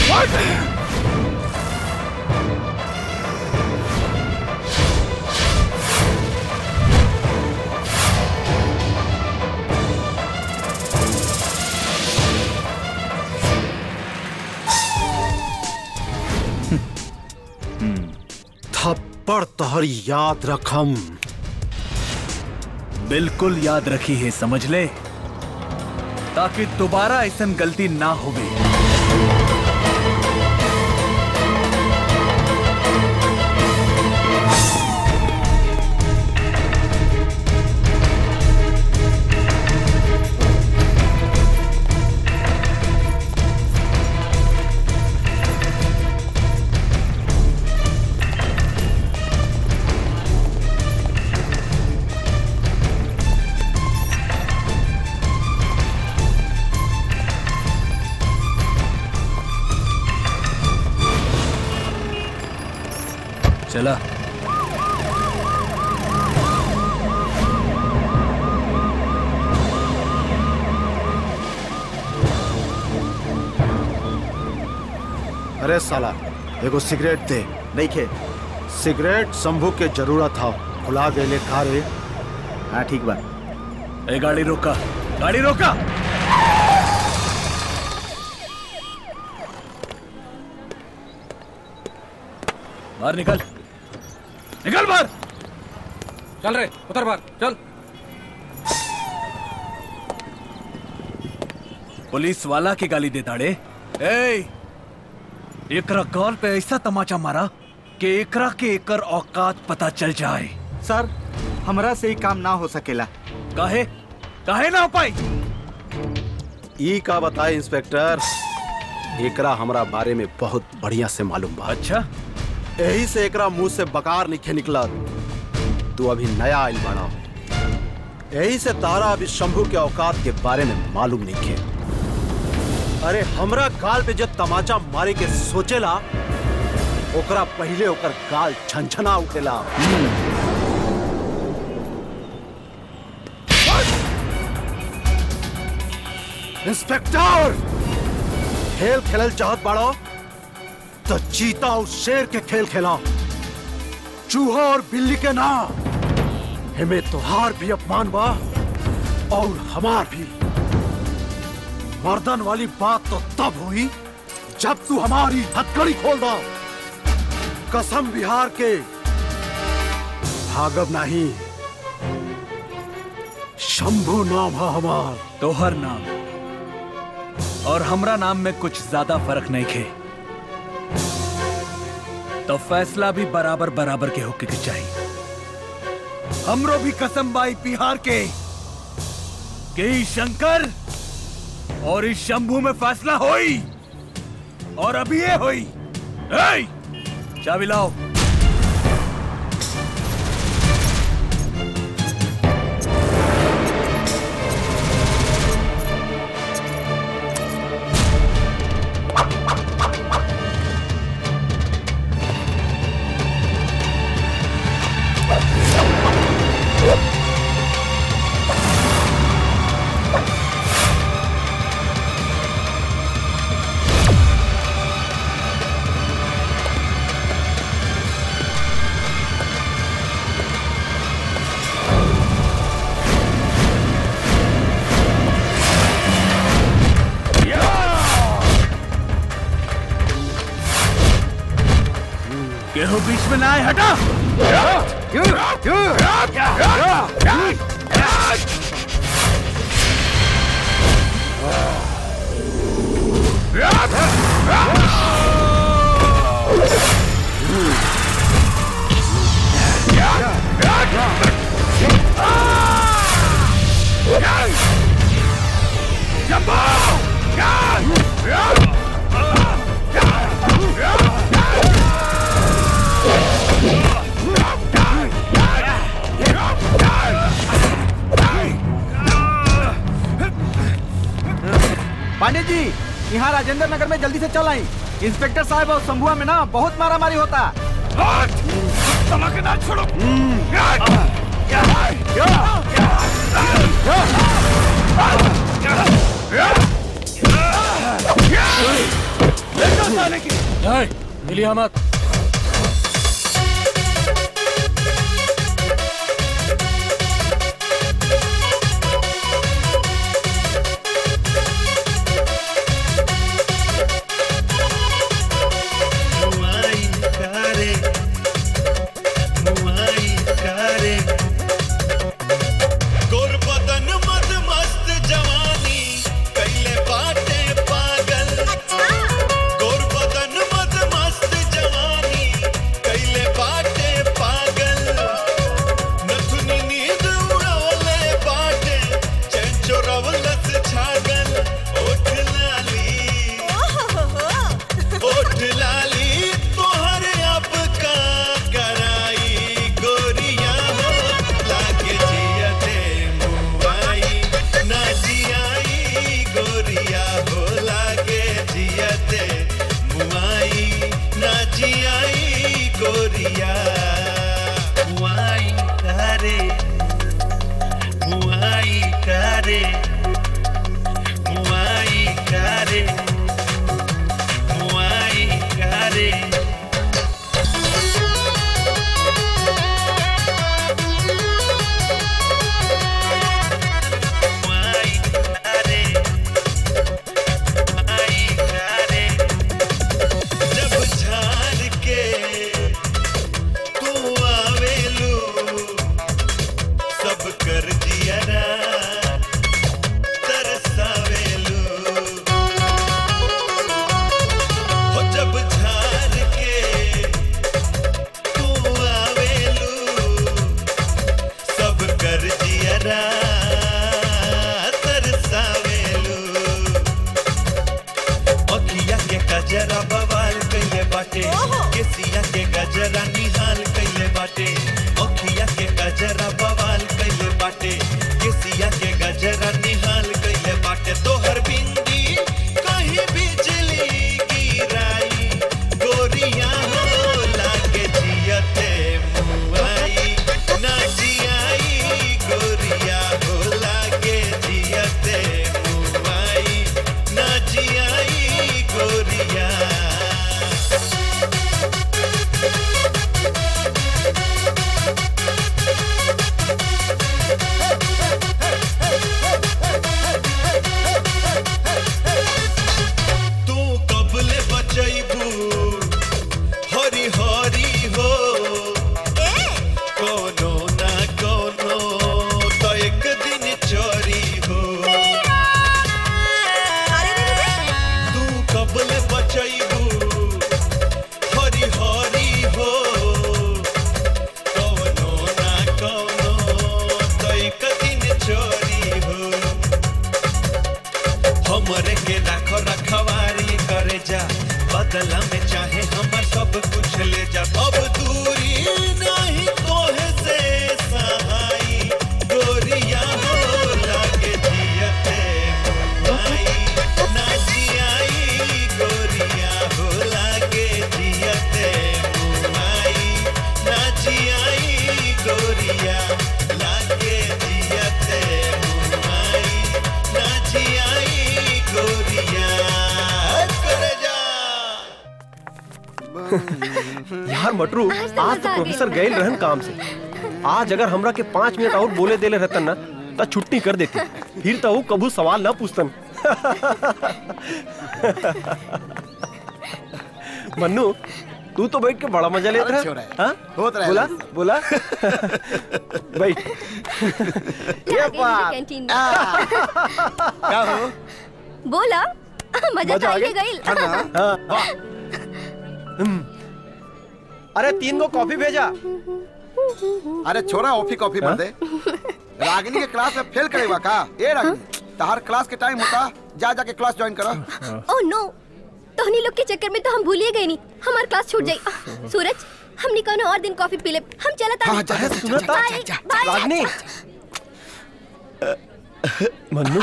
थप्पड़ तोहरी याद रखम। बिल्कुल याद रखी है, समझ ले, ताकि दोबारा ऐसा गलती ना होवे। चला। अरे साला, एगो सिगरेट दे। नहीं खे। सिगरेट शंभू के जरूरत था, भुला गए का रे? हाँ ठीक बा। ए गाड़ी रोका, गाड़ी रोका। बाहर निकल, निकल बाहर। चल रे, उतर बाहर, चल। पुलिस वाला की गाली देता रे। एकरा कॉल पे ऐसा तमाचा मारा कि एकरा के एकर औकात पता चल जाए। सर, हमरा से ही काम ना हो सकेला। काहे काहे ना हो पाई? ई का बताए इंस्पेक्टर, एकरा हमरा बारे में बहुत बढ़िया से मालूम बा। अच्छा, यही से एकरा मुंह से बकार निखे निकला। तू अभी नया आइल बना, यही से तारा अभी शंभू के औकात के बारे में मालूम नहीं है। अरे हमरा गाल पे जब तमाचा मारे के सोचेला, ओकरा पहले ओकर गाल छनछना उठेला। इंस्पेक्टर, खेल खेलल चाहत बाड़ो तो चीता और शेर के खेल खेला, चूहा और बिल्ली के ना। हमें तुहार भी अपमान बा और हमार भी। मर्दन वाली बात तो तब हुई जब तू हमारी हथकड़ी खोल दो। कसम बिहार के, भागब नहीं। शंभू नाम है हमार। तोहर नाम और हमरा नाम में कुछ ज्यादा फर्क नहीं खे, तो फैसला भी बराबर बराबर के होके के चाहिए। हमरो भी कसम बाई बिहार के कि शंकर और इस शंभू में फैसला होई, और अभी ये होई। चाबी लाओ। केहू बीच में ना आए, हटा। पांडे जी, यहाँ राजेंद्र नगर में जल्दी से चल आई। इंस्पेक्टर साहब और शंभुआ में ना बहुत मारामारी होता। ना छोड़ो। ले जाने की। हिलिया मत। यार मटरू, आज तो प्रोफेसर गए रहन काम से। आज अगर हमरा के 5 मिनट और बोले देले रहतन ना तो छुट्टी कर देती, फिर तो वो कबू सवाल ना पूछतन। मन्नू, तू तो बैठ के बड़ा मजा लेता है। बोला बोला बैठ। क्या हो बोला? मजा आ गया। अरे 3 गो कॉफी भेजा। अरे छोरा कॉफी मत दे। रागिनी के क्लास में फेल करेगा का? ए रागिनी, तार क्लास के टाइम होता, जा जाके क्लास ज्वाइन करो। ओह नो, तोहनी लोग के चक्कर में तो हम भूलिए गए नहीं, हमार क्लास छूट जाई। सूरज, हमनी कोनो और दिन कॉफी पी ले। हम चलत आनी। रागिनी, मन्नू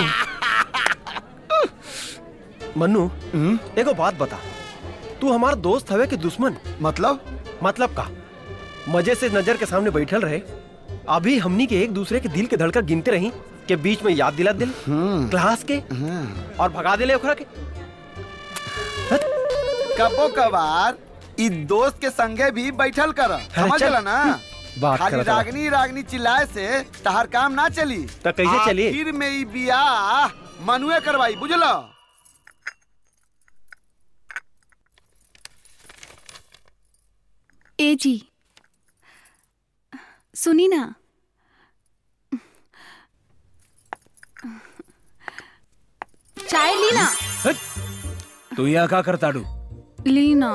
मन्नू, एगो बात बता, तू हमारा दोस्त हवे कि दुश्मन? मतलब का? मजे से नजर के सामने बैठल रहे, अभी हमनी के एक दूसरे के दिल के धड़कन गिनते रही के बीच में याद दिला दिल क्लास के और भगा दिले ओकरा के। कबो कबार इ दोस्त के संगे भी बैठल कर, समझ चल। ला ना। बात खाली करत रहा। रागनी रागनी चिल्लाए से तहार काम ना चली। तो कैसे चली? आखिर में इ बियाह मनुए करवाई, बुझलो। ए जी सुनी ना, चाय ली ना। तू यहाँ का करता डू? ली ना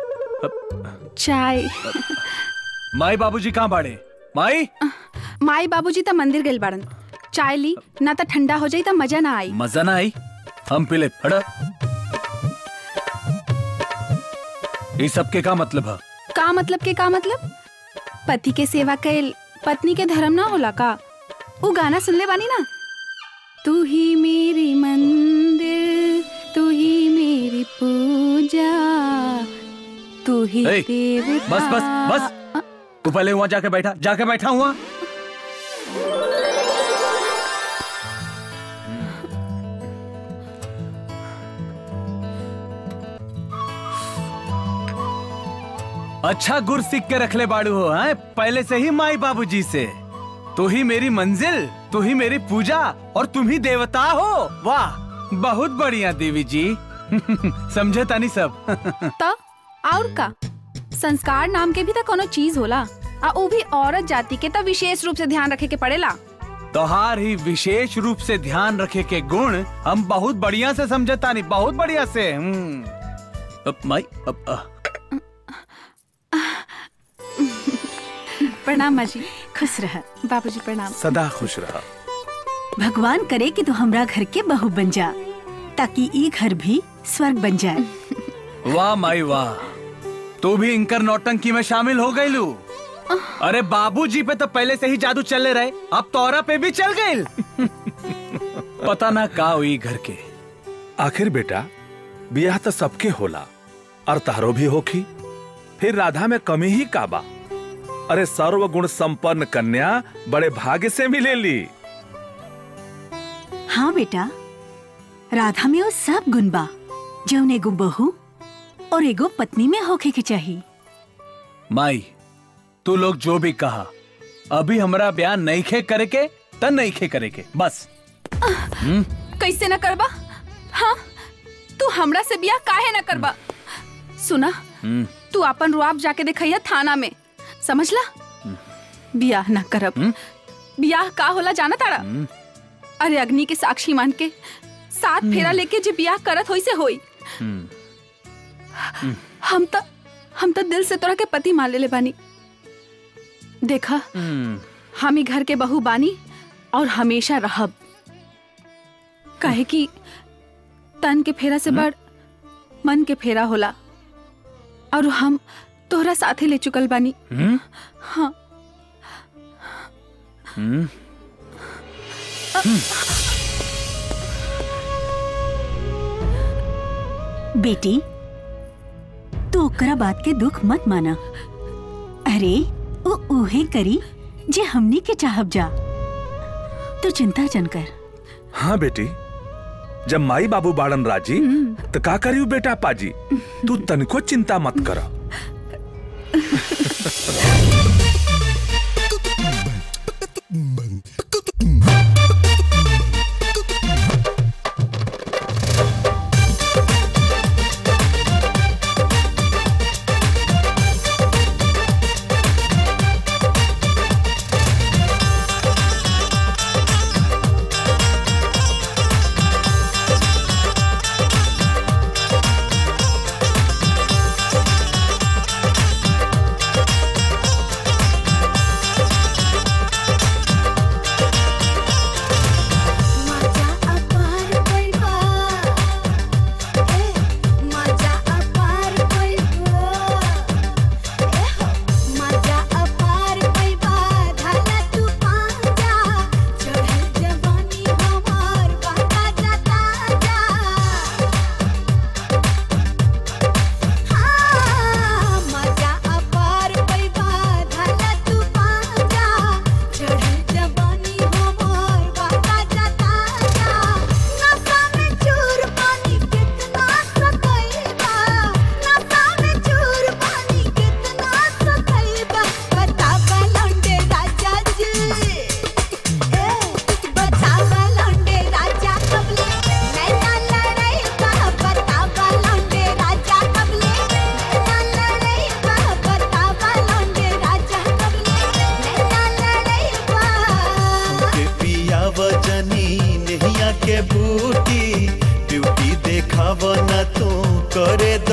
चाय। माई बाबूजी कहाँ बाड़े? माई माई बाबूजी तो मंदिर गए बाड़न। चाय ली ना तो ठंडा हो जाई तो मजा ना आई। मजा ना आई, हम पी ले। हड़ा, ये सब के का मतलब है? का मतलब के का मतलब? पति के सेवा कैल पत्नी के धर्म ना होला का? वो गाना सुन ले बानी ना, तू ही मेरी मंदिर, तू ही मेरी पूजा, तू ही ए, देवता। बस बस बस, तू पहले वहाँ जाके बैठा हुआ। अच्छा गुर सीख के रख ले बाड़ू हो, हैं? पहले से ही माई बाबूजी से। तू ही मेरी मंजिल, तू ही मेरी पूजा और तुम ही देवता हो। वाह, बहुत बढ़िया देवी जी। समझे तानी सब। तो और का, संस्कार नाम के भी तो कोनो चीज होला, आ वो भी औरत जाति के तो विशेष रूप से ध्यान रखे के पड़ेला। तोहार ही विशेष रूप से ध्यान रखे के गुण हम बहुत बढ़िया से समझे तानी, बहुत बढ़िया से। माई प्रणाम माँ जी। खुश रह बाबूजी प्रणाम। सदा खुश रहा। भगवान करे कि तू हमरा घर के बहू बन जा, ताकि ई घर भी स्वर्ग बन जाए। वाह माई वाह, तू भी इंकर नौटंकी में शामिल हो गई लू। अरे बाबूजी पे तो पहले से ही जादू चले रहे, अब तोरा पे भी चल गए। पता ना का हुई घर के। आखिर बेटा बियाह तो सबके होला और तारो भी होखी, फिर राधा में कमी ही काबा। अरे सर्वगुण संपन्न कन्या बड़े भाग्य से मिलेली। हाँ बेटा, राधा में वो सब गुण बा जौन एगो बहू और एगो पत्नी में होखे के चाहिए। माई तू लोग जो भी कहा, अभी हमरा ब्याह नहीं खे करे के त नहीं खे करे के, बस। कैसे न करबा? हाँ, तू हमरा से बियाह काहे न करबा? सुना, तू अपन रुआब जाके देखैया थाना में, समझला? बियाह न करब। बियाह का होला जाना तारा? अरे अग्नि के साक्षी मान के 7 फेरा लेके जे बियाह करत होई से होई। हम तो दिल से तोरा के पति मान लेले बानी। देखा, हम ही घर के बहू बानी और हमेशा रहब। काहे कि तन के फेरा से बड़ मन के फेरा होला, और हम तोहरा साथे ले चुकल बानी। हाँ। बेटी तू ओकरा बात के दुख मत माना। अरे वो उहे करी जे हमनी के चाहब जा, तू चिंता जन कर। हाँ बेटी, जब माई बाबू बाड़न राजी तो का करियो बेटा पाजी, तू तनिको चिंता मत कर।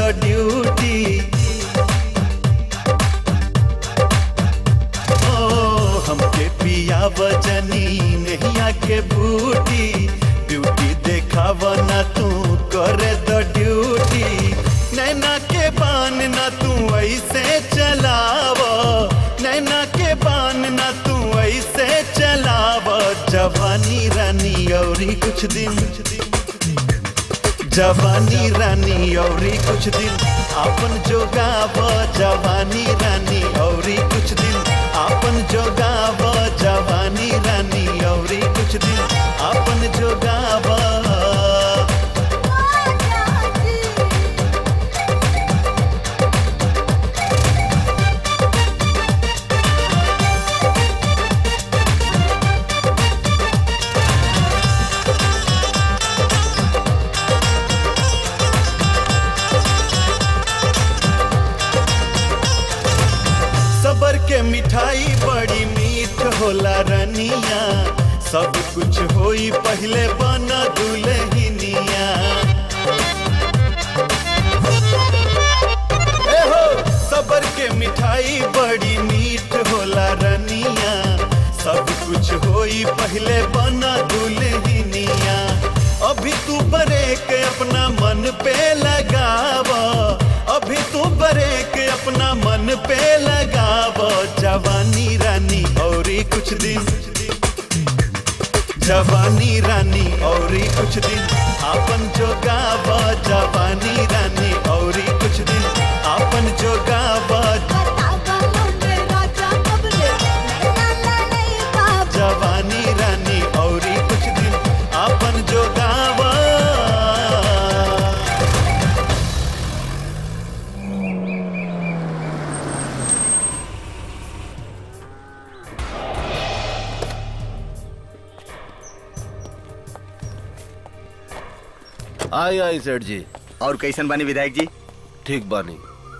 ड्यूटी। ओ हमके पिया वजनी नैया के बूटी, ड्यूटी देखावा ना तू करे द ड्यूटी। नैना के बान ना तू ऐसे चलाव, नैना के बान ना तू ऐसे चलाव। जवानी रानी औरी कुछ दिन, जवानी रानी औरी कुछ दिन आपन जोगाव। जवानी रानी औरी कुछ दिन आपन जोगाव। जवानी रानी औरी कुछ दिन आपन जोगाव। सबर के मिठाई बड़ी मीठ होला रनिया, सब कुछ होई पहले बना दुल्हनिया। ए हो सबर के मिठाई बड़ी मीठ होला रनिया, सब कुछ होई पहले बना दुल्हनिया। अभी तू ब्रेक अपना मन पे लगावा, अभी तू ब्रेक अपना मन पे लगाव। जवानी रानी औरी कुछ दिन, जवानी रानी औरी कुछ दिन आपन जोगाव। जवानी रानी औरी कुछ दिन आपन जोगाव। जवानी रानी औरी कुछ दिन आपन जोगाव। आई आई सेठ जी। और कैसन बानी विधायक जी? ठीक बानी।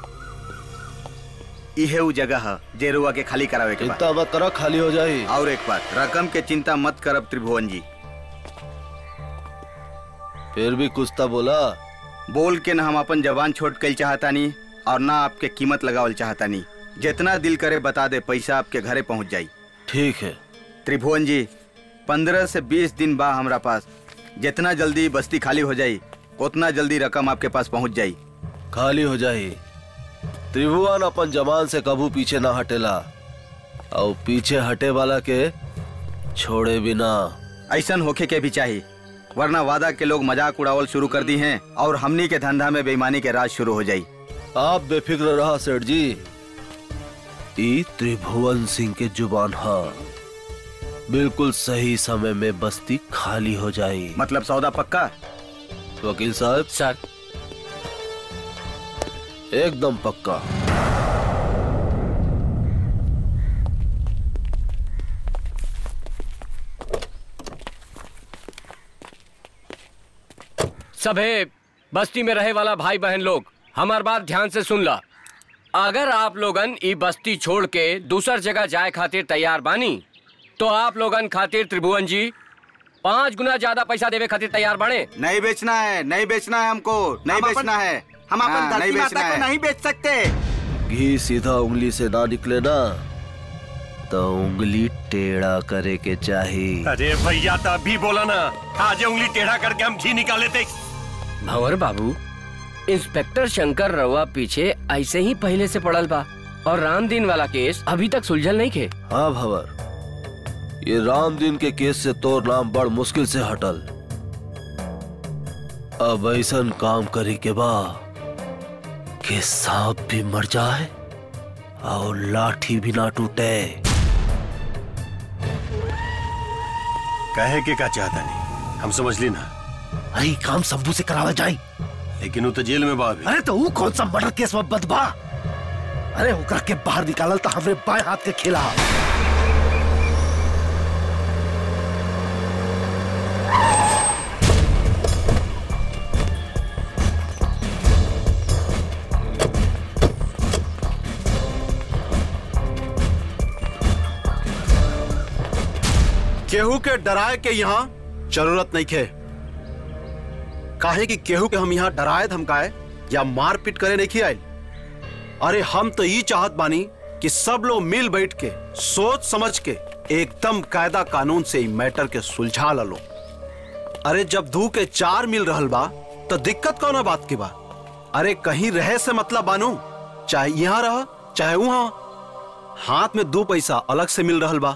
इहे उ जगह है जेरुआ के खाली करावे के चिंता मत करो, खाली हो जाए। और एक बात, रकम के चिंता मत करब त्रिभुवन जी। फिर भी कुछ तो बोला। बोल के न हम अपन जवान छोड़ कल चाहतानी और ना आपके कीमत लगावल चाहतानी। जितना दिल करे बता दे, पैसा आपके घरे पहुंच जाई। ठीक है त्रिभुवन जी, 15 से 20 दिन बा हमरा पास। जितना जल्दी बस्ती खाली हो जाई उतना जल्दी रकम आपके पास पहुंच जाई। खाली हो जाई। त्रिभुवन अपन जमान से कबू पीछे ना हटेला और पीछे हटे वाला के छोड़े बिना। ऐसन होके के भी चाहिए, वरना वादा के लोग मजाक उड़ावल शुरू कर दी हैं और हमनी के धंधा में बेईमानी के राज शुरू हो जाई। आप बेफिक्र रहा सेठ जी, ई त्रिभुवन सिंह के जुबान हा। बिल्कुल सही समय में बस्ती खाली हो जाए। मतलब सौदा पक्का? वकील साहब। सर। एकदम पक्का। सभे बस्ती में रहे वाला भाई बहन लोग, हमार बात ध्यान से सुन ला। अगर आप लोगन ई बस्ती छोड़ के दूसर जगह जाए खातिर तैयार बानी तो आप लोगन खातिर त्रिभुवन जी 5 गुना ज्यादा पैसा देवे खातिर तैयार बने। नहीं बेचना है, नहीं बेचना है हमको, नहीं बेचना है। हम अपन धरती माता को नहीं बेच सकते। घी सीधा उंगली से ना निकले ना तो उंगली टेढ़ा करे के चाहिए। अरे भैया तो अभी बोला ना, आज उंगली टेढ़ा करके हम घी निकाले थे। भंवर बाबू, इंस्पेक्टर शंकर रवा पीछे ऐसे ही पहले से पड़ल बा और रामदीन वाला केस अभी तक सुलझल नहीं खे। हाँ भंवर, ये रामदीन के केस से तोर नाम बड़ मुश्किल से हटल। अब ऐसा काम करी के बा कि सांप भी मर जाए और लाठी भी ना टूटे। कहे के का चाहता नहीं, हम समझ ली ना। अरे काम शंभू से करावा जाए। लेकिन वो तो जेल में बा। अरे तो वो कौन सा मर्डर केस में बदबा? अरे ओकरा के बाहर निकालल तो हमरे बाएं हाथ के खेला। केहू के डराए के यहाँ जरूरत नहीं खे। काहे कि केहू के हम यहाँ डराए धमकाए या मारपीट करे नहीं आयल। अरे हम तो ये चाहत बानी कि सब लोग मिल बैठ के सोच समझ के एकदम कायदा कानून से ही मैटर के सुलझा लो। अरे जब 2 के 4 मिल रहल बा तो दिक्कत कौन बात की बा? अरे कहीं रहे से मतलब बानू, चाहे यहाँ रह चाहे वहां, हाथ में 2 पैसा अलग से मिल रहल बा।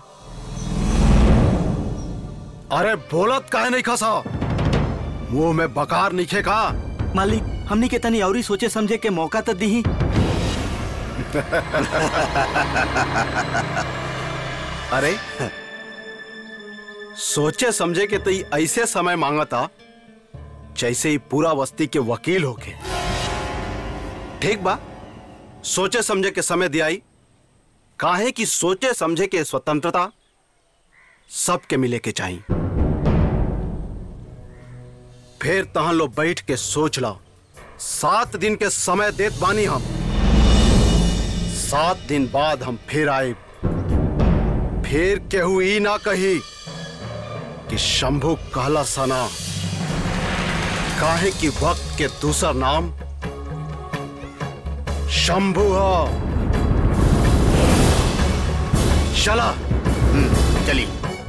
अरे बोलत काहे नहीं खसा, मुंह में बकार नहीं खेका। मालिक हमनी के तनी औरी सोचे समझे के मौका तो दी। अरे सोचे समझे के तई ऐसे समय मांगता जैसे ही पूरा बस्ती के वकील होके। ठीक बा, सोचे समझे के समय दियाई, काहे कि सोचे समझे के स्वतंत्रता सबके मिले के चाहिए। फिर तहां लो बैठ के सोच लो। 7 दिन के समय देत बानी हम। 7 दिन बाद हम फिर आए। फिर केहू ई ना कही कि शंभू कहला सना, काहे कि वक्त के दूसरा नाम शंभू है। चला चली।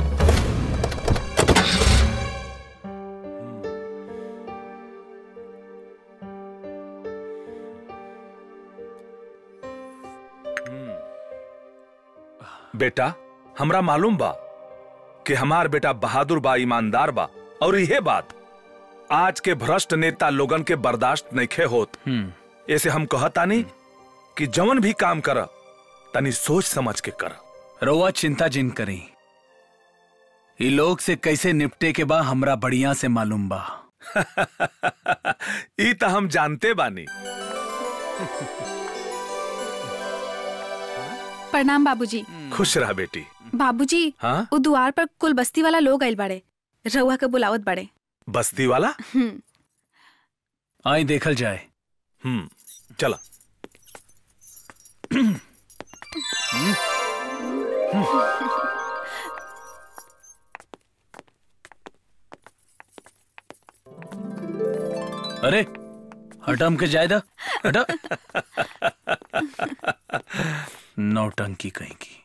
बेटा हमरा मालूम बा कि हमार बेटा बहादुर बा, ईमानदार बा, और यह बात आज के भ्रष्ट नेता लोगन के बर्दाश्त नहीं होत। ऐसे हम कहतानी कि जवन भी काम कर तनी सोच समझ के कर। रउआ चिंता जिन करी, ये लोग से कैसे निपटे के बा हमरा बढ़िया से मालूम बा। ई तो हम जानते बानी। प्रणाम बाबूजी। खुश रहा बेटी। बाबूजी, हाँ? वो द्वार पर कुल बस्ती वाला लोग आइल बड़े, रउआ के बुलावत बड़े। बस्ती वाला? आई देखल जाए। चला। अरे हटम के जायदा हटा। नौटंकी कहीं की।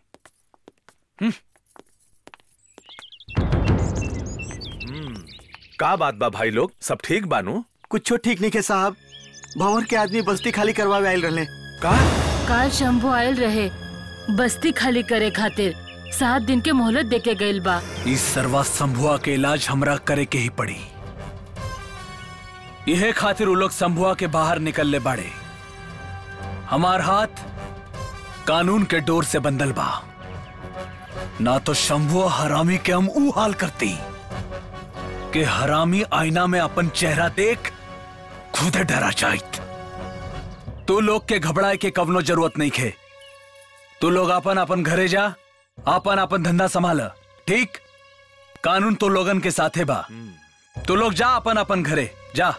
का बात बा भाई लोग, सब ठीक बानू? कुछ ठीक नहीं के साहब, भंवर के आदमी बस्ती खाली करवावे आयल रहे। काल शंभू आयल रहे बस्ती खाली करे खातिर, 7 दिन के मोहलत देके गइल बा। इस सर्वा शंभुआ के इलाज हमरा करे के ही पड़ी। यह खातिर उ लोग शंभुआ के बाहर निकल ले बाड़े। हमार हाथ कानून के डोर से बंधल बा, ना तो शंभुआ हरामी के हम ऊ हाल करती कि हरामी आईना में अपन चेहरा देख खुद डरा जाइत। तू लोग के घबराए के कवनो जरूरत नहीं खे। तू लोग अपन अपन घरे जा, अपन अपन धंधा संभाल। ठीक, कानून तो लोगन के साथे बा। तू लोग जा अपन अपन घरे जा।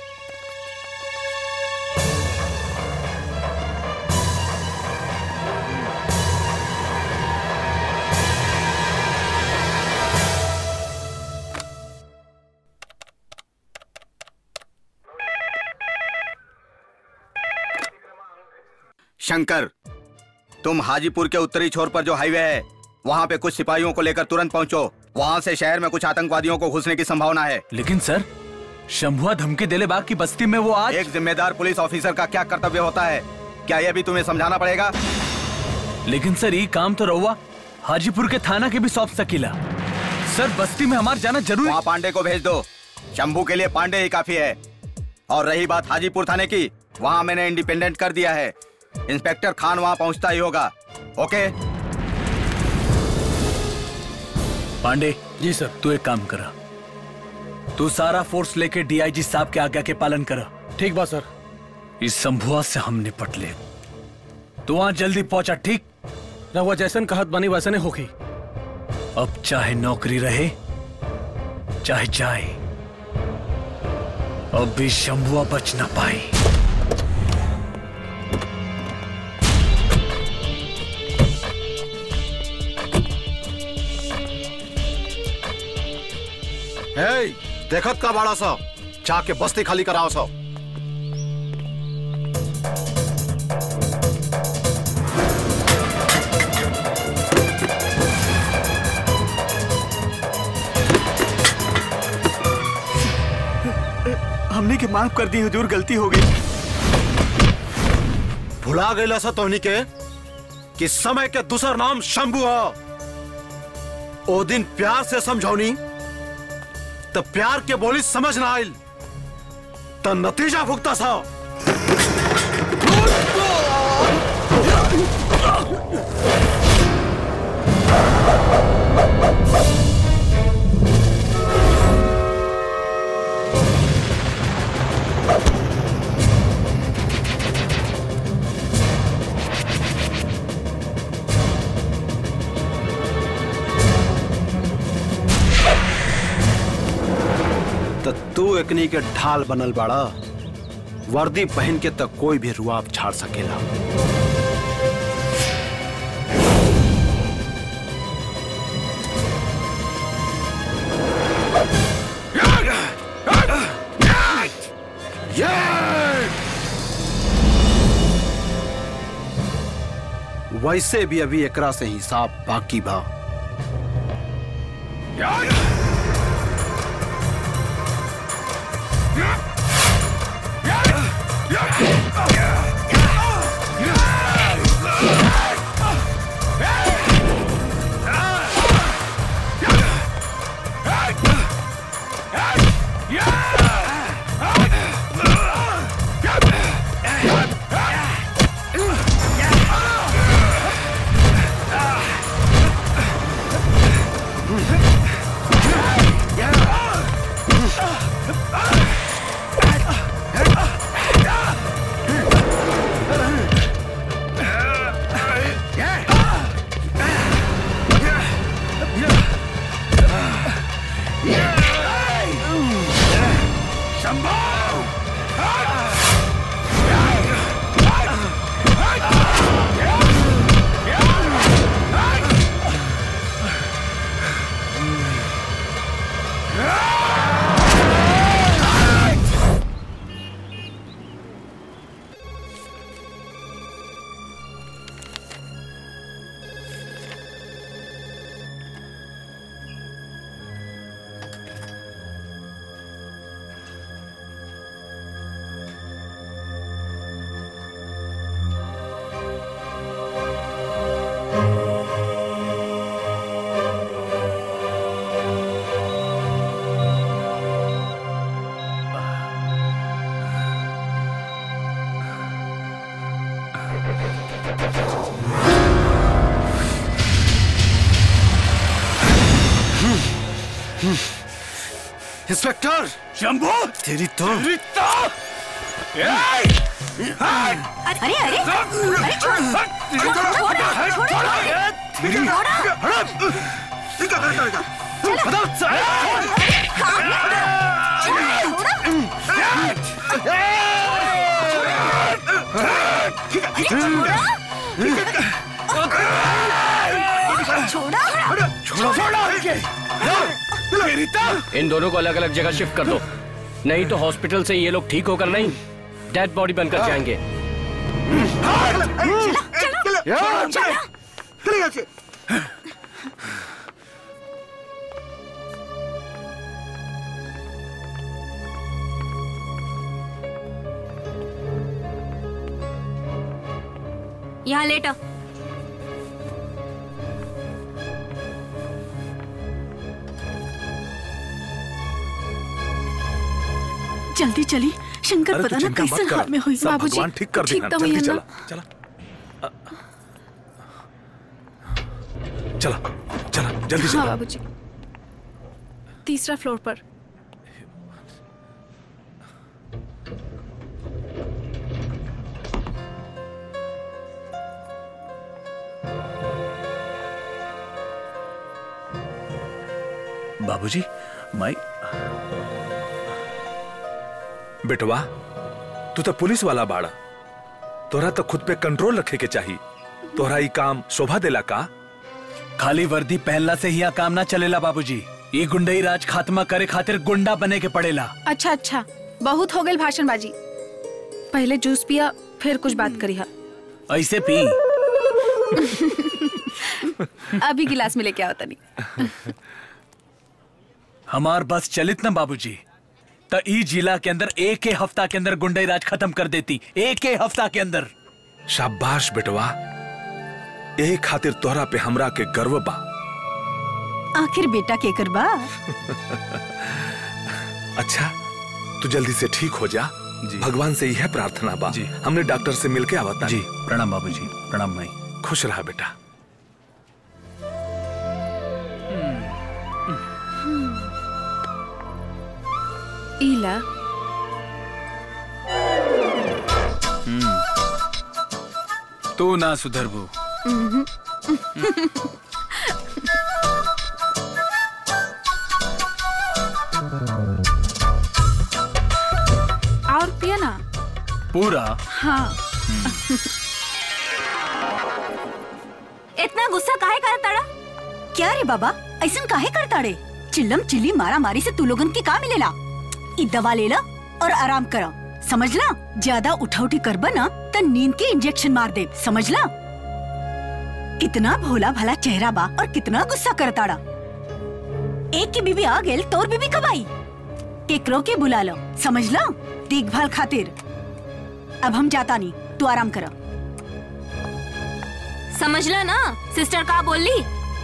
शंकर, तुम हाजीपुर के उत्तरी छोर पर जो हाईवे है वहाँ पे कुछ सिपाहियों को लेकर तुरंत पहुँचो। वहाँ से शहर में कुछ आतंकवादियों को घुसने की संभावना है। लेकिन सर, शंभुआ धमकी देले बाग की बस्ती में वो आज। एक जिम्मेदार पुलिस ऑफिसर का क्या कर्तव्य होता है, क्या यह भी तुम्हें समझाना पड़ेगा? लेकिन सर, ये काम तो रहुआ हाजीपुर के थाना के भी सौंप सकीला। सर, बस्ती में हमारा जाना जरूरी। वहाँ पांडे को भेज दो। शंभू के लिए पांडे ही काफी है। और रही बात हाजीपुर थाने की, वहाँ मैंने इंडिपेंडेंट कर दिया है। इंस्पेक्टर खान वहाँ पहुँचता ही होगा। ओके पांडे जी सर, तू एक काम करा, तू सारा फोर्स लेके डीआईजी साहब के आज्ञा के पालन करा। ठीक बात सर। इस शंभुआ से हम निपट ले। तू वहां जल्दी पहुंचा। ठीक, रहुआ जैसन कहत बनी वैसे ने होगी। अब चाहे नौकरी रहे चाहे जाए, अब भी शंभुआ बच ना पाए। देखत का बाड़ा सा, जाके बस्ती खाली कराओ सा। माफ कर दी हुजूर, गलती हो गई। भुला गए सा तोहनी के कि समय के दूसर नाम शंभू हो। ओ दिन प्यार से समझौनी तो प्यार के बोली समझ ना आयल तो नतीजा भुगता सा। तू एकनी के ढाल बनल बाड़ा, वर्दी पहन के तक कोई भी रुआब झाड़ सकेला। वैसे भी अभी एकरा से हिसाब बाकी बा। इंस्पेक्टर शंभू, तेरी तो अरे अरे अरे इन दोनों को अलग अलग जगह शिफ्ट कर दो, नहीं तो हॉस्पिटल से ये लोग ठीक होकर नहीं डेड बॉडी बनकर जाएंगे। यहाँ लेटा। जल्दी चली, शंकर पता ना कैसे हाल में हुई। बाबूजी भगवान ठीक कर देगा। जल्दी चला चला चला चला जल्दी चला। हाँ बाबूजी, तीसरा फ्लोर पर। बाबूजी, माई बेटवा, तू तो पुलिस वाला बाड़ा, तोरा तो खुद पे कंट्रोल रखे के चाहिए। तोरा ये काम शोभा देला का? खाली वर्दी पहनला से ही काम ना चलेला बाबूजी। ये गुंडई राज खात्मा करे खातिर गुंडा बने के पड़ेला। अच्छा अच्छा, बहुत हो गई भाषणबाजी। पहले जूस पिया, फिर कुछ बात करी। ऐसे पी। अभी गिलास में लेके आओ तनी। हमार बस चलित ना बाबूजी, तो ई जिला के अंदर एक ही हफ्ता के अंदर गुंडई राज खत्म कर देती, एक ही हफ्ता के अंदर। शाबाश बेटवा, यही खातिर तोहरा पे हमरा के गर्व बा। आखिर बेटा के करबा। अच्छा तू जल्दी से ठीक हो जा, भगवान से यह प्रार्थना बा। हमने डॉक्टर से मिलके आवता। जी प्रणाम बाबूजी। प्रणाम माई। खुश रहा बेटा। इला तू ना सुधरबू। और पिया ना पूरा। हाँ। इतना गुस्सा काहे करता ड़ा? क्या रे बाबा, ऐसा काहे करता रे? चिल्लम चिल्ली मारा मारी से तू लोगन की का मिलेला? ई दवा ले ला और आराम करा, समझला? ज्यादा उठाउठी करबा ना तो नींद के इंजेक्शन मार दे, समझला? कितना भोला भला चेहरा बा और कितना गुस्सा करता ड़ा। एक की बीबी आ गेल, तोर बीबी कब आई? केकरो के बुला लो, समझला? देखभाल खातिर। अब हम जाता नहीं, तू आराम करा। समझला ना सिस्टर का बोली?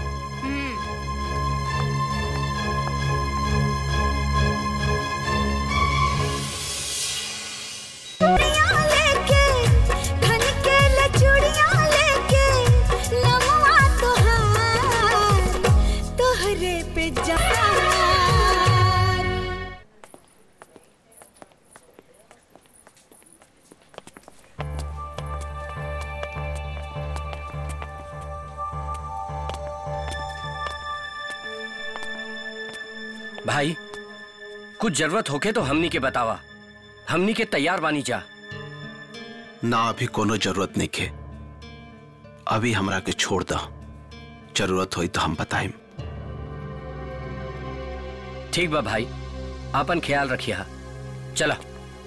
भाई कुछ जरूरत होके तो हमनी के बतावा, हमनी के तैयार बानी जा। ना अभी कोनो जरूरत नहीं के, अभी हमरा के छोड़ दा, जरूरत होई तो हम बताएं। ठीक बा भाई, आपन ख्याल रखिया। चला।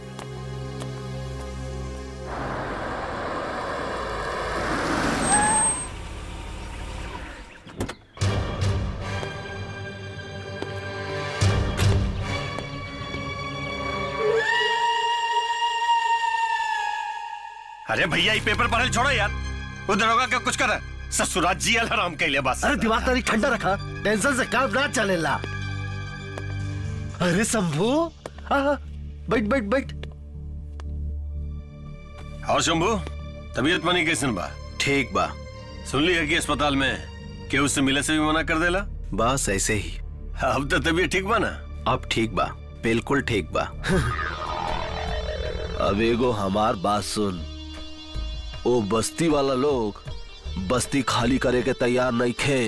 अरे भैया ये पेपर पढ़ल छोड़ो यार, वो दरोगा क्या कुछ कर ससुराल जी हराम कैले बस। अरे दिमाग तारी ठंडा रखा, टेंशन से काम ना चलेला। अरे शंभू, बैठ बैठ बैठ। और शंभू तबीयत पानी कैसन बा? ठीक बा। सुन लिया कि अस्पताल में के उससे मिले से भी मना कर देला? बस ऐसे ही। अब तो तबीयत ठीक बा ना? अब ठीक बा, बिल्कुल ठीक बा। अब एगो हमार बात सुन, ओ बस्ती वाला लोग बस्ती खाली करे के तैयार नहीं खे,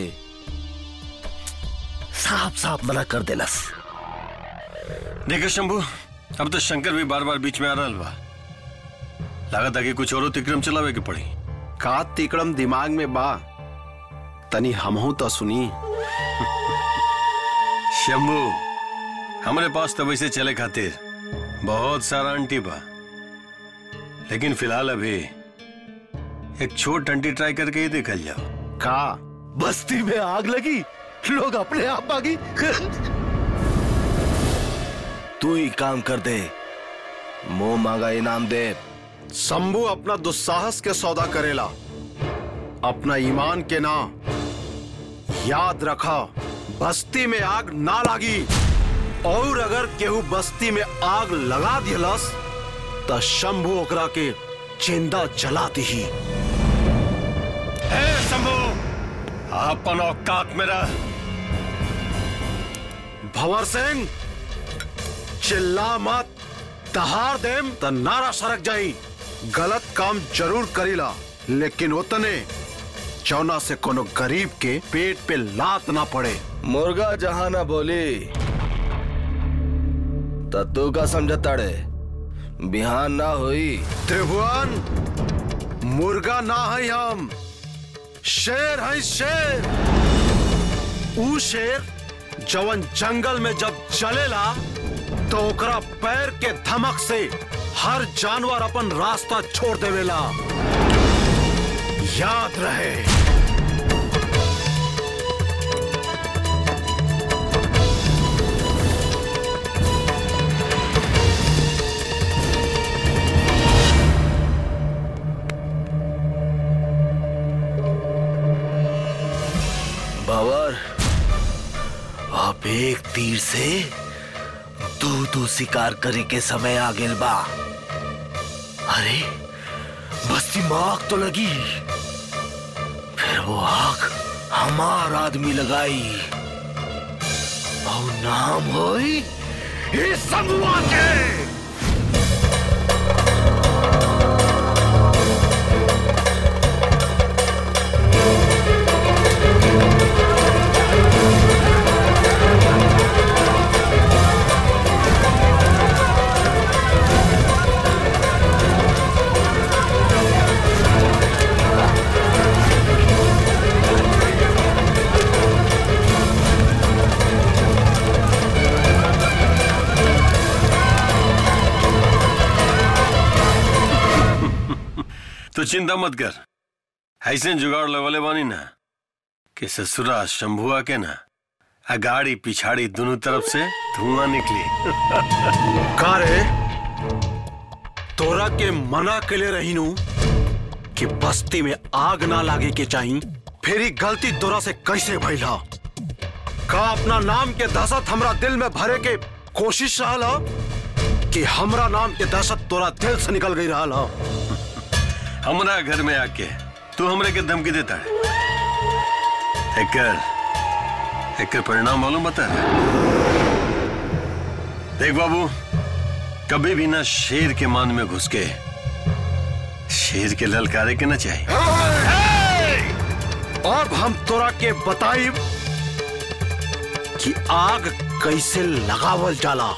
साफ साफ मना कर देलस। देखो शंभू, अब तो शंकर भी बार बार बीच में आ रहा बा, लागत है कि कुछ और तिक्रम चलावे के पड़ी। का तिक्रम दिमाग में बा, तनी हमहू तो सुनी। शंभू हमारे पास तो वैसे चले खातिर बहुत सारा आंटी बा, लेकिन फिलहाल अभी एक छोट आंटी ट्राई करके ही देखल जाओ। का बस्ती में आग लगी, लोग अपने आप भागी। तू ही काम कर दे, मुंह मांगा इनाम दे। शंभू अपना दुस्साहस के सौदा करेला, अपना ईमान के ना। याद रखा, बस्ती में आग ना लागी, और अगर केहू बस्ती में आग लगा दिलस तो शंभू ओकरा के जिंदा जला दी। शंभू अपन औकात में रह। भंवर सिंह चिल्ला मत, दहाड़ देम त नारा सरक जाई। गलत काम जरूर करीला, लेकिन उतने चौना से कोनो गरीब के पेट पे लात ना पड़े। मुर्गा जहां ना बोली तू का समझता रे, बिहान ना हुई। त्रिभुवन मुर्गा ना है, हम शेर है, शेर। ऊ शेर जवन जंगल में जब चलेला तो ओकरा पैर के धमक से हर जानवर अपन रास्ता छोड़ देवेला। याद रहे। अब एक तीर से दो शिकार करे के समय आ गेल बा। अरे बस्ती में आग तो लगी, फिर वो आग हमार आदमी लगाई और नाम होई इस समूह के। तो चिंता मत कर, ऐसे जुगाड़ लगवाले बानी ना कि ससुरा शंभुआ के ना अगाड़ी पिछाड़ी दोनों तरफ से धुआं निकली। का रे तोरा के मना के ले रही नू कि बस्ती में आग ना लागे के चाहिए, फिर ही गलती तोरा से कैसे भइला? का अपना नाम के दहशत हमरा दिल में भरे के कोशिश रहा कि हमरा नाम के दहशत तोरा दिल से निकल गई रहा? हमरा घर में आके तू हमरे के धमकी देता है। एकर परिणाम मालूम बता। देख बाबू, कभी भी ना शेर के मान में घुस के शेर के ललकारे के ना चाहिए। अब हम तोरा के बताई कि आग कैसे लगावल जाला।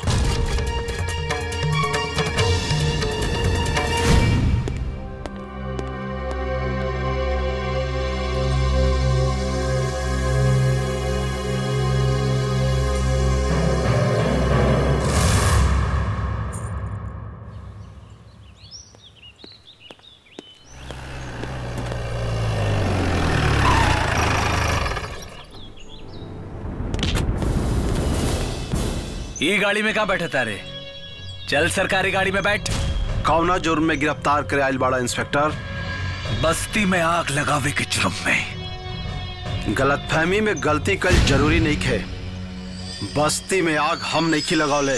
ये गाड़ी में कहाँ बैठा था रे? चल सरकारी गाड़ी में बैठ। कौना जुर्म में गिरफ्तार करे आइल बाड़ा इंस्पेक्टर? बस्ती में आग लगावे के जुर्म में। गलतफहमी में गलती कल जरूरी नहीं खे। बस्ती में आग हम नहीं की लगौले।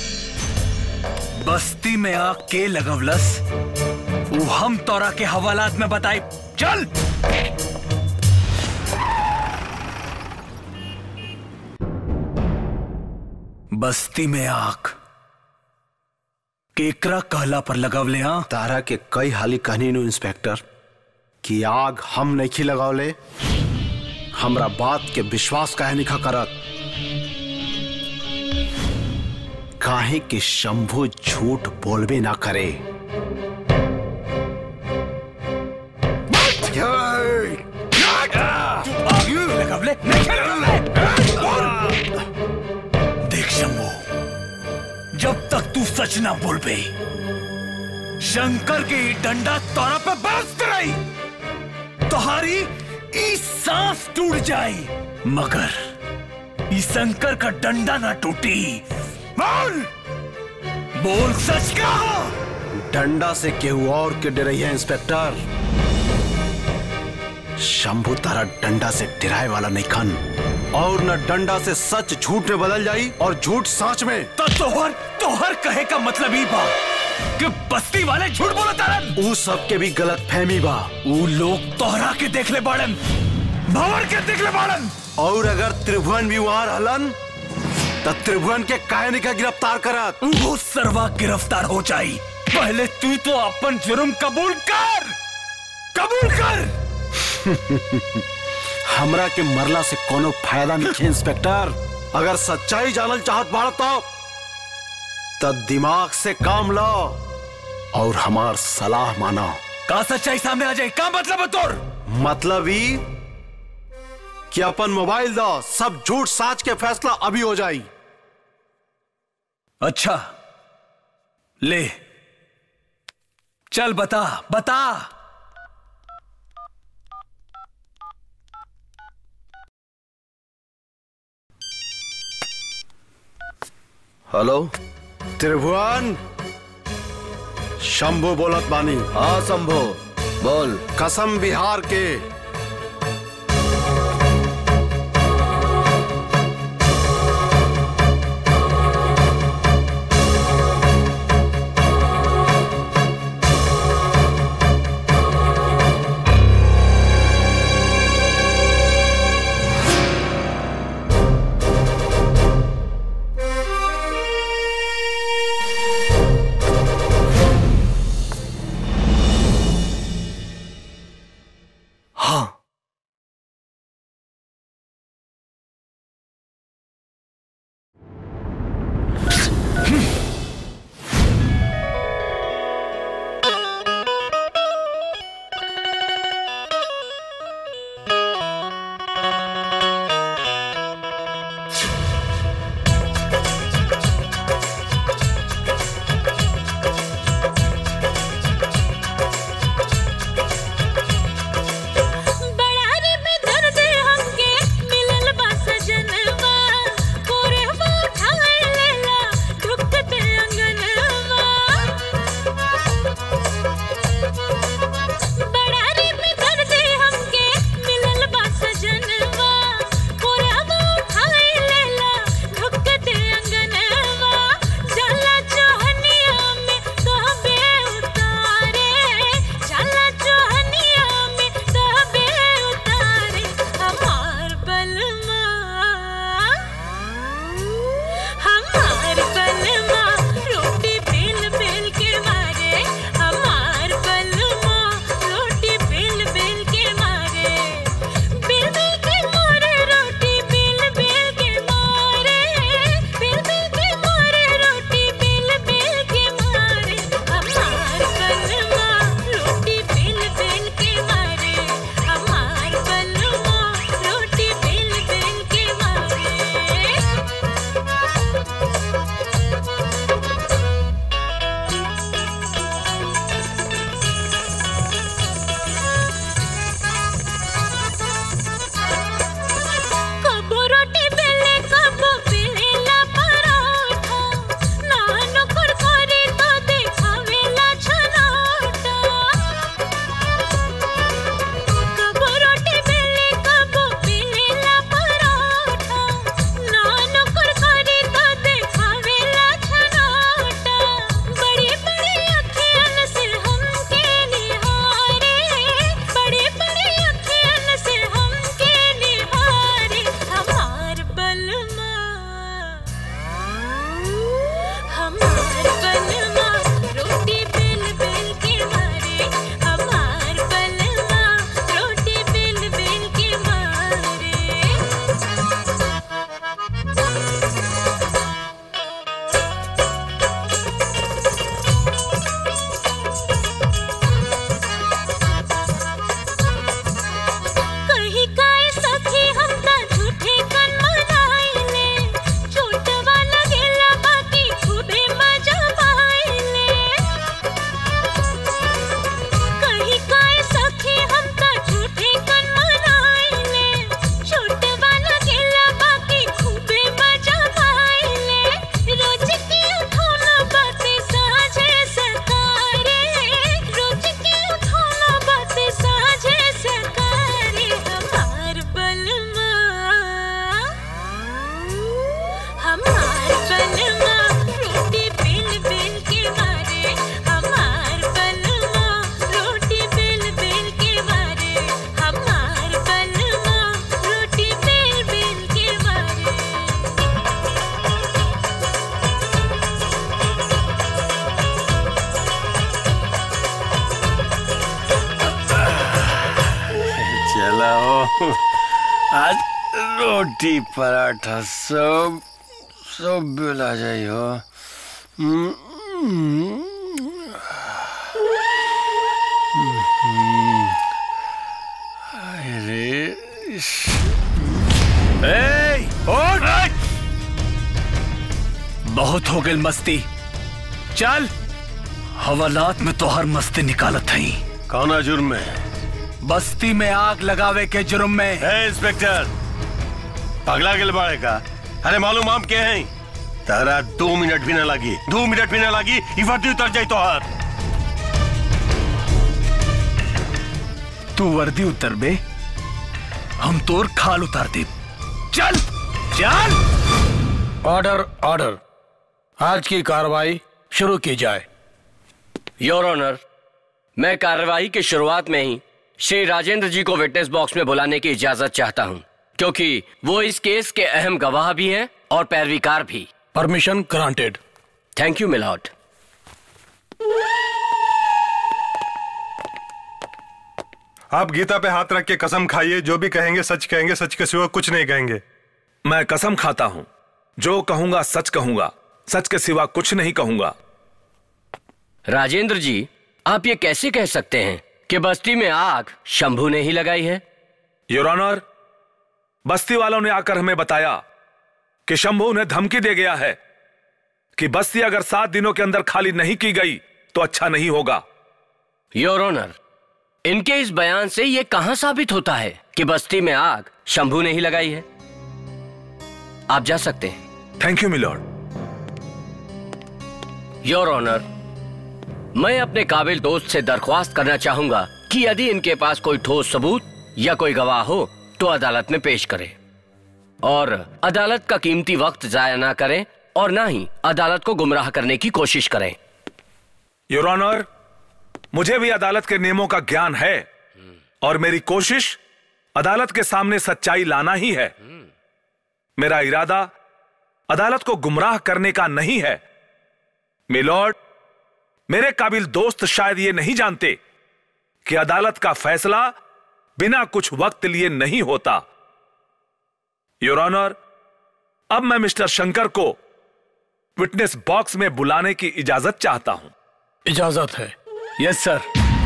बस्ती में आग के लगवलस वो हम तोरा के हवालात में बताई। चल बस्ती में आग केकरा कहला पर लगवले? हाँ तारा के कई हाली कहनी नु इंस्पेक्टर कि आग हम नहीं लगौले। हमरा बात के विश्वास काहे नहीं करत? काहे कि शंभू झूठ बोलबे ना करे। देख शंभू, जब तक तू सच ना बोल बे, शंकर के डंडा तोरा पे बरसत रही, तुम्हारी ई सांस टूट जाई, मगर ई शंकर का डंडा ना टूटी। बोल बोल, सच कहा। डंडा से केहू और के डरई है इंस्पेक्टर। शंभू तारा डंडा से डराए वाला नहीं खन, और न डंडा से सच झूठ में बदल जाई और झूठ सच में। तो तोहर कहे का मतलब ही बा कि बस्ती वाले झूठ बोला तारन। ऊ सब के भी गलत फहमी बा। ऊ लोग तोहरा के देखले बाड़न, भंवर के देखले बाड़न। और अगर त्रिभुवन भी वहां रहलन तो त्रिभुवन के काहे नहीं का गिरफ्तार करत? वो सर्वा गिरफ्तार हो जाई। पहले तू तो अपन जुर्म कबूल कर, कबूल कर। हमरा के मरला से कोनो फायदा नहीं है इंस्पेक्टर। अगर सच्चाई जानल चाहत बाड़ा तो दिमाग से काम लो और हमार सलाह मानो। का सच्चाई सामने आ जाए? का मतलब है तोर? मतलब ही कि अपन मोबाइल दो, सब झूठ साच के फैसला अभी हो जाई। अच्छा ले, चल बता बता। हेलो त्रिभुवन, शंभू बोलत बानी। हाँ शंभू बोल। कसम बिहार के लाओ। आज रोटी पराठा सब सब बिला जाइयो। बहुत हो गई मस्ती, चल हवालात में तो हर मस्ती निकालत है। कौना जुर्म में? बस्ती में आग लगावे के जुर्म में। इंस्पेक्टर पगला के बाड़े का? अरे मालूम हम के हैं? तारा 2 मिनट भी ना लगी, 2 मिनट भी ना लगी, ये वर्दी उतर जाए तो हार। तू वर्दी उतर बे, हम तोर खाल उतार दे। चल चल। ऑर्डर ऑर्डर, आज की कार्रवाई शुरू की जाए। योर ऑनर, मैं कार्रवाई की शुरुआत में ही श्री राजेंद्र जी को विटनेस बॉक्स में बुलाने की इजाजत चाहता हूं, क्योंकि वो इस केस के अहम गवाह भी हैं और पैरवीकार भी। Permission granted. Thank you milord. आप गीता पे हाथ रख के कसम खाइए, जो भी कहेंगे सच कहेंगे, सच के सिवा कुछ नहीं कहेंगे। मैं कसम खाता हूं, जो कहूंगा सच कहूंगा, सच के सिवा कुछ नहीं कहूंगा। राजेंद्र जी, आप ये कैसे कह सकते हैं कि बस्ती में आग शंभू ने ही लगाई है? योर ऑनर, बस्ती वालों ने आकर हमें बताया कि शंभू उन्हें धमकी दे गया है कि बस्ती अगर 7 दिनों के अंदर खाली नहीं की गई तो अच्छा नहीं होगा। योर ऑनर, इनके इस बयान से यह कहां साबित होता है कि बस्ती में आग शंभू ने ही लगाई है? आप जा सकते हैं। Thank you milord. Your honour, मैं अपने काबिल दोस्त से दरख्वास्त करना चाहूंगा कि यदि इनके पास कोई ठोस सबूत या कोई गवाह हो तो अदालत में पेश करें, और अदालत का कीमती वक्त जाया ना करें और ना ही अदालत को गुमराह करने की कोशिश करें। योर ऑनर, मुझे भी अदालत के नियमों का ज्ञान है और मेरी कोशिश अदालत के सामने सच्चाई लाना ही है। मेरा इरादा अदालत को गुमराह करने का नहीं है। मिलॉर्ड, मेरे काबिल दोस्त शायद ये नहीं जानते कि अदालत का फैसला बिना कुछ वक्त लिए नहीं होता। योर ऑनर, अब मैं मिस्टर शंकर को विटनेस बॉक्स में बुलाने की इजाजत चाहता हूं। इजाजत है। यस सर।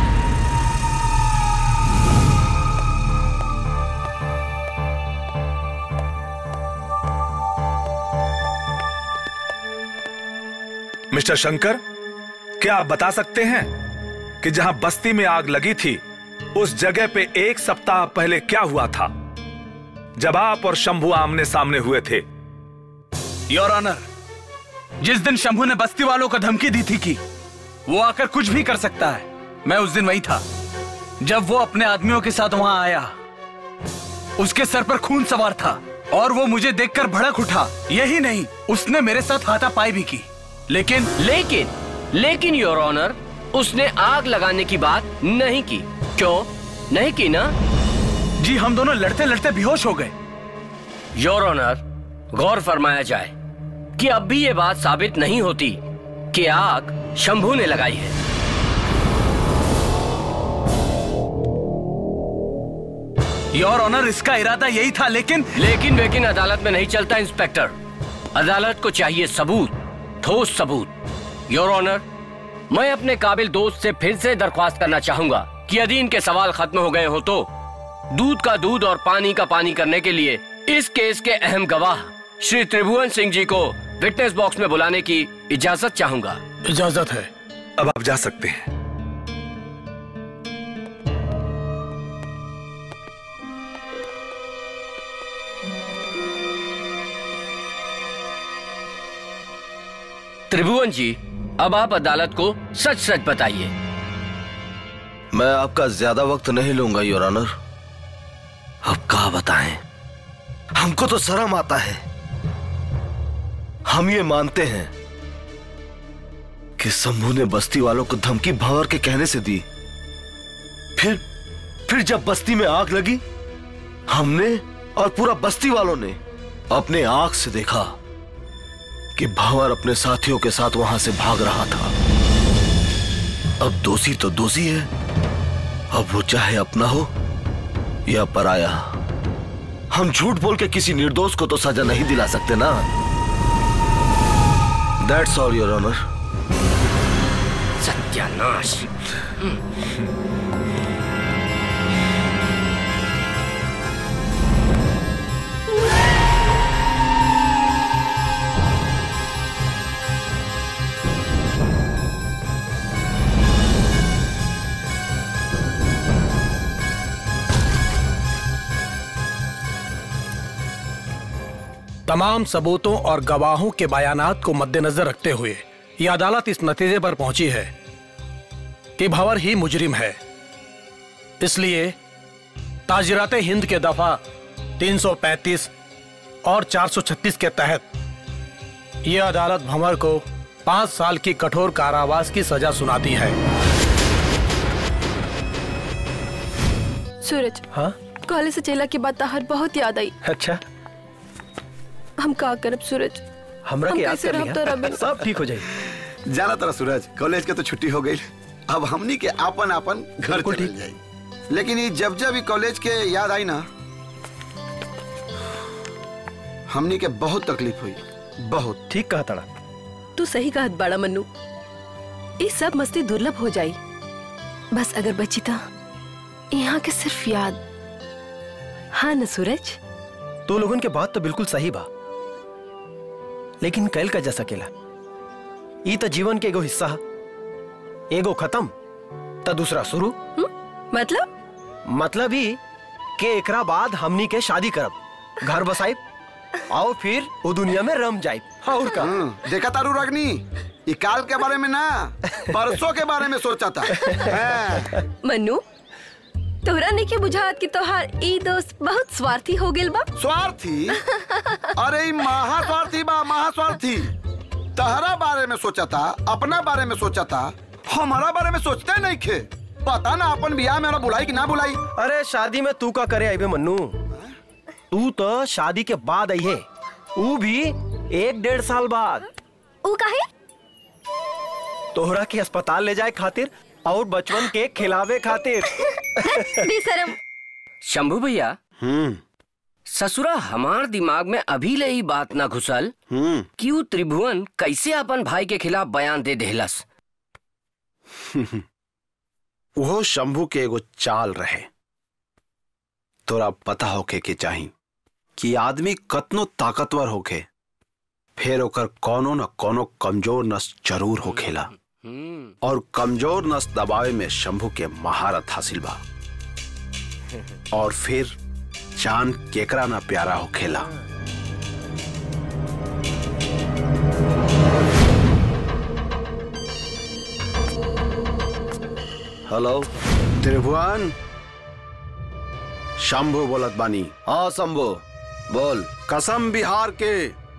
मिस्टर शंकर, क्या आप बता सकते हैं कि जहां बस्ती में आग लगी थी उस जगह पे 1 सप्ताह पहले क्या हुआ था, जब आप और शंभू आमने सामने हुए थे? योर ऑनर, जिस दिन शंभू ने बस्ती वालों को धमकी दी थी कि वो आकर कुछ भी कर सकता है, मैं उस दिन वही था जब वो अपने आदमियों के साथ वहां आया। उसके सर पर खून सवार था और वो मुझे देखकर भड़क उठा। यही नहीं, उसने मेरे साथ हाथापाई भी की। लेकिन योर ऑनर, उसने आग लगाने की बात नहीं की। क्यों नहीं की ना? जी, हम दोनों लड़ते लड़ते बेहोश हो गए। योर ऑनर, गौर फरमाया जाए कि अब भी ये बात साबित नहीं होती कि आग शंभू ने लगाई है। योर ऑनर, इसका इरादा यही था। लेकिन अदालत में नहीं चलता इंस्पेक्टर। अदालत को चाहिए सबूत, ठोस सबूत। योर ऑनर, मैं अपने काबिल दोस्त से फिर से दरख्वास्त करना चाहूंगा कि यदि इनके सवाल खत्म हो गए हो तो दूध का दूध और पानी का पानी करने के लिए इस केस के अहम गवाह श्री त्रिभुवन सिंह जी को विटनेस बॉक्स में बुलाने की इजाजत चाहूंगा। इजाजत है। अब आप जा सकते हैं। त्रिभुवन जी, अब आप अदालत को सच सच बताइए। मैं आपका ज्यादा वक्त नहीं लूंगा योर ऑनर। अब क्या बताएं, हमको तो शर्म आता है। हम ये मानते हैं कि शंभू ने बस्ती वालों को धमकी भंवर के कहने से दी। फिर जब बस्ती में आग लगी, हमने और पूरा बस्ती वालों ने अपने आंख से देखा कि भंवर अपने साथियों के साथ वहां से भाग रहा था। अब दोषी तो दोषी है, अब वो चाहे अपना हो या पराया, हम झूठ बोल के किसी निर्दोष को तो सजा नहीं दिला सकते ना। That's all your honour. सत्यानाश। तमाम सबूतों और गवाहों के बयानात को मद्देनजर रखते हुए यह अदालत इस नतीजे पर पहुंची है कि भंवर ही मुजरिम है। इसलिए ताजिराते हिंद के दफा 335 और 436 के तहत यह अदालत भंवर को 5 साल की कठोर कारावास की सजा सुनाती है। सूरज, हाँ कॉलेज से चला के बाद ताहर बहुत याद आई। अच्छा, हम का करब सूरज? हमरा के याद कैसे कर रहब तोरा बिन? सब ठीक हो जाए। जाना तरह सूरज, कॉलेज के तो छुट्टी हो गई, अब हमनी के आपन आपन घर चल जाए। लेकिन ये जब जब कॉलेज के याद आई ना, हमनी के बहुत तकलीफ हुई, बहुत। ठीक कहा तड़ा। तू सही कहत बड़ा मन्नू, ये सब मस्ती दुर्लभ हो जाई। बस अगर बची था यहाँ के सिर्फ याद। हाँ न सूरज? तो लोगन के बात तो बिल्कुल सही बा, लेकिन कैल का जा सकेला। ई तो जीवन के एगो हिस्सा, एगो खत्म तो दूसरा शुरू। मतलब ही के एकरा बाद हमनी के शादी करब, घर बसाइब और फिर वो दुनिया में रम जाइब। और का देखा तारू रागनी, ये काल के बारे में ना परसों के बारे में सोचा था। मन्नू, तोहरा नहीं के बुझात कि तोहार ई दोस्त बहुत स्वार्थी हो गेल बा? स्वार्थी? अरे महा स्वार्थी बा, महा स्वार्थी। तहरा बारे में सोचा था, अपना बारे में सोचा था, हमारा बारे में सोचते नहीं खे। पता ना अपन बियाह में हमरा बुलाई कि ना बुलाई। अरे शादी में तू का करे आईबे मन्नू? तू तो शादी के बाद आई है, वो भी 1-1.5 साल बाद। वो काहे? तोहरा के अस्पताल ले जाए खातिर और बचपन के खिलावे खातिर। बेशरम। शंभू भैया, ससुरा हमार दिमाग में अभी ले ही बात ना घुसल कि वो त्रिभुवन कैसे अपन भाई के खिलाफ बयान दे देहलस। वो शंभू के एगो चाल रहे। तोरा पता होके के चाही कि आदमी कतनो ताकतवर होके फिर ओकर कोनो न कोनो कमजोर नस जरूर होखेला, और कमजोर नस दबावे में शंभू के महारत हासिल बा। और फिर चांद केकरा ना प्यारा होखेला। हेलो त्रिभुवन, शंभू बोलत बानी। हाँ शंभू बोल। कसम बिहार के।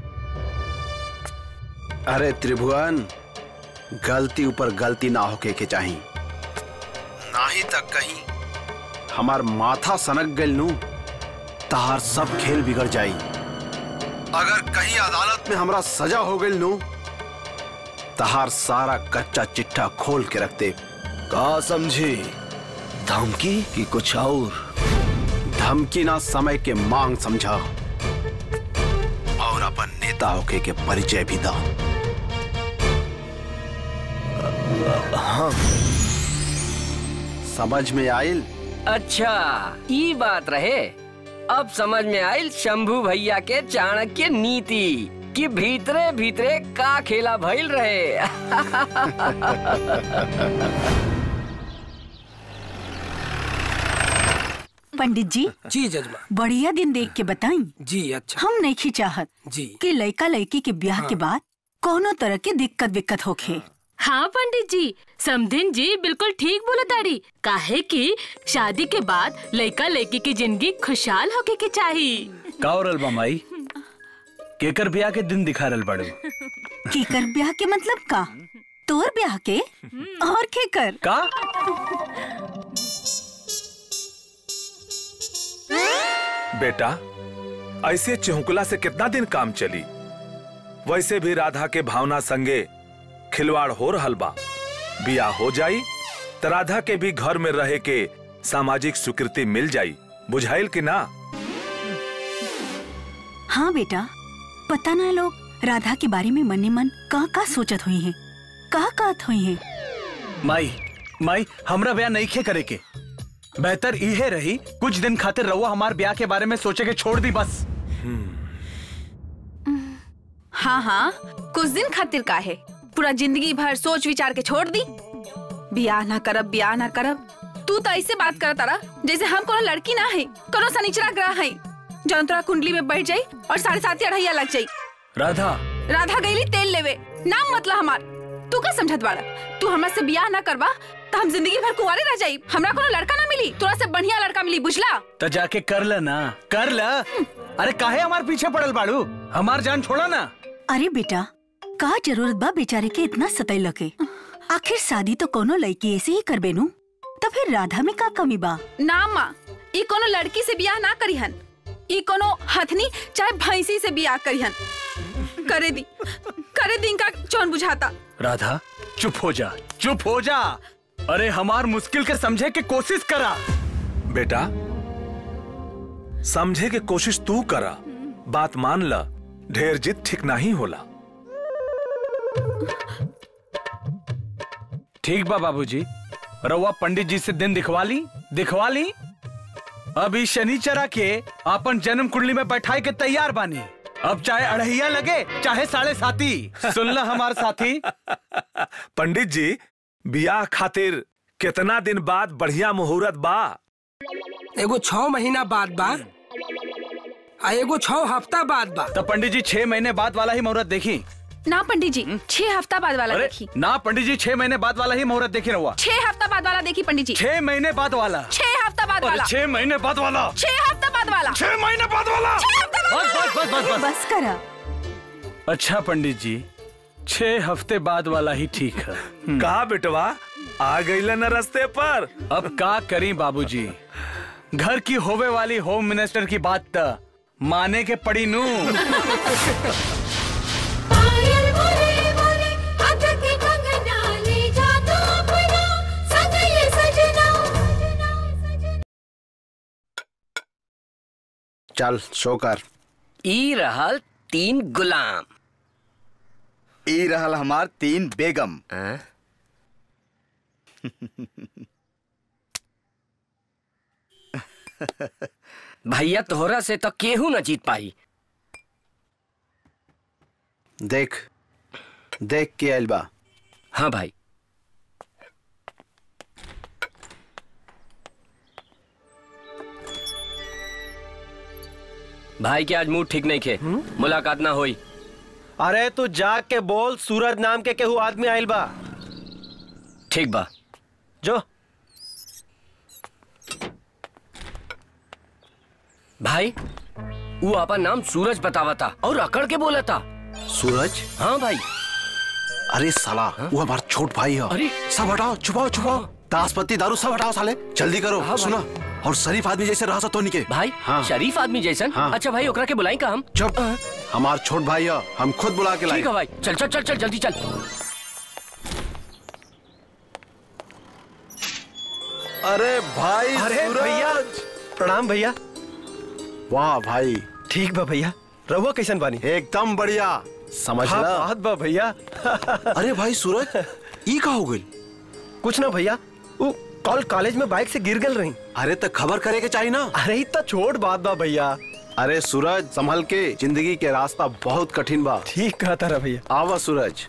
अरे त्रिभुवन, गलती ऊपर गलती ना होके के चाही, ना ही तक कहीं हमार माथा सनक गइल नू तहार सब खेल बिगड़ जाई। अगर कहीं अदालत में हमरा सजा हो गइल नू तहार सारा कच्चा चिट्ठा खोल के रखते। का समझी? धमकी की कुछ और? धमकी ना, समय के मांग समझा, और अपन नेता होके के परिचय भी दा। हाँ। समझ में आयल? अच्छा ये बात रहे। अब समझ में आयल शंभू भैया के चाणक्य नीति कि भीतरे भीतरे का खेला भइल रहे। पंडित जी। जी जजमान। बढ़िया दिन देख के बताई। जी अच्छा। हम नहीं चाहत जी कि लड़का लड़की के ब्याह के बाद कोनो तरह के दिक्कत विक्कत होखे। हाँ पंडित जी, समधिन जी बिल्कुल ठीक बोला ताड़ी। काहे कि शादी के बाद लड़का लड़की की जिंदगी खुशहाल होके के चाहिए। काउरल बमाई, केकर ब्याह के दिन दिखा रल बड़े। केकर ब्याह के मतलब का? तोर ब्याह के? और केकर का? बेटा, ऐसे चिहुकला से कितना दिन काम चली? वैसे भी राधा के भावना संगे खिलवाड़ हो रहल बा। बियाह हो जाई तो राधा के भी घर में रहे के सामाजिक स्वीकृति मिल जाई। बुझाइल कि ना? हाँ बेटा, पता ना लोग राधा के बारे में मन ही मन का सोचत हुई हैं, का कहत हुई हैं। माई हमरा ब्याह नहीं खे करे के। बेहतर इहे रही कुछ दिन खातिर रहुआ हमार ब्याह के बारे में सोचे के छोड़ दी बस। हाँ, कुछ दिन खातिर का है, पूरा जिंदगी भर सोच विचार के छोड़ दी। ब्याह ना करब। तू तो ऐसे बात करता रहा जैसे हम कोनो लड़की ना है, कोनो सनीचरा ग्रह है जो तोरा कुंडली में बैठ जाई और 7.5 अढ़ैया लग जाई। राधा गईली तेल लेवे, नाम मतलब हमार। तू का समझत बाड़ा? तू हमरा से ब्याह ना करवा तो हम जिंदगी भर कुंवारे रह जाई, हमरा कोनो लड़का ना मिली, तोरा से बढ़िया लड़का मिली, बुझला? तो जाके कर ल। अरे काहे हमार पीछे पड़ल बाड़ू? हमार जान छोड़ा ना। अरे बेटा, का जरूरत बा बेचारे के इतना सतैल के? आखिर शादी तो कोनो लड़की ऐसे ही करबे नु, तो फिर राधा में का कमी बा? ना माँ, ई कोनो लड़की से ब्याह ना करिहन, ई कोनो हथनी चाहे भैंसी से ब्याह करिहन। करे दी इनका चौन बुझाता। राधा चुप हो जा। अरे हमार मुश्किल के समझे के कोशिश करा। बेटा समझे के कोशिश तू करा, बात मान ला, ढेर जिद ठीक नहीं होला। ठीक बा बाबूजी, रउआ पंडित जी से दिन दिखवा ली। अभी शनिचरा के अपन जन्म कुंडली में बैठाए के तैयार बानी। अब चाहे अढ़ैया लगे चाहे 7.5। सुन ला हमार साथी। पंडित जी, बियाह खातिर कितना दिन बाद बढ़िया मुहूर्त बा? एगो 6 महीना बाद बा, एगो 6 हफ्ता बाद बा। तो पंडित जी 6 महीने बाद वाला ही मुहूर्त देखी ना? पंडित जी 6 हफ्ता बाद वाला देखी ना? पंडित जी 6 महीने बाद वाला ही मुहूर्त देखी रहुआ। 6 हफ्ता बाद वाला देखी पंडित जी। 6 महीने बाद वाला। 6 हफ्ता बाद वाला। 6 महीने बाद वाला। 6 हफ्ता बाद वाला। 6 महीने बाद वाला। बस करा। अच्छा पंडित जी, 6 हफ्ते बाद वाला ही ठीक है। कहा बेटवा, आ गईला न रास्ते पर? अब का करी बाबूजी, घर की होवे वाली होम मिनिस्टर की बात तो माने के पड़ी नू। चल शो कर। ई रहल 3 गुलाम, ई रहल हमार 3 बेगम। भैया तोहरा से तो केहू न जीत पाई। देख के आइल बा। हाँ भाई। भाई के आज मूड ठीक नहीं खे, मुलाकात ना होई। अरे तू जाग के बोल, सूरज नाम के केहू आदमी आइल बा। ठीक बा जो। भाई वो अपन नाम सूरज बतावा था और अकड़ के बोला था। सूरज? हाँ भाई। अरे साला वो हमारा छोट भाई है। अरे सब हटाओ, छुपाओ। दासपत्ती दारू सब हटाओ साले, जल्दी करो। हाँ सुना, और शरीफ आदमी जैसे रहा तो नहीं के भाई। हाँ। शरीफ आदमी जैसन? हाँ। अच्छा भाई, ओकरा के बुलाई का हम? चुप, हमार छोट भाई है, हम खुद बुला के लाए। ठीक है भाई, चल जल्दी चल। अरे भाई, अरे भैया, प्रणाम भैया। वाह भाई, ठीक बा भैया, रहुआ कैसन बानी? एकदम बढ़िया, समझ हाँ, ला। बात बा भैया। अरे भाई सूरज, ई का हो गई? कुछ ना भैया, वो कल कॉलेज में बाइक से गिर गल रही। अरे तो खबर करे के चाहिए ना। अरे इतना छोट बात बा भैया। अरे सूरज, संभल के, जिंदगी के रास्ता बहुत कठिन बा। ठीक कहता रहा भैया। आओ सूरज,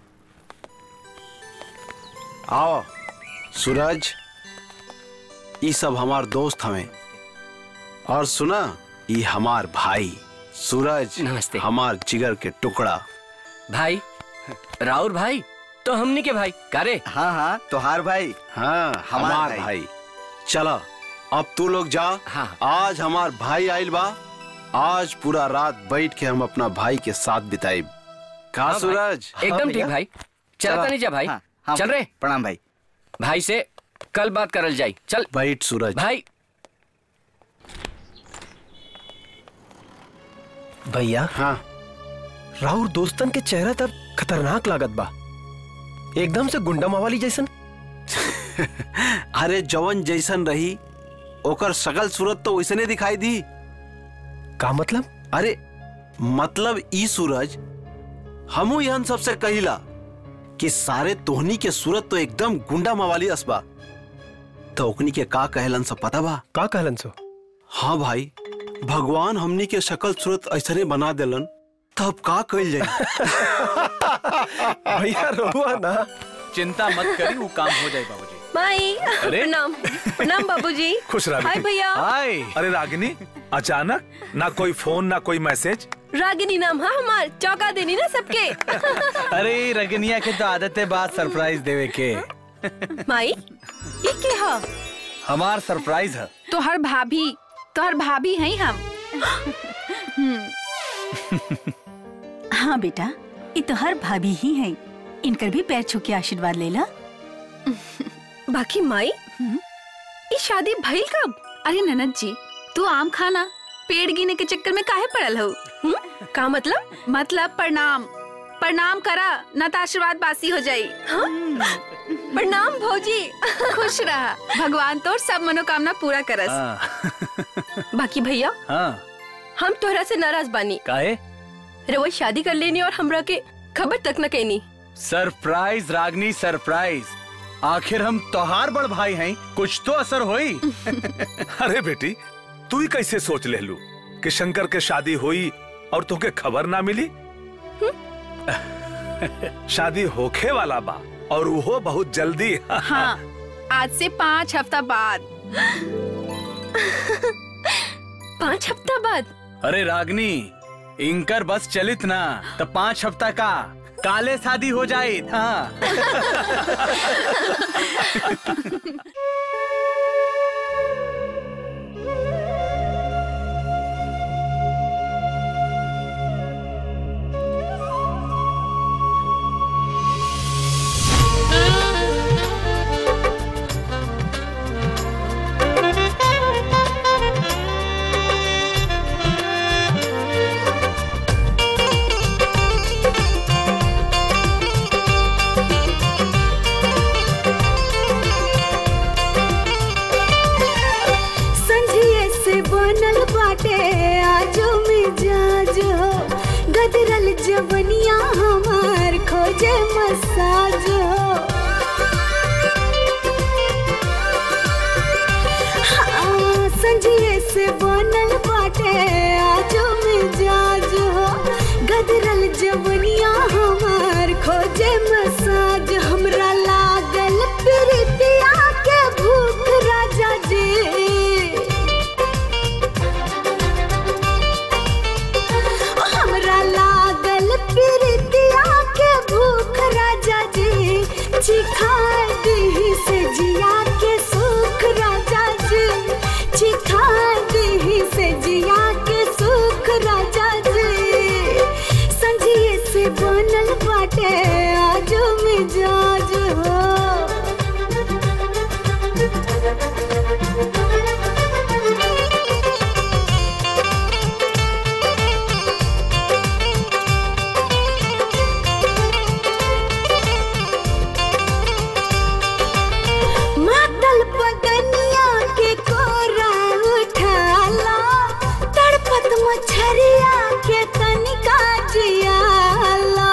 आओ। सूरज, ये सब हमार दोस्त हमें, और सुना, ये हमार भाई सूरज। नमस्ते। हमार जिगर के टुकड़ा। भाई राउर भाई तो हमनी के भाई कारे। हाँ, तोहार भाई। हाँ, हमार भाई। चला अब तू लोग जा। हाँ। आज हमार भाई आइल बा, आज पूरा रात बैठ के हम अपना भाई के साथ बिताई। कहा सूरज? एकदम ठीक भाई। चलता नहीं जा भाई। हाँ, चल रहे। प्रणाम भाई। भाई से कल बात करल जाई। चल बैठ सूरज। भाई। भैया। हाँ। राहुल दोस्तन के चेहरा तब खतरनाक लागत बा, एकदम से गुंडा मावाली जैसन। अरे जवन जैसन रही ओकर शकल सूरत तो वैसे नहीं दिखाई दी। का मतलब? अरे मतलब ई सूरज हमू यहन सबसे कहिला कि सारे तोहनी के सूरत तो एकदम गुंडा मवाली असबा। तो ओकनी के का कहलन सब पता बा? का कहलन सो? हाँ भाई, भगवान हमनी के शकल सूरत ऐसने बना देलन, तब का कइल जाए? भैया रोवा ना। चिंता मत करी, वो काम हो जाए बाबूजी। माई अरे? प्रणाम। प्रणाम बाबूजी। खुश रहा हाय बेटी। भैया। हाय। अरे रागिनी, अचानक ना कोई फोन ना कोई मैसेज। रागिनी नाम है हमार, चौका देनी ना सबके। अरे रगनिया के तो आदत है बात सरप्राइज देवे के। माई ये क्या है? हमार सरप्राइज है। तोहर भाभी हैं हम। हाँ बेटा, ये तो हर भाभी ही है। इनकर भी पैर छू के आशीर्वाद ले ला। बाकी माई ये शादी भइल कब? अरे ननद जी, तू आम खाना पेड़ गिने के चक्कर में काहे पड़ल हो? का मतलब? मतलब प्रणाम करा, न तो आशीर्वाद बासी हो जाई। हाँ? प्रणाम भौजी। खुश रहा, भगवान तोर सब मनोकामना पूरा करस। बाकी भैया हाँ। हम तोहरा से नाराज बानी। काहे? रोज शादी कर लेनी और हमरा के खबर तक न कहनी। सरप्राइज रागनी, सरप्राइज। आखिर हम तोहार बड़ भाई हैं, कुछ तो असर होई। अरे बेटी, तू ही कैसे सोच ले लू कि शंकर के शादी हुई और तुमके खबर ना मिली? शादी होखे वाला बा और वो बहुत जल्दी। हाँ, आज से 5 हफ्ता बाद। 5 हफ्ता बाद? अरे रागनी, इनकर बस चलित ना तो 5 हफ्ता का काले शादी हो जाए। हाँ। जवनिया हमार खोजे मसाज हो। हाँ, संजिए से बनल बाटे आजो मिजाज हो। गदरल जवनिया हमार खोजे मसाज। हमरा लागल प्रीतिया के भूख राजा जी। चिखा दी से जिया के सुख राजा जी। चिखा दी से जिया के सुख राजा जी। संजिए से बनल बाटे आजो मिजाज हो। मछरिया के तनिका जियाला।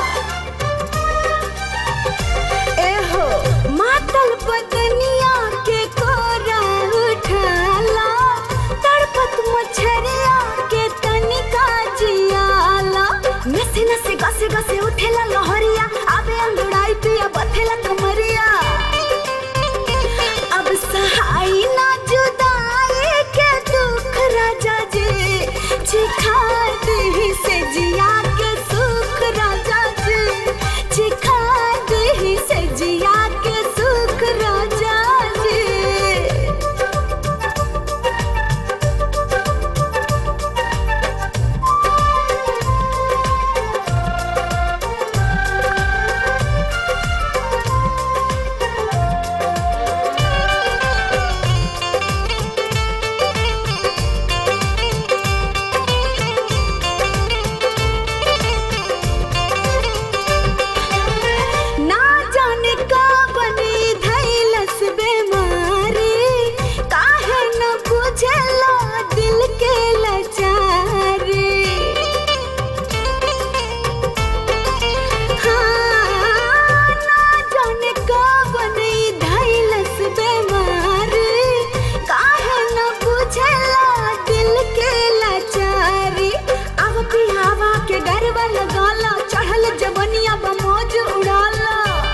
एहो मातल बदनिया के कोरा उठाला। तड़पत मछरिया के तनिका जियाला। नसे नसे गसे गसे उठेला लहरिया। आबे अंगड़ाई पिया बथेला कमरिया। अब सहाई ना जुदाई के दुख राजा जी। चिखा दी से जिया के सुख राजा जी। चिखा दी से जिया के सुख राजा जी। अब मौज उड़ाला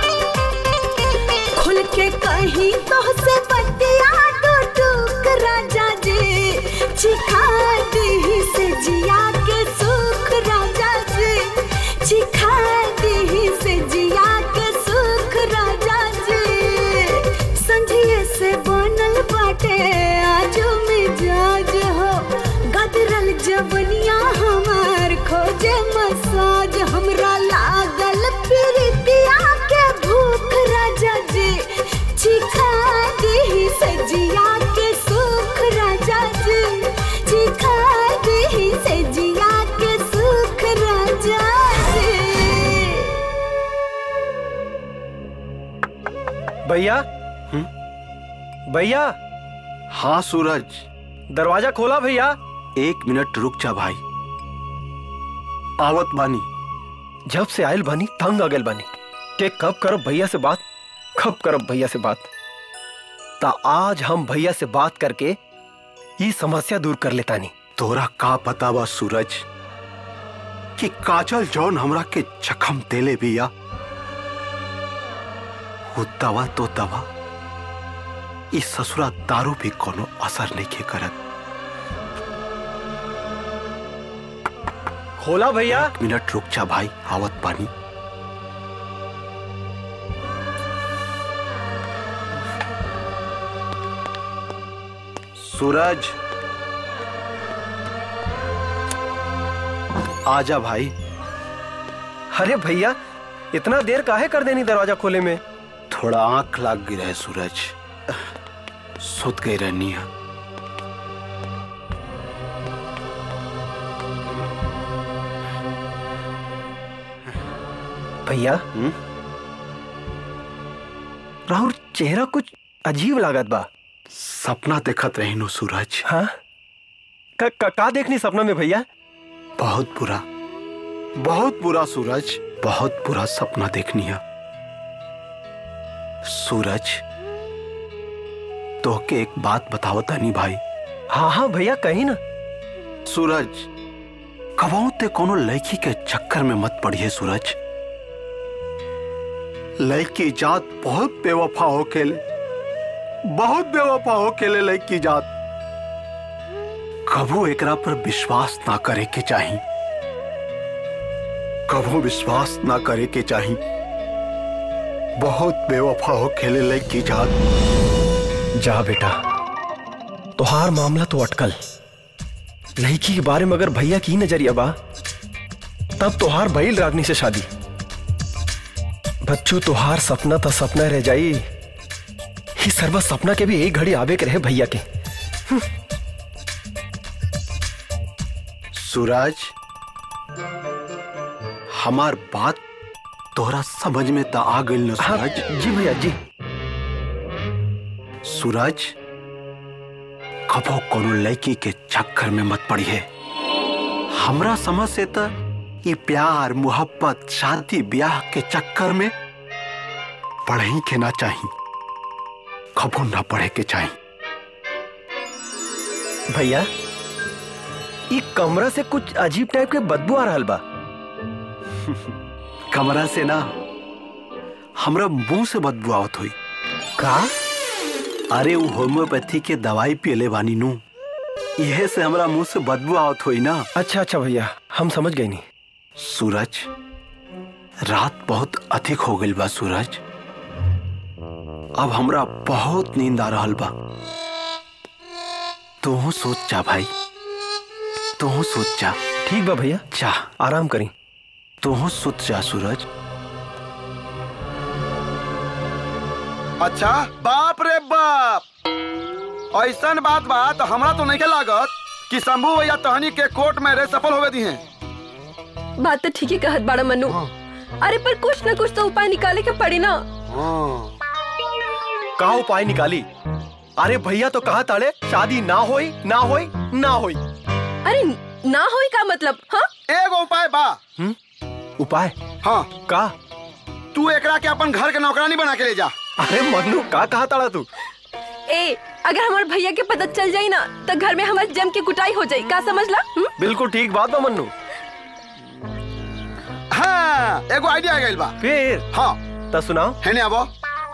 खुल के कहीं तो से बतिया दो टूक राजा जी चिखा दी से जिया के सुख राजा जी चिखा दी से जिया के सुख राजा जी संझिए से बनल बाटे आजो मिजाज हो गदरल जवनिया हमार खोजे मसाज हमरा लागल प्रीतिया के भूख राजा जी चिखा दी से जिया के सुख राजा जी चिखा दी से जिया के सुख राजा जी। भैया भैया। हाँ सूरज। दरवाजा खोला भैया। 1 मिनट रुक जा भाई, आवत बानी। जब से आयल बानी तंग आ गल बानी के कब करब भैया से बात, कब करब भैया से बात। ता आज हम भैया से बात करके ये समस्या दूर कर लेता नहीं। तोरा का पता बा सूरज कि काजल जौन हमरा के जख्म देले बिया वो दवा तो दवा इस ससुरा दारू भी कोनो असर नहीं के करत। खोला भैया। 1 मिनट रुक जा भाई, आवत पानी। सूरज आजा भाई। अरे भैया इतना देर काहे कर देनी दरवाजा खोले में। थोड़ा आंख लाग गई रहे सूरज, सुत गई रहनी है। भैया राहुल चेहरा कुछ अजीब लागत बा। सपना देखत रही नो सूरज। हाँ का देखनी सपना में भैया। बहुत बुरा सूरज, बहुत बुरा सपना देखनी है। सूरज तो के एक बात बताओ तनी भाई। हाँ भैया कहीं ना। सूरज कबाऊ ते कोनो लड़की के चक्कर में मत पड़िए सूरज। लड़की जात बहुत बेवफा हो खेले, बहुत बेवफा हो खेले लड़की जात। कबू एकरा पर विश्वास ना करे के चाहिए, कबू विश्वास ना करे के चाहिए। बहुत बेवफा हो खेले लड़की जात। जा बेटा, तोहार मामला तो अटकल। लड़की के बारे में अगर भैया की नजरिया बा तब तोहार भइल रागनी से शादी। बच्चू तोहार सपना तो सपना रह जाई, ही सर्व सपना के भी एक घड़ी आवे के रहे भैया के। सूरज हमार बात तोहरा समझ में तो आ गई ना सूरज। हाँ, जी भैया जी। सूरज कबो कोनो लड़की के चक्कर में मत पड़िए। हमरा समझ से तो ये प्यार मोहब्बत शादी ब्याह के चक्कर में पढ़े के ना चाहिए, कबो ना पढ़े के चाहिए। भैया ये कमरा से कुछ अजीब टाइप के बदबू आ रहा बा। कमरा से ना, हमरा मुंह से बदबू आवत हुई। का? अरे वो होम्योपैथी के दवाई पियले बानी नू, यह से हमरा मुंह से बदबू आवत हुई ना। अच्छा भैया हम समझ गए नहीं। सूरज रात बहुत अधिक हो गई बा सूरज, अब हमरा बहुत नींद आ रहा बा। तू सोच जा भाई, तू सोच जा। ठीक बा भैया, जा आराम करी। तू सोच जा सूरज। अच्छा बाप रे बाप, ऐसा बात बा तो हमरा तो नहीं लागत कि शंभू भैया तहनी के कोर्ट में रे सफल हो गए हैं। बात तो ठीक ही कहत बड़ा मन्नू। अरे पर कुछ न कुछ तो उपाय निकाले के पड़ी ना। का उपाय निकाली? अरे भैया तो कहा ताड़े शादी ना होई ना होई ना होई। अरे ना होई का मतलब? हाँ एगो उपाय बा। उपाय? हाँ का? तू एकरा के अपन घर के नौकरानी बना के ले जा। अरे मन्नू का कहा ताड़ा तू? ए अगर हमारे भैया के पता चल जाई ना तो घर में हमारे जम की कुटाई हो जाई, का समझ ला? बिल्कुल ठीक बात बा मन्नू। हाँ एगो आइडिया आ गइल बा। फिर हाँ तो सुनाओ। है ने आबो।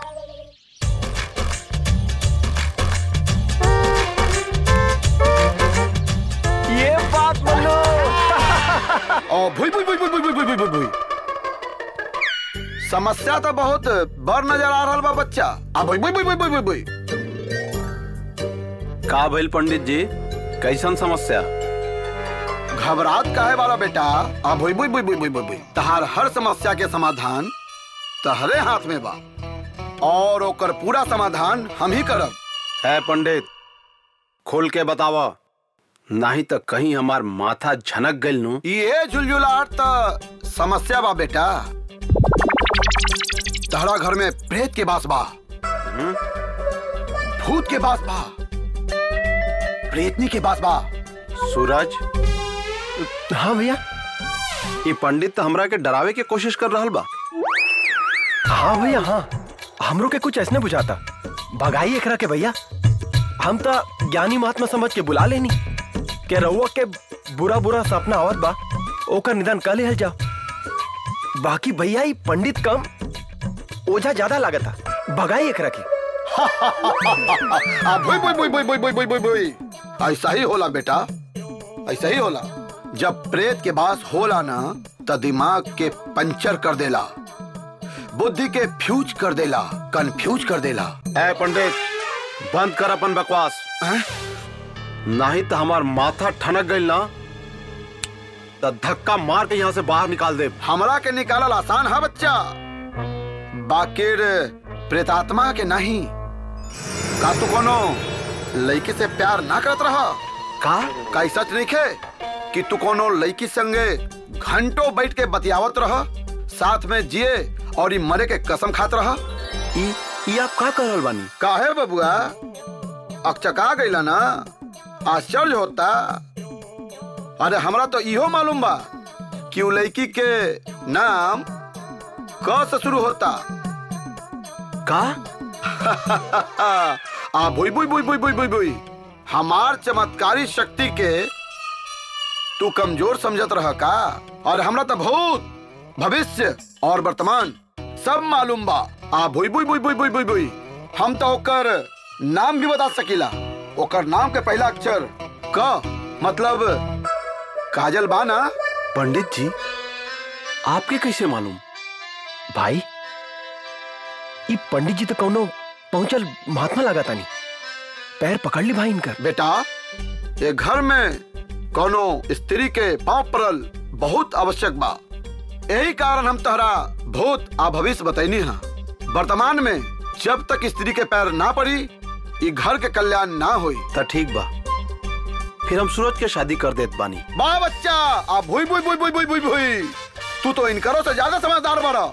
ये बात बोलो। ओ भुई भुई भुई भुई भुई भुई भुई भुई। समस्या तो बहुत बड़ नजर आ रहा बा बच्चा। अब भुई भुई भुई भुई भुई भुई। का भइल पंडित जी, कैसन समस्या? घबरात काहे वाला बेटा? अब भुई भुई भुई भुई भुई भुई। तहार हर समस्या के समाधान तहरे हाथ में बा और ओकर पूरा समाधान हम ही करब। है पंडित, खोल के बतावा, नहीं तो कहीं हमार माथा झनक गइल नु। ये झुलझुलाहट तो समस्या बा बेटा। तहरा घर में प्रेत के बास बा, भूत के बास बा, प्रेतनी के बास बा। सूरज। हाँ भैया। ये पंडित तो हमरा के डरावे के कोशिश कर रहा बा। हाँ भैया हाँ, हमरो के कुछ ऐसने बुझाता। भगाई एकरा के भैया। हम तो ज्ञानी महात्मा समझ के बुला लेनी के रउआ के बुरा बुरा सपना आवत बा, ओकर निदान कर लेहल जाओ। बाकी भैया ये पंडित कम, ओझा ज्यादा लागता। भगाई एकरा के। भुई भुई भुई भुई भुई भुई भुई भुई। ऐसा ही होला बेटा, ऐसा ही होला। जब प्रेत के बास होला ना तो दिमाग के पंचर कर देला, बुद्धि के फ्यूज कर देला, कंफ्यूज कर देला। ए पंडित, बंद कर अपन बकवास। नहीं तो हमार माथा ठनक गइल ना तो धक्का मार के यहाँ से बाहर निकाल दे। हमरा के निकालल आसान है बच्चा, बाकिर प्रेतात्मा के नहीं। का तू कोनो लड़की से प्यार ना करत रहा? का सच नहीं खे कि तू कोनो लड़की संगे घंटों बैठ के बतियावत रहा, साथ में जिए और मरे के कसम खात रहा? ई आप का करल बानी? काहे बबुआ अकचका गइला ना? आश्चर्य होता। अरे हमरा तो इहो मालूम बा कि लड़की के नाम क से शुरू होता। का? आ भुई भुई भुई भुई भुई भुई भुई। हमार चमत्कारी शक्ति के तू कमजोर समझत रहा का? और हमरा तो भूत, भविष्य और वर्तमान सब मालूम बा। आ भुई भुई भुई भुई भुई भुई भुई। हम तो ओकर नाम भी बता सकीला। ओकर नाम के पहला अक्षर क मतलब काजल बा ना? पंडित जी आपके कैसे मालूम? भाई ये पंडित जी तो कौनो पहुंचल महात्मा लगा तानी। पैर पकड़ ली भाई इनकर। बेटा ये घर में कोनो स्त्री के पांव पड़ल बहुत आवश्यक बा। यही कारण हम तहरा भूत आ भविष्य बतैनी है। वर्तमान में जब तक स्त्री के पैर ना पड़ी ये घर के कल्याण ना होई। तो ठीक बा, फिर हम सूरज के शादी कर देत बानी। वाह बच्चा, आप भुई भुई भुई भुई भुई भुई भुई। तू तो इनकरो से ज्यादा समझदार बड़ा।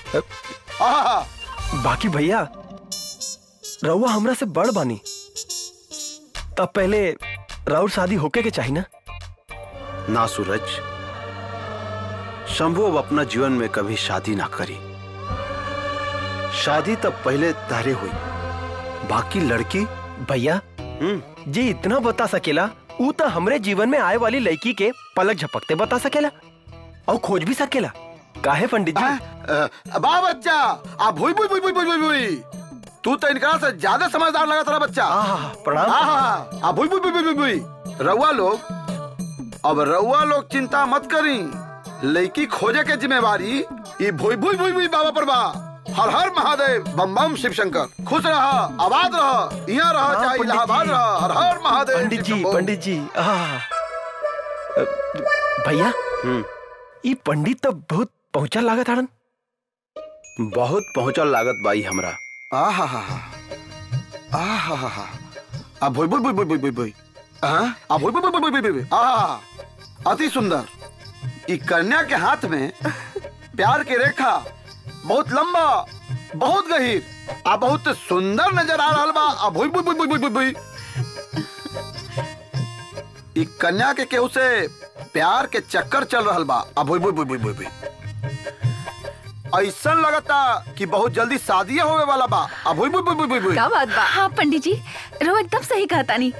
बाकी भैया रउआ हमरा से बड़ बानी, तब पहले राउर शादी होके के चाहिए ना? ना सूरज, शंभू अब अपना जीवन में कभी शादी ना करी। शादी तब पहले तारे हुई, बाकी लड़की। भैया जी इतना बता सकेला, ऊ तो हमरे जीवन में आए वाली लड़की के पलक झपकते बता सकेला और खोज भी सकेला। काहे पंडित जी? वाह बच्चा, आप भुई भुई भुई भुई भुई भुई। तू तो इनका से ज्यादा समझदार लगा तेरा बच्चा। प्रणाम। आप भुई भुई भुई भुई भुई। रउआ लोग अब रउआ लोग चिंता मत करी, लड़की खोजे के जिम्मेवारी ये भुई भुई भुई भुई बाबा पर बा। हर हर महादेव, बम बम शिव शंकर। खुश रहा, आबाद रहा, यहाँ रहा चाहे इलाहाबाद रहा। हर हर महादेव। पंडित जी भैया ये पंडित तो बहुत पहुंचा लागत हड़न। बहुत पहुंचल लागत बाई हमरा। अब भुई भुई भुई भुई भुई भुई। अब भुई भुई भुई भुई भुई भुई। अति सुंदर। ई कन्या के हाथ में प्यार की रेखा बहुत लंबा, बहुत गहीर, आ बहुत सुंदर नजर आ रहा बा। अब भुई भुई भुई भुई भुई भुई। ई कन्या के केहू से प्यार के चक्कर चल रहा बा। अब भुई भुई भुई भुई भुई भुई। ऐसा लगता कि बहुत जल्दी शादी होवे वाला बा। अब भुई भुई भुई भुई भुई। क्या बात बा? हाँ पंडित जी, रो एकदम सही कहता नहीं।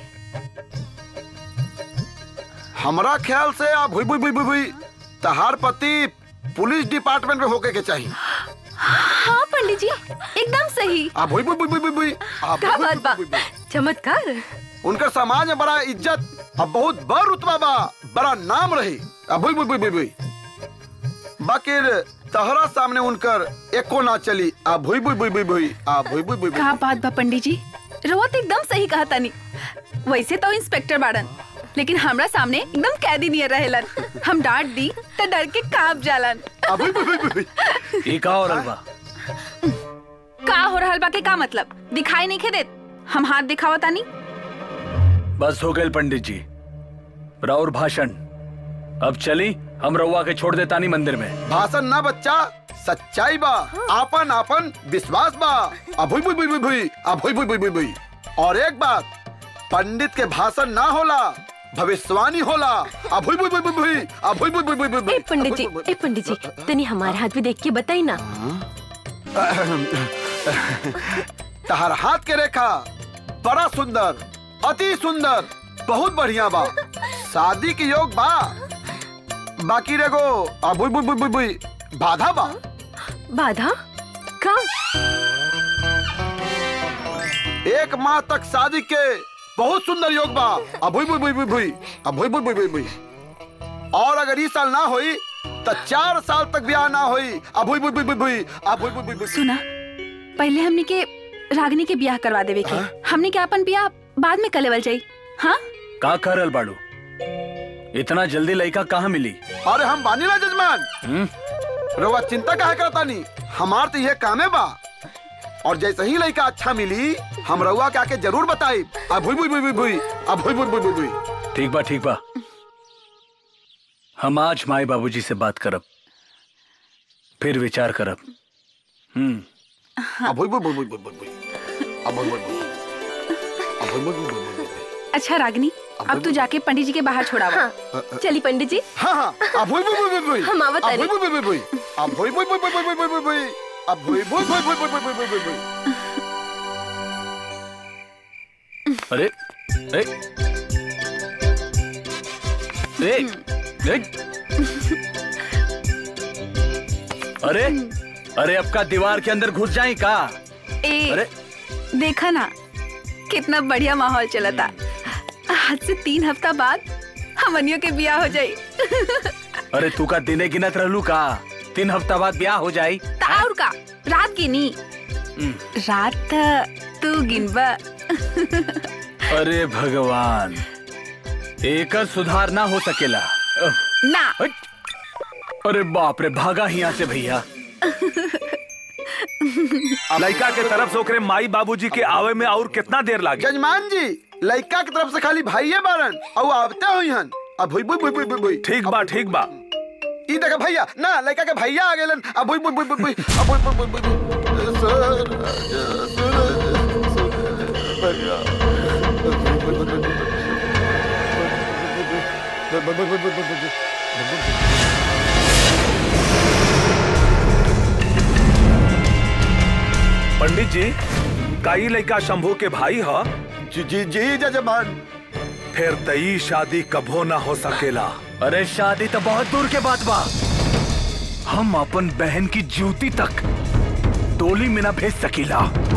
हमरा ख्याल से आप भुई भुई भुई भुई भुई तहार पति पुलिस डिपार्टमेंट में होके के चाहिए। हाँ पंडित जी एकदम सही। अब हुई क्या बात बा, चमत्कार। उनका समाज में बड़ा इज्जत अब बहुत बड़ रुतबा बा, बड़ा नाम रही। अब हुई बाकी तहरा सामने उनकर एको ना चली। अब हुई क्या बात बा पंडित जी, रोहत एकदम सही कहा तानी। वैसे तो इंस्पेक्टर बाड़न, लेकिन हमरा सामने एकदम कैदी नियर रहेलन। हम डांट दी तो डर के कांप जालन। ये का हो रहल बा? का हो रहल बा के का मतलब? दिखाई नहीं देत, हम हाथ दिखावा तानी। बस हो गए पंडित जी, राउर भाषण। अब चली, हम रउआ के छोड़ देता नहीं मंदिर में। भाषण ना बच्चा, सच्चाई बा, आपन आपन विश्वास बा। अब हुई। और एक बात, पंडित के भाषण ना होला, भविष्यवाणी होला। अब हुई। ए पंडित जी तनी हमारे हाथ में देख के बताई ना। तहर हाथ के रेखा बड़ा सुंदर, अति सुंदर, बहुत बढ़िया बा। शादी के योग बा, बाकी रेगो अब हुई बाधा बा। बाधा का? 1 माह तक शादी के बहुत सुंदर योग बा। अब हुई। और अगर इस साल ना हुई तो 4 साल तक ब्याह ना हुई। अब हुई। सुना, पहले हमने के रागनी के ब्याह करवा देवे के, हमने के अपन ब्याह बाद में कलेवल जाई। हाँ का करल बाड़ू? इतना जल्दी लड़का कहाँ मिली? अरे हम बानी ना जजमान, रउआ चिंता काहे करता नहीं, हमार तो यह कामे बा। और जैसे ही लड़का अच्छा मिली हम रउआ के आके जरूर बताई। अब हुई। ठीक बा। हम आज माई बाबूजी से बात करब, फिर विचार करब। अच्छा रागिनी, अब तू जाके पंडित जी के बाहर छोड़ावा। हाँ, चली पंडित जी। हाँ। अब हुई। हम आवत तारी। अब हुई। अरे अरे अब का दीवार के अंदर घुस जाए का? अरे देखा ना कितना बढ़िया माहौल चलता। आज से 3 हफ्ता बाद हमनियों के ब्याह हो जाई। अरे तू का दिने गिनत रहलू का? 3 हफ्ता बाद ब्याह हो जाई। और का रात गिनी? रात तू गिनबा। अरे भगवान, एकर सुधार ना हो सकेला ना। अरे बाप रे, भागा ही यहाँ से भैया। लड़का के तरफ से ओकरे माई बाबूजी के आवे में और कितना देर लागे? जजमान जी, लड़का की तरफ से खाली भाईये बारन और आवते हुई हन। अब हुई। ठीक बा। ई देखा भैया ना, लड़का के भैया आ गेलन। अब हुई। पंडित जी, काई लड़का शंभू के भाई हा? जी जजमान। फिर तई शादी कभो ना हो सकेला। अरे शादी तो बहुत दूर के बात बा। हम अपन बहन की जूती तक डोली में ना भेज सकीला।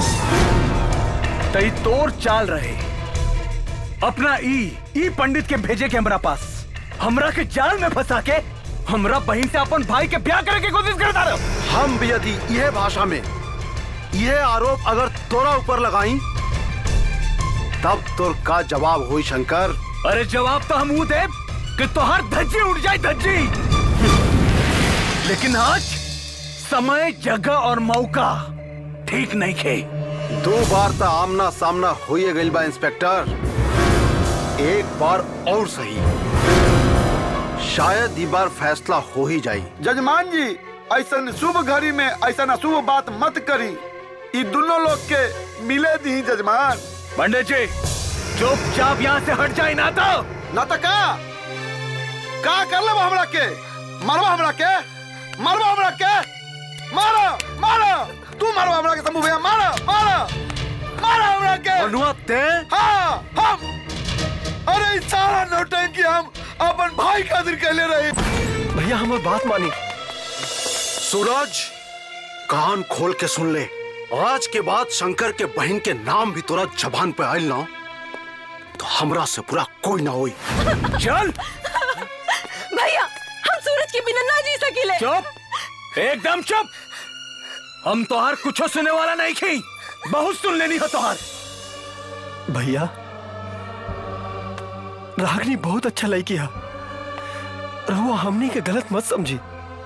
तई तोर चाल रहे अपना ई पंडित के भेजे के हमरा पास, हमरा के जाल में फंसा के हमरा बहन से अपन भाई के ब्याह करे के कोशिश करता रहो। हम भी यदि यह भाषा में यह आरोप अगर तोरा ऊपर लगाई तब तोर का जवाब हुई शंकर? अरे जवाब तो हम दे कि तोहर धज्जी उड़ जाए, धज्जी। लेकिन आज समय, जगह और मौका ठीक नहीं खे। 2 बार तो आमना सामना होइए गइल बा इंस्पेक्टर, एक बार और सही, शायद ई बार फैसला हो ही जाई। जजमान जी, ऐसा शुभ घड़ी में ऐसा अशुभ बात मत करी। ई दोनों लोग के मिले दी जजमान। पंडित जी चुपचाप यहाँ से हट जाए, ना तो का कर ले हमरा के? मारवा हमरा के? मारो तू मारो हमरा के शंभू भैया, मारो हमरा के। अनुते? हाँ हम। अरे सारा नौटंकी हम अपन भाई खातिर कहले रहे। भैया हमार बात मानी, सूरज, कान खोल के सुन ले। आज के बाद शंकर के बहन के नाम भी तोरा जबान पे आयल ना तो हमरा से पूरा कोई ना होई। चल भैया, हम सूरज के बिना ना जी सकीले। चुप, एकदम चुप। हम तोहार कुछो सुने वाला नहीं खी, बहुत सुन लेनी हो तोहार। भैया, रागनी बहुत अच्छा लड़की है, रहुआ हमनी के गलत मत समझी।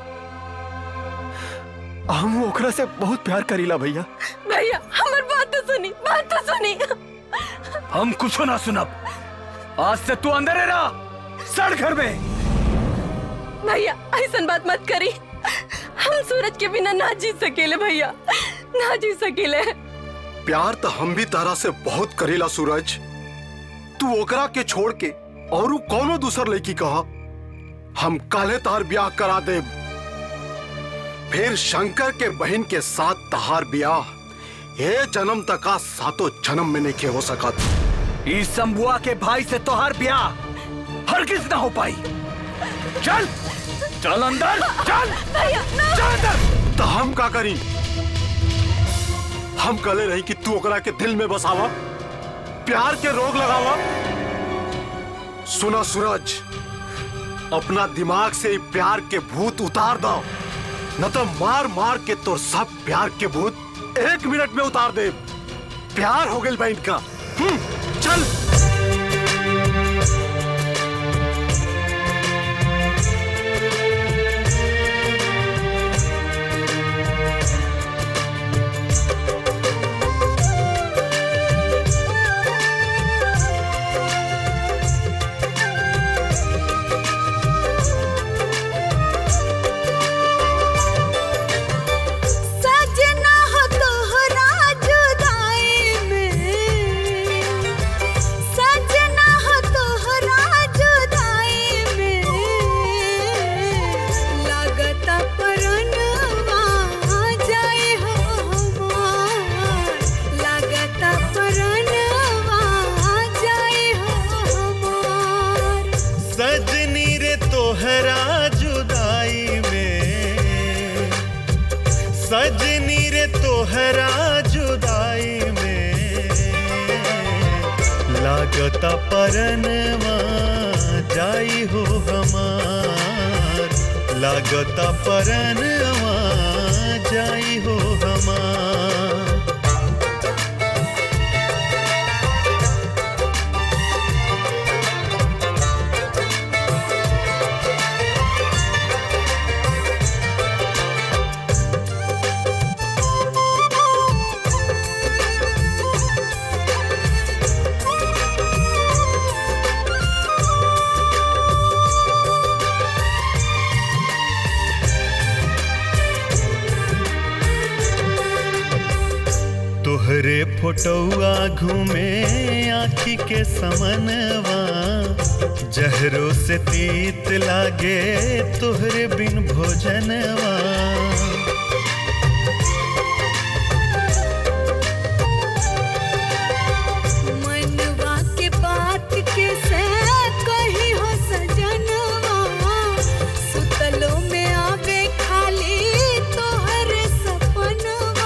हम ओकरा से बहुत प्यार करीला भैया। भैया, हमार बात तो सुनी, बात तो सुनी। हम कुछो ना सुनब। आज से तू अंदर है ना, सड़ घर में। भैया, ऐसा बात मत करी। हम सूरज के बिना ना जी सकेले भैया, ना जी सकेले। प्यार तो हम भी तारा से बहुत करेला सूरज। तू ओकरा के छोड़ के और कौनो दूसर लड़की कहा, हम काले तार ब्याह करा दे। फिर शंकर के बहन के साथ तहार ब्याह ये जन्म तक का सातों जन्म में नहीं हो सकत। इस शंभुआ के भाई से तोहार ब्याह हरगिज ना हो पाई। चल चल अंदर, चल चल अंदर। तो हम का करी? हम कले रही कि तू ओकरा के दिल में बसावा, प्यार के रोग लगावा। सुना सूरज, अपना दिमाग से प्यार के भूत उतार दो, न तो मार मार के तोर सब प्यार के भूत 1 मिनट में उतार दे। प्यार हो गई बहन का। चल। सजनी रे तोहरा जुदाई में लागता परनवा जाई हो हमार, लागता परनवा जाई हो हमार। तोहरे फोटोआ घूमे आँखी के समनवा, जहरों से तीत लागे तोहरे बिन भोजनवा। मनवा के बात के से कही हो सजनवा, सुतलो में आवे खाली तोहरे सपनवा।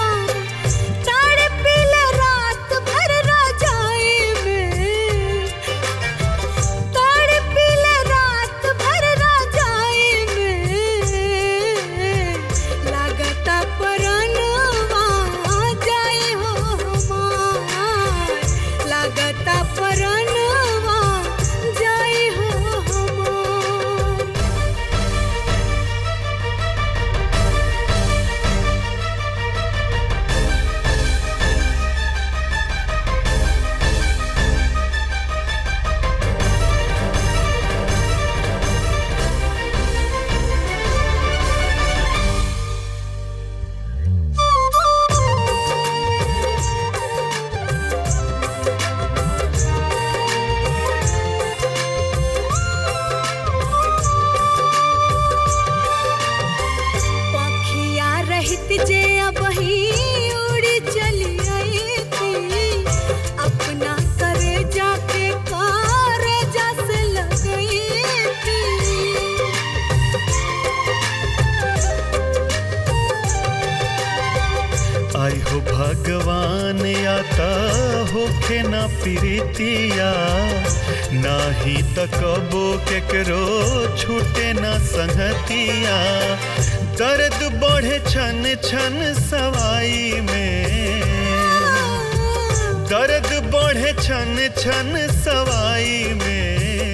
होखे न प्रीतिया, नाही त कबो केकरो छूटे न संगतिया। दर्द बढ़े छन छन सवाई में, दर्द बढ़े छन छन सवाई में।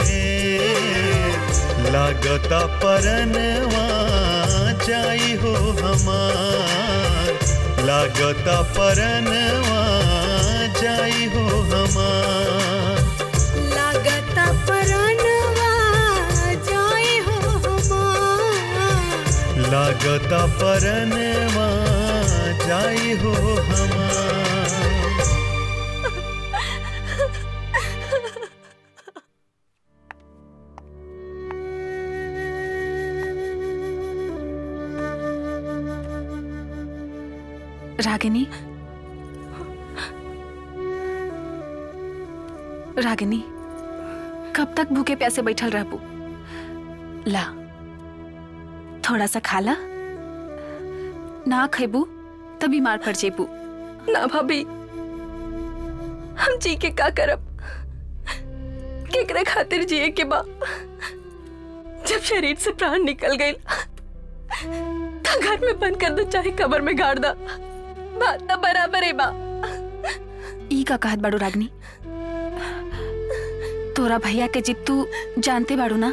लागता परनवा जाई हो हमार, लागता परनवा जाई हो हमार, लागता परनवा जाई हो हमार, लागता परनवा जाई हो हमार। रागिनी, रागिनी, कब तक भूखे प्यासे बैठल रहबू? ला थोड़ा सा खा ला, ना खेबू तो बीमार पड़ जेबू। ना भाभी, हम जी के का करब? केकरे खातिर जिए के बा? जब शरीर से प्राण निकल गए तो घर में बंद कर दो, चाहे कब्र में गाड़ दा, बात तो बराबर है बा। ई का कहत बाड़ू रागनी? तोरा भैया के जिद तू जानते बाड़ू ना?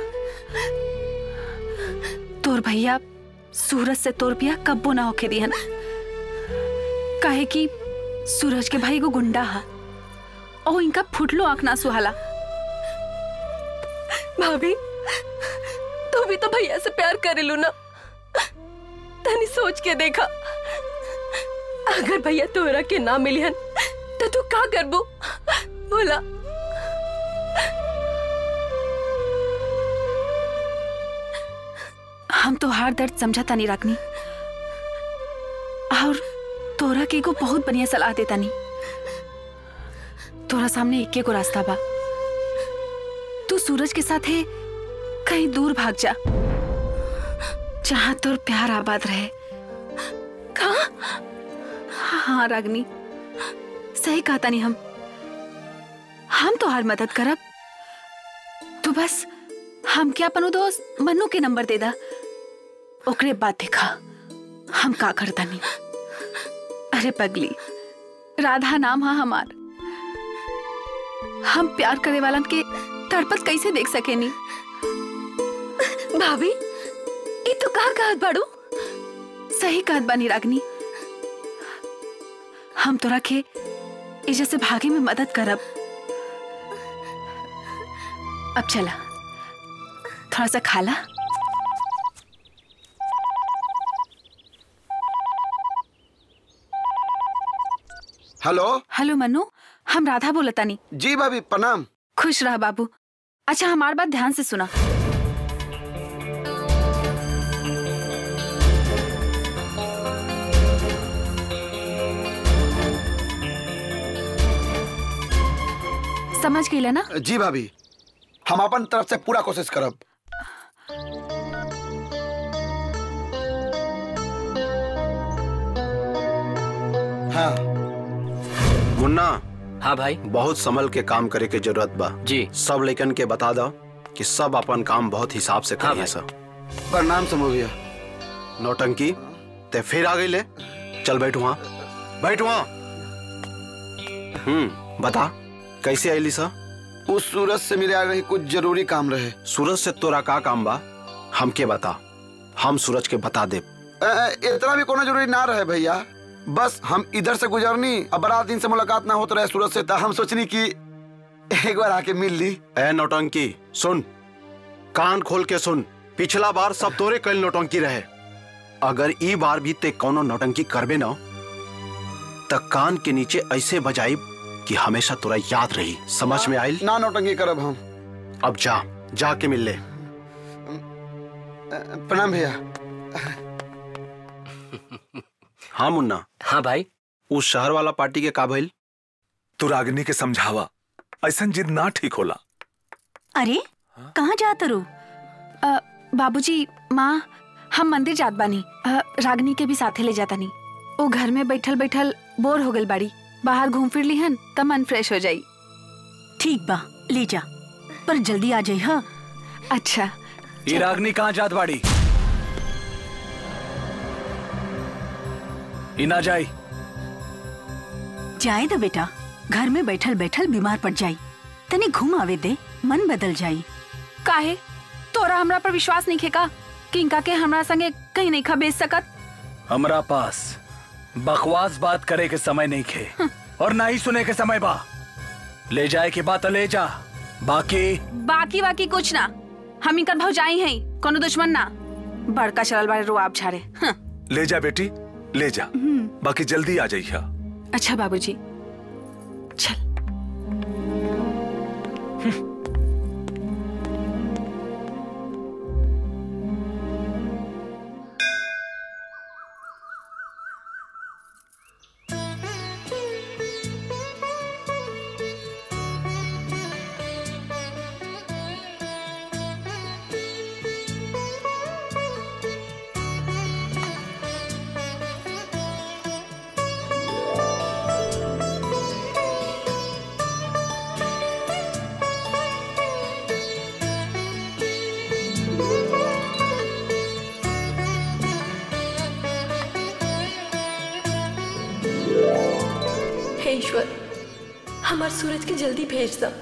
तोर भैया सूरज से तोर पिया कब्बो ना होके दिहन, काहे कि सूरज के भाई को गुंडा हा और इनका फुटलो आंख ना सुहाला। भाभी, तू भी तो भैया से प्यार करेलू ना? तनी सोच के देखा, अगर भैया तोरा के ना मिलिहन तो तू का करबू? बोला। हम तो हार दर्द समझा तानी रागनी, और तोरा के को बहुत बढ़िया सलाह देता नी। तोरा सामने एक को रास्ता बा, तू सूरज के साथ है कहीं दूर भाग जा, जहां तोर प्यार आबाद रहे। कहाँ? हाँ रागनी, सही कहा तानी। हम तो हर मदद करब, तू बस हम क्या अपनो दोस्त मन्नू के नंबर दे दा, ओकरे बाद देखा हम का करता नहीं। अरे पगली, राधा नाम हा हमार, हम प्यार करे वालन के तड़पत कैसे देख सके नी? भाभी, ये तो का कहत बाड़ू? सही कहत बानी रागनी, हम तोरा के इजा से भागे में मदद करब। अब चला, थोड़ा सा खा ला। हेलो हेलो मन्नू, हम राधा बोलतानी। जी भाभी, प्रणाम। खुश रह बाबू। अच्छा, हमार बात ध्यान से सुना। समझ गई ना? जी भाभी, हम अपन तरफ से पूरा कोशिश करब। हाँ मुन्ना। हाँ भाई। बहुत संभल के काम करे के जरूरत बा जी। सब लेकिन के बता दो कि सब अपन काम बहुत हिसाब से करिए। सब प्रणाम समूह भैया। नौटंकी ते फिर आ गई ले, चल बैठ वहाँ, बैठ वहाँ। बता कैसे आईली सा? उस सूरज से मिले आ रही, कुछ जरूरी काम रहे। सूरज से तोरा का काम बा? हम के बता, हम सूरज के बता दे। इतना भी कोनो जरूरी ना रहे भैया, बस हम इधर से गुजरनी, अब बड़ा दिन से मुलाकात ना होता रहे सूरज से, तो हम सोचनी कि एक बार आके मिल ली। ए नौटंकी सुन, कान खोल के सुन, पिछला बार सब तोरे कल नौटंकी रहे, अगर ई बार भी ते कोनो नौटंकी करबे ना तो कान के नीचे ऐसे बजाई कि हमेशा तोरा याद रही। समझ में आयल? ना नौटंकी करब हम। अब जा, जाके मिल ले। प्रणाम भैया। हाँ मुन्ना। हाँ भाई। उस शहर वाला पार्टी के का भइल? तू रागिनी के समझावा, ऐसा जिद ना ठीक होला। अरे कहाँ जात रो? बाबूजी, माँ, हम मंदिर जात बानी। रागिनी के भी साथे ले जाता नहीं। वो घर में बैठल बैठल बोर हो गल बाड़ी, बाहर घूम फिर लिहन तब मन फ्रेश हो जाई। ठीक बा, ले जा, पर जल्दी आ जाई। हाँ अच्छा। ये रागनी कहाँ जात बाड़ी? इना जाई। जाए दो बेटा, घर में बैठल बैठल बीमार पड़ जाई, तनी घूम आवे दे, मन बदल जाई। काहे तोरा हमरा पर विश्वास नहीं खेका कि इनका के हमरा संगे कहीं नहीं खा बेच सकत? हमरा पास बकवास बात करे के समय नहीं खे और ना ही सुने के समय बा। ले जाए के बात ले जा, बाकी कुछ ना। हम इनकर भौजाई हैं, कोनो दुश्मन ना। बड़का चलल बारे रुआब झाड़े। ले जा बेटी, ले जा, बाकी जल्दी आ जाइए। अच्छा बाबूजी, चल। ईश्वर, हमार सूरज के जल्दी भेज दो।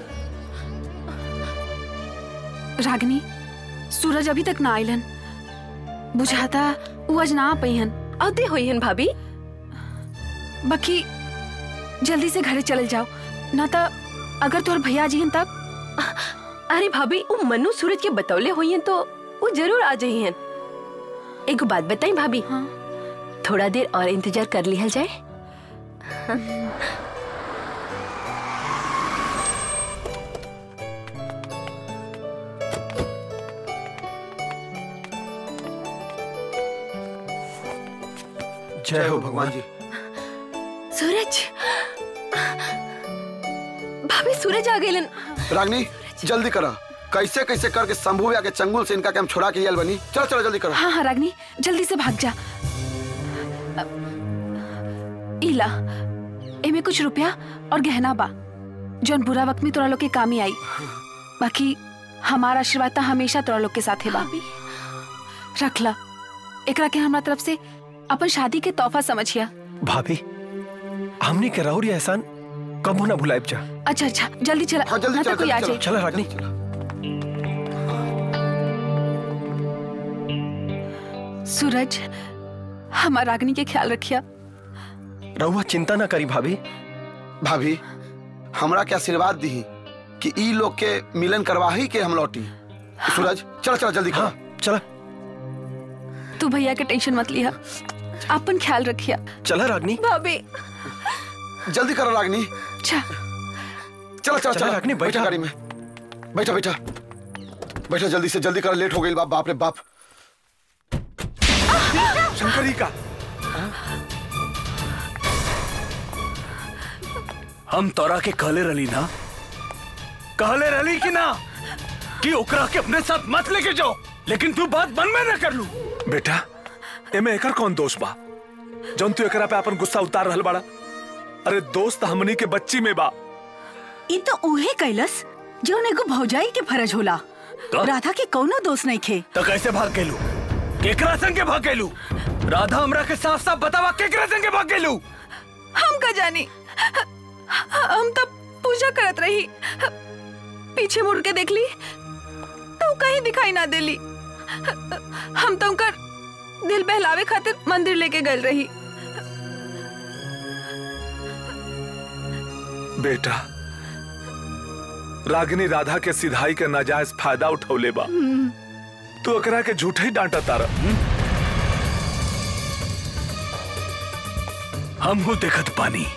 रागिनी, सूरज अभी तक ना आइलन, बुझाता वो आज ना पहिन। आते होइहन भाभी। बाकी जल्दी से घरे चल जाओ, ना तो अगर तोर भैया जी तब। अरे भाभी, वो मनु सूरज के बतौले होइहन तो वो जरूर आ जाइहन। एक बात बताई भाभी। हाँ? थोड़ा देर और इंतजार कर लिहल जाए। जय हो भगवान जी। सूरज, भाभी सूरज आ गए। रागनी जल्दी करा, कैसे कैसे करके शंभू आके चंगुल से इनका हम छुड़ा के यल बनी। चलो चलो जल्दी करो। हाँ हाँ रागनी, जल्दी से भाग जा। इला एमे कुछ रुपया और गहना बा, जौन बुरा वक्त में तोरा लोग के काम ही आई। बाकी हमारा आशीर्वाद तो हमेशा तोरा लोग के साथ है बा। रख ला, एकरा के हमरा तरफ से अपन शादी के तोहफा समझिया। भाभी, हमने के राहुल एहसान कबू ना भुलाएब जा। अच्छा अच्छा, जल्दी चला। हाँ, जल्दी चला, कोई आ जाए। चला रागनी। सूरज, हमारा रागनी के ख्याल रखिया। रहुआ चिंता ना करी भाभी। भाभी, हमरा के आशीर्वाद दी कि ई लोग के मिलन करवाही के हम लौटी। सूरज चल चल जल्दी। हाँ चला। तू भैया के टेंशन मत लिया, अपन ख्याल रखिया। चला रागनी। भाभी जल्दी करो रागनी। अच्छा चला चला चला रागनी, बैठा गाड़ी में। बैठा बैठा बैठा, जल्दी से जल्दी कर, लेट हो गई। बाप बाप रे बाप। शंकरी का हम तोरा के कहले रली ना, कहले रली कि ना कि ओकरा के अपने साथ मत लेके जाओ, लेकिन तू बात मन में न कर लू। बेटा, एमे एकर कौन दोष बा जौन तू एकरा पे अपन गुस्सा उतार रहल बाड़ा? अरे दोस्त हमनी के बच्ची में बा। ई तो उहे कैलस जौन एगो भौजाई के फर्ज होला। राधा के कौनो दोस्त नहीं खे। तो कैसे भाग गेलू? केकरा संगे भाग गेलू? राधा हमरा के साफ साफ बतावा, केकरा संगे भाग गेलू? हम का जानी, हम तब पूजा करत रही, पीछे मुड़ के देख ली तो कहीं दिखाई ना देली। हम तो उनकर दिल बहलावे खातिर मंदिर लेके गल रही। बेटा, रागिनी राधा के सिधाई के नाजायज फायदा उठौले बा। तू एकरा के झूठे ही डांटा तारा। हम हूँ देखत पानी,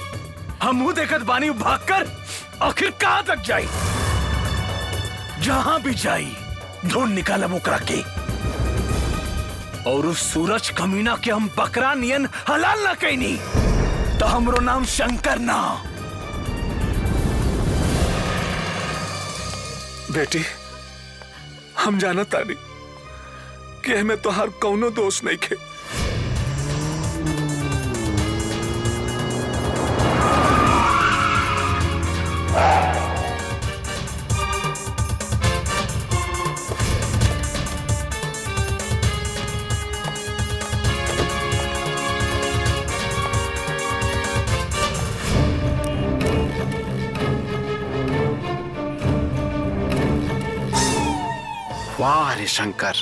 भागकर आखिर कहाँ तक जाई? जहां भी जाई ढूंढ निकाला ओकरा के, और उस सूरज कमीना के हम बकरा नियन हलाल ना कैनी तो हमरो नाम शंकर ना। बेटी, हम जानत तानी कि हमें तोहार कौनो दोष नहीं खे। वाह रे शंकर,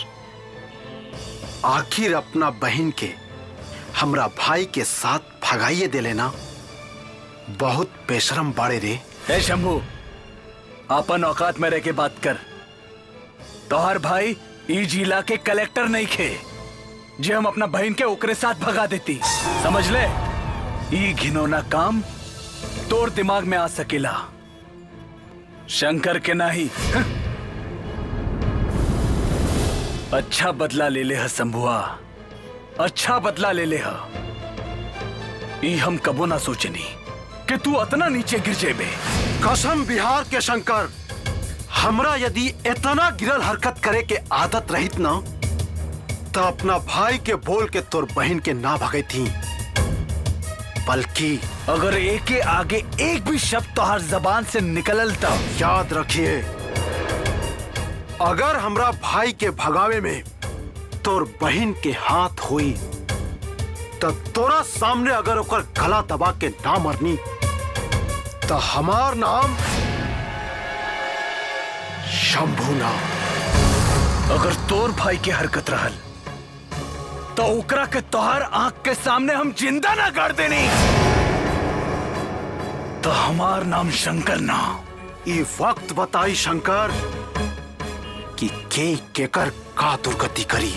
आखिर अपना बहन के हमरा भाई के साथ भगाइए दे लेना। बहुत बेशरम बाड़े रे। ए शंभू, अपन औकात में रह के बात कर। तोहर भाई ई जिला के कलेक्टर नहीं खे जे हम अपना बहन के ओकरे साथ भगा देती। समझ ले, ई घिनौना काम तोर दिमाग में आ सकेला, शंकर के नहीं। अच्छा बदला ले ले शंभुआ, अच्छा बदला ले ले। ई हम कबो ना सोचनी कि तू इतना नीचे गिर जेबे। कसम बिहार के शंकर, हमरा यदि इतना गिरल हरकत करे के आदत रहित ना तो अपना भाई के बोल के तोर बहन के ना भगे थी, बल्कि अगर एक के आगे एक भी शब्द तोहर जबान से निकलल तो याद रखिए, अगर हमरा भाई के भगावे में तोर बहन के हाथ हुई तो तोरा सामने अगर ओकर गला दबा के ना मरनी तो हमार नाम शंभू ना। अगर तोर भाई के हरकत रहल तो ओकरा के तोहर आंख के सामने हम जिंदा ना कर देनी तो हमार नाम शंकर ना। ये वक्त बताई शंकर कि के केकर का दुर्गति करी।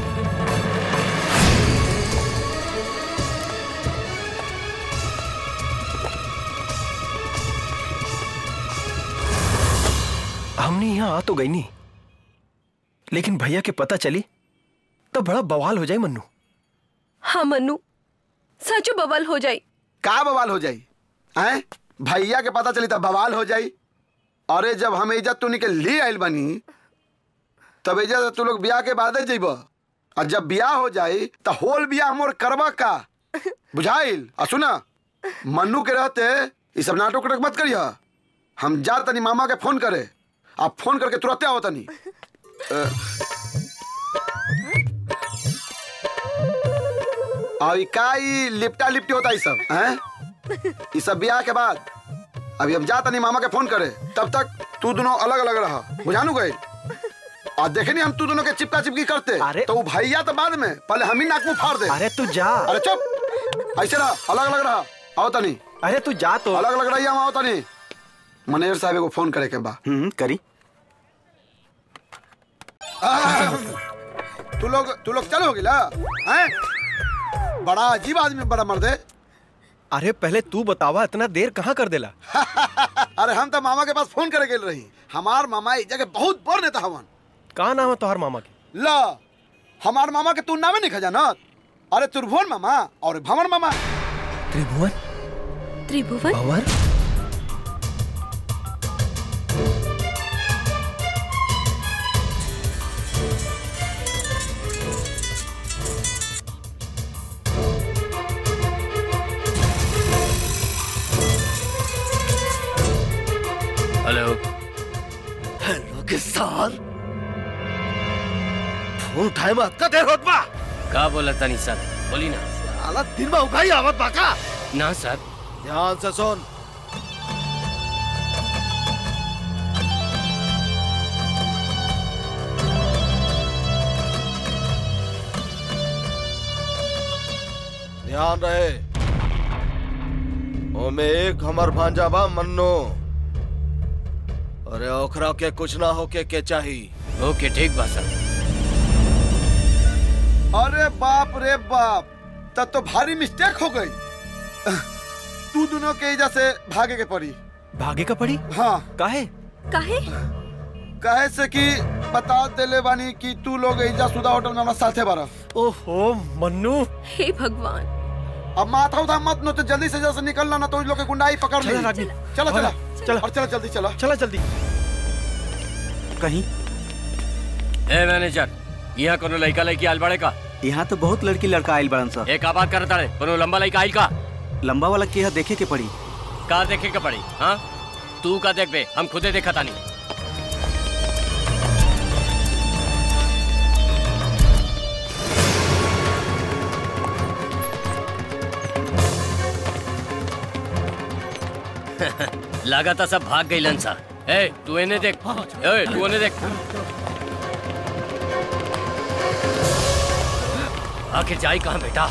हमने यहाँ आ तो गई नहीं, लेकिन भैया के पता चली तो बड़ा बवाल हो जाए मन्नू। हाँ मन्नू, सचो बवाल हो जाए। का बवाल हो जाई? हैं? भैया के पता चली तब बवाल हो जाई। अरे जब हम इज्जत तू निकल ली आइल बनी तब इज्जत तू लोग ब्याह के बाद जइब, और जब ब्याह हो जाई तो होल ब्याह मोर करबा का बुझाइल। और सुना, मन्नू के रहते ये सब नाटक उटक मत करिए। हम जा तनी मामा के फोन करे, आप फोन करके तुरंत आओ तनी। का लिपटा लिपटी होता है सब हैं? ये सब ब्याह के बाद अभी हम जाता नहीं मामा के फोन करे, तब तक तू दोनों अलग अलग रहा, बुझानू गए। और देखे नहीं हम तू दोनों के चिपका चिपकी करते। अरे तो वो भैया तो बाद में, पहले हम ही नाक मुंह फाड़ दे। अरे तू जा। अरे चुप, ऐसे रहा, अलग अलग रहा। आओ तनी। अरे तू जा तो। अलग अलग रही, हम आओ तनी। मैनेजर साहब को फोन करे के बा। करी। तू लोग चलो गिला हैं? बड़ा अजीब आदमी, बड़ा मर्द है। अरे पहले तू बतावा, इतना देर कहाँ कर देला? अरे हम तो मामा के पास फोन करे गेल रही। हमार मामा इस जगह बहुत बड़ नेता हवन। का नाम है तोहर मामा के? ला, हमार मामा के तू नामे नहीं खजानत। अरे त्रिभुवन मामा और भंवर मामा। त्रिभुवन? त्रिभुवन? भंवर? हेलो। हेलो किसान, फोन उठाए मत का देर होत बा। का बोला तनी सर? बोली ना। साला दिन में उठाई आवत बा का? ना सर। ध्यान से सुन। ध्यान रहे, ओमे एक हमर भांजा बा मन्नू। अरे ओखरा के कुछ ना होके के चाहिए। ओके ठीक बा सर। अरे बाप रे बाप, तब तो भारी मिस्टेक हो गई। तू दोनों के इजा से भागे के पड़ी। भागे का पड़ी? हाँ। काहे? काहे? काहे से कि बता देले बानी कि तू लोग इजा सुधा होटल में हमारा साथे बारा। ओहो मन्नू। हे भगवान। अब माथा उठा मत, नो तो जल्दी से जल्दी निकलना, ना तो इन लोग के गुंडाई पकड़ ले। चला चला चला और चला जल्दी चला। चला जल्दी। कहीं ए मैनेजर, यहाँ कोनो लड़का लड़की आइल बड़े का? यहाँ तो बहुत लड़की लड़का आइल बड़न सर। एक आबाद करता है, कोनो लंबा लड़का आइल का? लंबा वाला के यहाँ देखे के पड़ी। का देखे के पड़ी? हाँ तू का देख बे, हम खुदे देखा तानी। लगा था सब भाग गई लंसा। ए तू इन्हें देख। ए तू उन्हें देख। आखिर जाए कहाँ बेटा?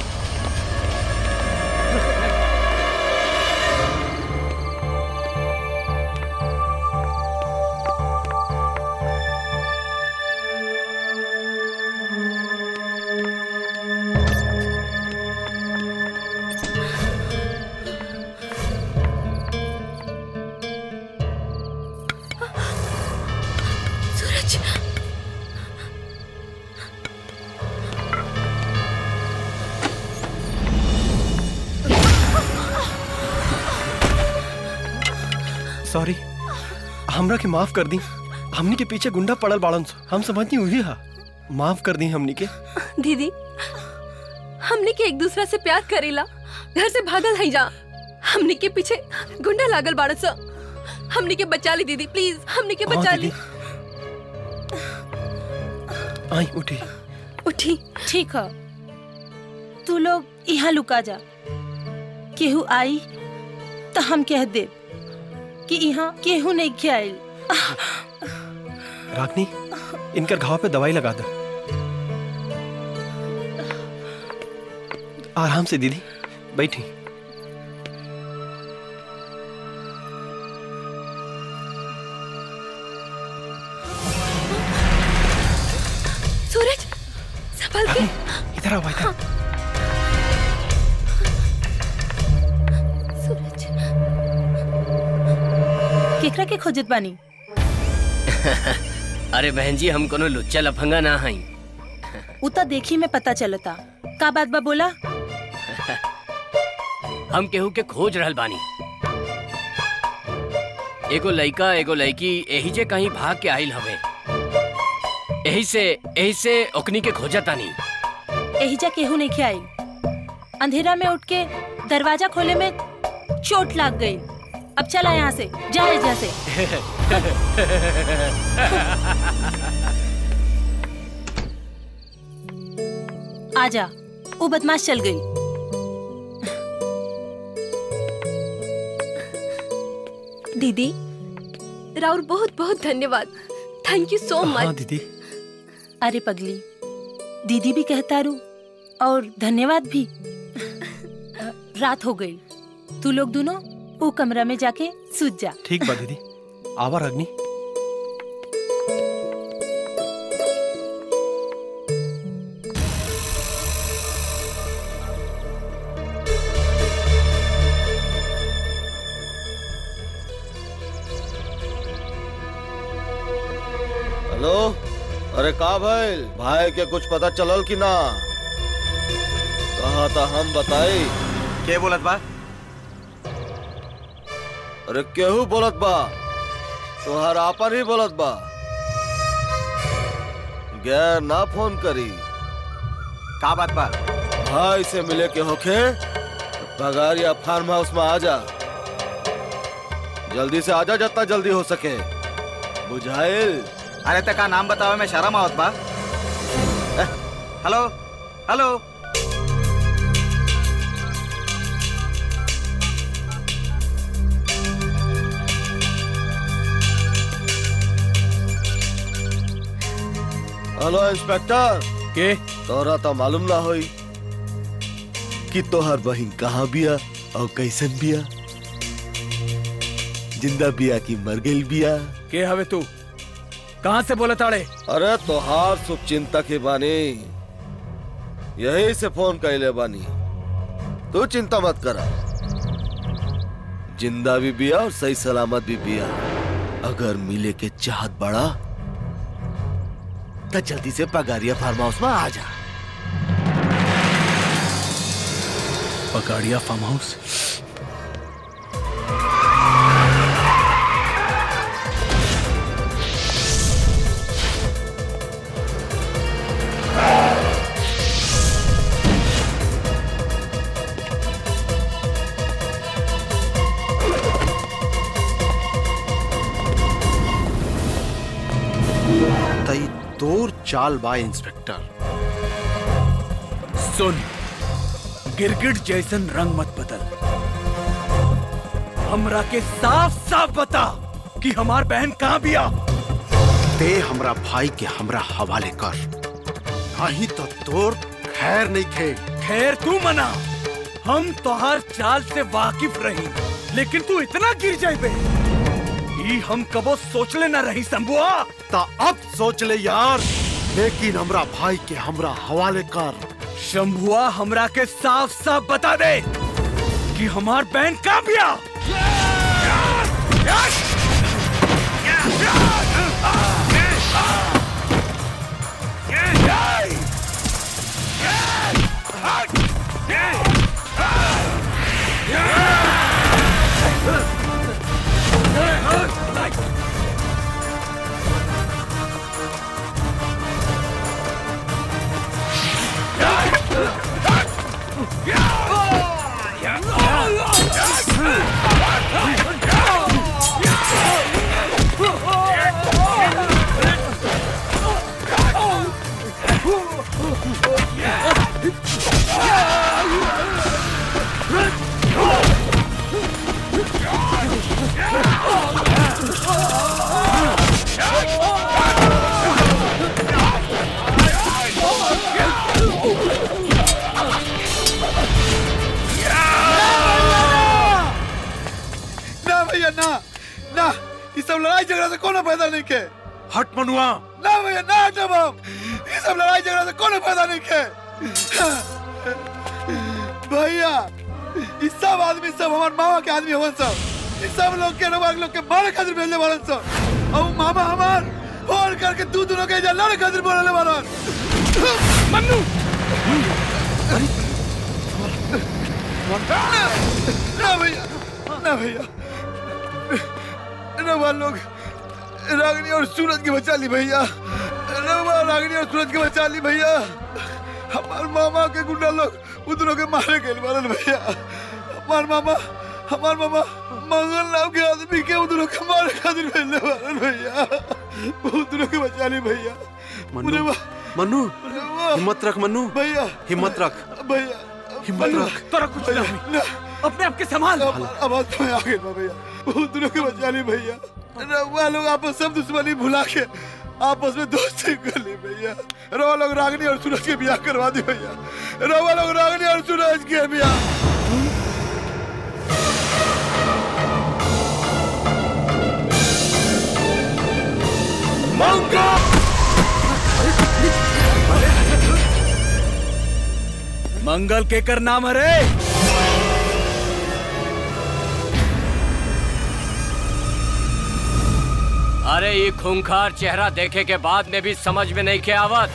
सॉरी, हमरा के माफ कर दी। हमनी के पीछे गुंडा पड़ल बाड़न सो, हम समझनी हुई हा। माफ कर दी हमनी के। दीदी, हमने के एक दूसरा से प्यार करेला, घर से भागल है जा। हमने के पीछे गुंडा लागल बाड़न सो। हमने के बचा ली दीदी, प्लीज हमने के बचा ली। आई उठी उठी। ठीक है, तू लोग यहाँ लुका जा। केहू आई तो हम कह दे कि यहाँ केहू नहीं खियाइल। रागनी, इनकर घाव पे दवाई लगा दो। आराम से दीदी, बैठी। सूरज, संभल के। इधर आओ, इधर। केकरा के खोजत बानी? अरे बहन जी, हम कोनो लुच्चा लफंगा ना हई। उता देखी में पता चलता। का बात बा बोला? हम केहू के खोज रहल बानी। एगो लइका एगो लइकी एही जे कहीं भाग के आइल हवे। एही से ओकनी के खोजतानी। एही जा केहू नहीं खियाइल। अंधेरा में उठ के दरवाजा खोले में चोट लाग गई। अब चला यहाँ से, जा एजा से। आजा, वो बदमाश चल गई। दीदी, राउर बहुत बहुत धन्यवाद। Thank you so much. हाँ दीदी। अरे पगली, दीदी भी कहता रू और धन्यवाद भी। रात हो गई, तू लोग दोनों वो कमरा में जाके सूत जा। ठीक बा दीदी। आवा रागनी। हेलो, अरे का भाई के कुछ पता चलल कि ना? कहा था हम बताई। के बोलत बा? अरे केहू बोलत बा? तुहार आपन ही बोलत बा। गैर ना फोन करी। का बात बा? भाई से मिले के होखे बगारिया फार्म हाउस में आ जा। जल्दी से आजा, जितना जल्दी हो सके। बुझाइल? अरे ते का नाम बतावे में शर्म आवत बा? Hello hello. Hello inspector. के? तोरा तो मालूम ना होई कि तोहर बहिन कहाँ बिया और कैसन बिया। जिंदा बिया की मर गई बिया। के हवे तू? कहाँ से बोले ताड़े? अरे तोहार शुभ चिंतक ही बानी, यही से फोन कैले बानी। तू चिंता मत करा, जिंदा भी बिया और सही सलामत भी बिया। अगर मिले के चाहत बड़ा तो जल्दी से पगारिया फार्म हाउस में आ जा। Pagaria farm house? तोर चाल बा इंस्पेक्टर। सुन, गिरगिट जैसन रंग मत बदल। हमरा के साफ साफ बता कि हमार बहन कहाँ बिया। ते हमरा भाई के हमरा हवाले कर, नहीं तो तोर खैर नहीं खे। खैर तू मना, हम तोहार चाल से वाकिफ रही, लेकिन तू इतना गिर जाए बे, ई हम कबो सोचले ना रही शंभुआ। ता अब सोच ले यार, लेकिन हमरा भाई के हमरा हवाले कर। शंभुआ हमरा के साफ साफ बता दे कि हमार बहन कहाँ बिया। ना, ये सब लड़ाई झगड़ा से कोनो फायदा नहीं के। हट मनुआ। ना भैया ना हटो बाप, ये सब लड़ाई झगड़ा से कोनो फायदा नहीं के। भैया ये सब आदमी सब हमार मामा के आदमी हवन सब, ये सब लोग के लोग के मारे खातिर भेजले वालन सब। और मामा हमार फोन करके तू दोनों के लड़े खातिर बोलले वालन। मन्नू ना भैया, ना भैया, रवा लोग रागिनी और सूरज के बचा ली भैया। रवा रागिनी और सूरज के बचा ली भैया। हमार मामा के गुंडा लोग उधरों के मारे गए मारन भैया। हमार मामा मंगल नाम के आदमी के उधरों के मारे खातिर भेजने मारन भैया। उधरों के बचा ली भैया। मन्नू हिम्मत रख मन्नू भैया, हिम्मत रख भैया, हिम्मत रख। तोरा कुछ ना हुई, अपने आप के संभाल। अब तो आ गए भैया, उधरों के बचा ली भैया। रवा लोग आपस सब दुश्मनी भुला के आपस में दोस्ती कर ली भैया। रवा लोग रागिनी और सूरज के ब्याह करवा दी भैया। रवा लोग रागिनी और सूरज के ब्याह। मंगल के कर नाम है। अरे ये खूंखार चेहरा देखे के बाद में भी समझ में नहीं के आवत।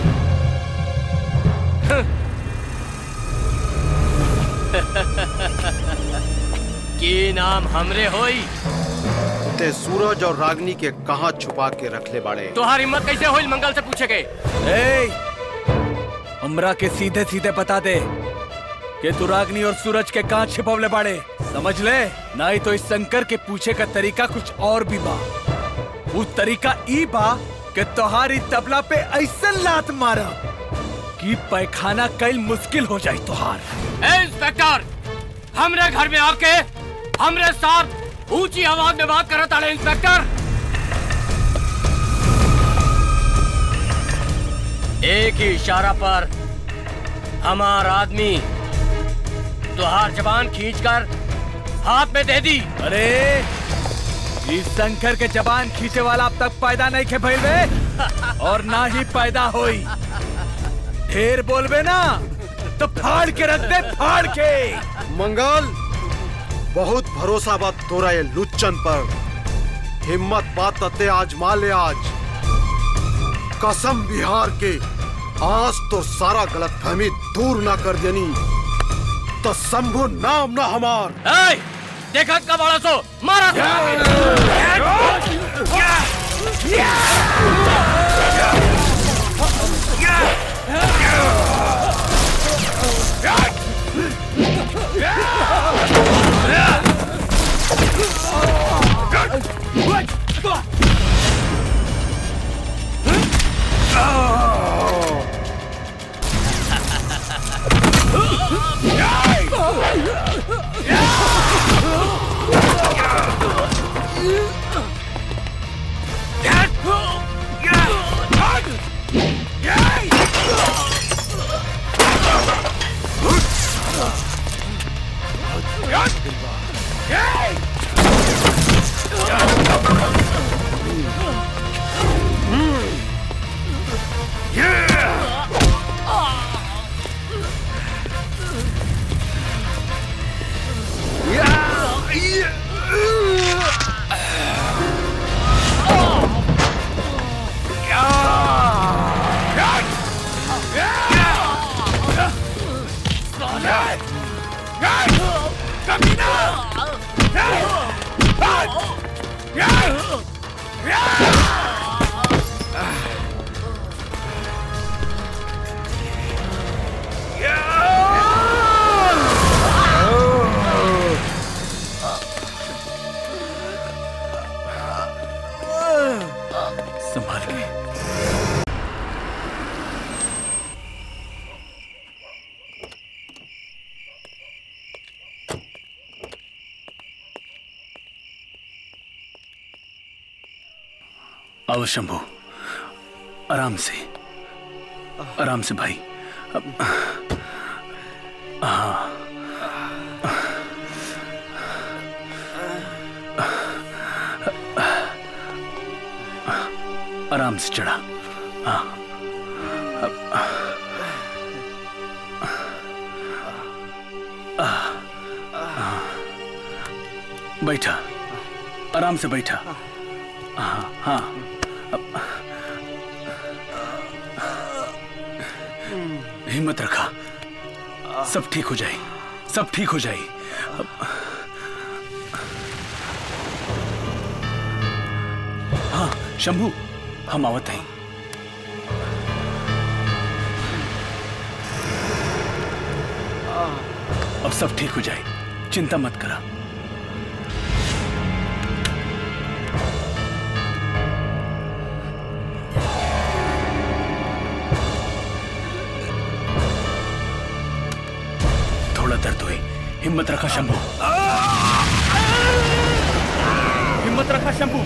की नाम हमरे होई। ते सूरज और रागनी के कहाँ छुपा के रखले बाड़े। तुम्हारी हिम्मत कैसे होई मंगल से पूछे गए। हमरा के सीधे सीधे बता दे कि तू रागनी और सूरज के कहाँ छिपवले बाड़े। समझ ले, नहीं तो इस शंकर के पूछे का तरीका कुछ और भी बा। वो तरीका ई बा कि तोहारी तबला पे ऐसा लात मारा कि पैखाना कईल मुश्किल हो जाए तोहार। इंस्पेक्टर, हमरे घर में आके हमरे साथ ऊंची आवाज में बात करत आले। इंस्पेक्टर, एक ही इशारा पर हमार आदमी तुहार जबान खींचकर हाथ में दे दी। अरे इस शंकर के जबान खींचे वाला अब तक पैदा नहीं खे भइल और ना ही पैदा होई। ढेर बोलबे ना तो फाड़ के रख दे, फाड़ के। मंगल, बहुत भरोसा बात तोरा ये लुच्चन पर। हिम्मत बात ते आजमा ले आज। कसम बिहार के, आज तो सारा गलतफहमी दूर ना कर देनी तो शंभू नाम ना हमार। देखा कब बड़ा सो मारा। आओ शंभू, आराम से भाई। हाँ, आराम से चढ़ा। हाँ, बैठा, आराम से बैठा। हाँ हाँ, हिम्मत रखा, सब ठीक हो जाए, सब ठीक हो जाए। हाँ शंभू, हम आवत हैं। अब सब ठीक हो जाए, चिंता मत करा। थोड़ा दर्द हुई, हिम्मत रखा शंभू, हिम्मत रखा शंभू।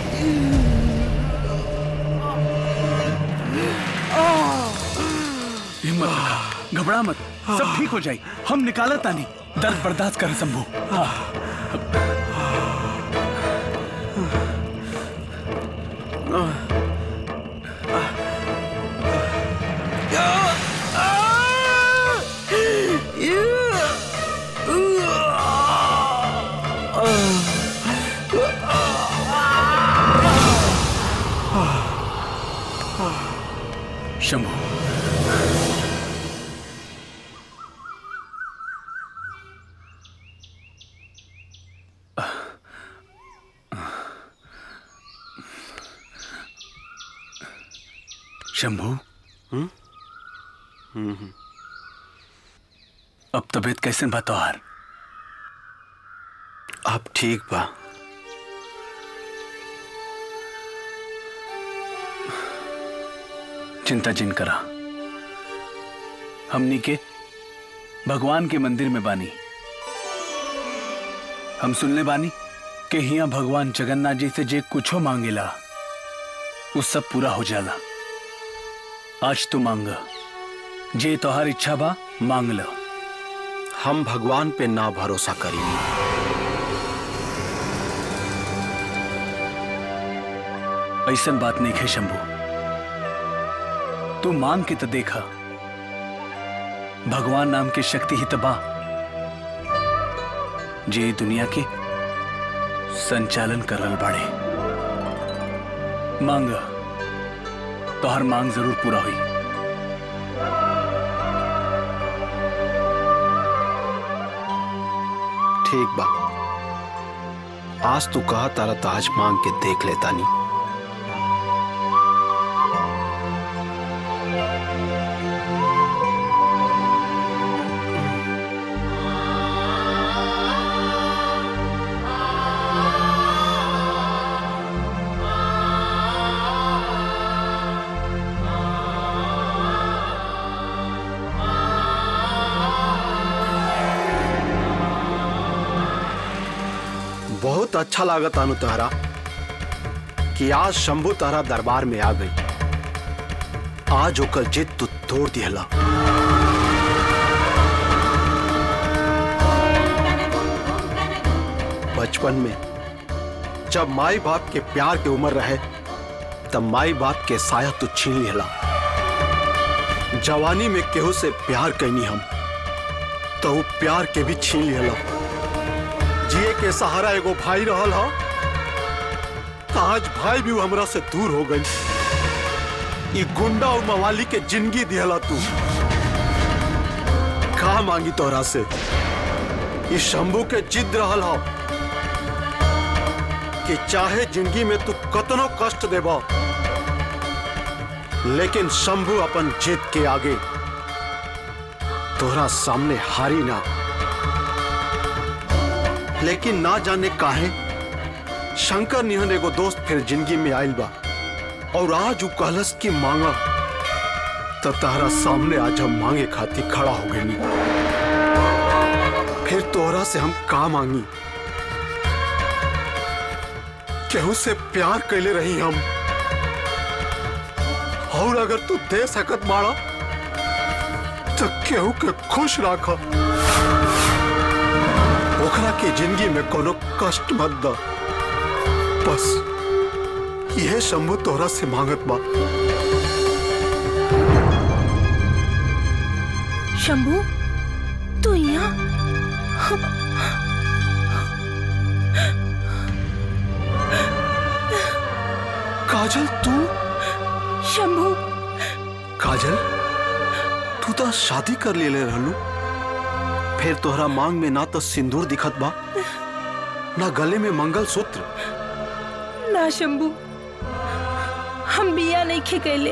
हिम्मत रखा, घबरा मत, सब ठीक हो जाए। हम निकाला तानी, दर्द बर्दाश्त कर शंभू। शंभू, शंभू, अब तबीयत कैसे बा तोहार? अब ठीक बा। चिंता जिन करा, हमनी के भगवान के मंदिर में बानी। हम सुनले बानी कि हिया भगवान जगन्नाथ जी से जे कुछो मांगेला वो सब पूरा हो जाला। आज तू मांग, जे तोहार इच्छा बा मांग लो। हम भगवान पे ना भरोसा करी। ऐसन बात नहीं है शंभू, तू मांग के तो देखा। भगवान नाम की शक्ति ही तबा जे दुनिया के संचालन करल बाड़े। मांग, तो हर मांग जरूर पूरा हुई। ठीक बा, आज तू कहा तारा तो आज मांग के देख लेता नहीं। बहुत अच्छा लागत अनु तहरा कि आज शंभू तहरा दरबार में आ गई। आज ओकर जिद तू तोड़ दिहला। बचपन में जब माई बाप के प्यार की उम्र रहे तब माई बाप के साया तू छीन लिहला। जवानी में केहू से प्यार कैनी हम तो वो प्यार के भी छीन लिहला। जिए के सहारा एगो भाई रहल हा, आज भाई भी हमरा से दूर हो गई। ये गुंडा और मवाली के जिंदगी दिहला तू। का मांगी तोरा से? ये शंभू के जिद रहल हा कि चाहे जिंदगी में तू कतनो कष्ट देबा, लेकिन शंभू अपन जिद के आगे तोरा सामने हारी ना। लेकिन ना जाने काहे शंकर निहन एगो दोस्त फिर जिंदगी में आइल बा और आज वो कहलस की मांगा तो तारा सामने आज हम मांगे खातिर खड़ा हो गए। फिर तोहरा से हम का मांगी? केहू से प्यार कैले रही हम अगर तू दे सकत माड़ा तो केहू के खुश राखा, ओकरा के जिंदगी में कोनो कष्ट मत दा। बस यह शंभू तोहरा से मांगत बा। शंभू तू यहाँ? काजल तू? शंभू काजल तू तो शादी कर ले रहलू, फिर तोहरा मांग में ना तो सिंदूर दिखत बा ना गले में मंगलसूत्र। ना शंभू, हम बिया नहीं खेले,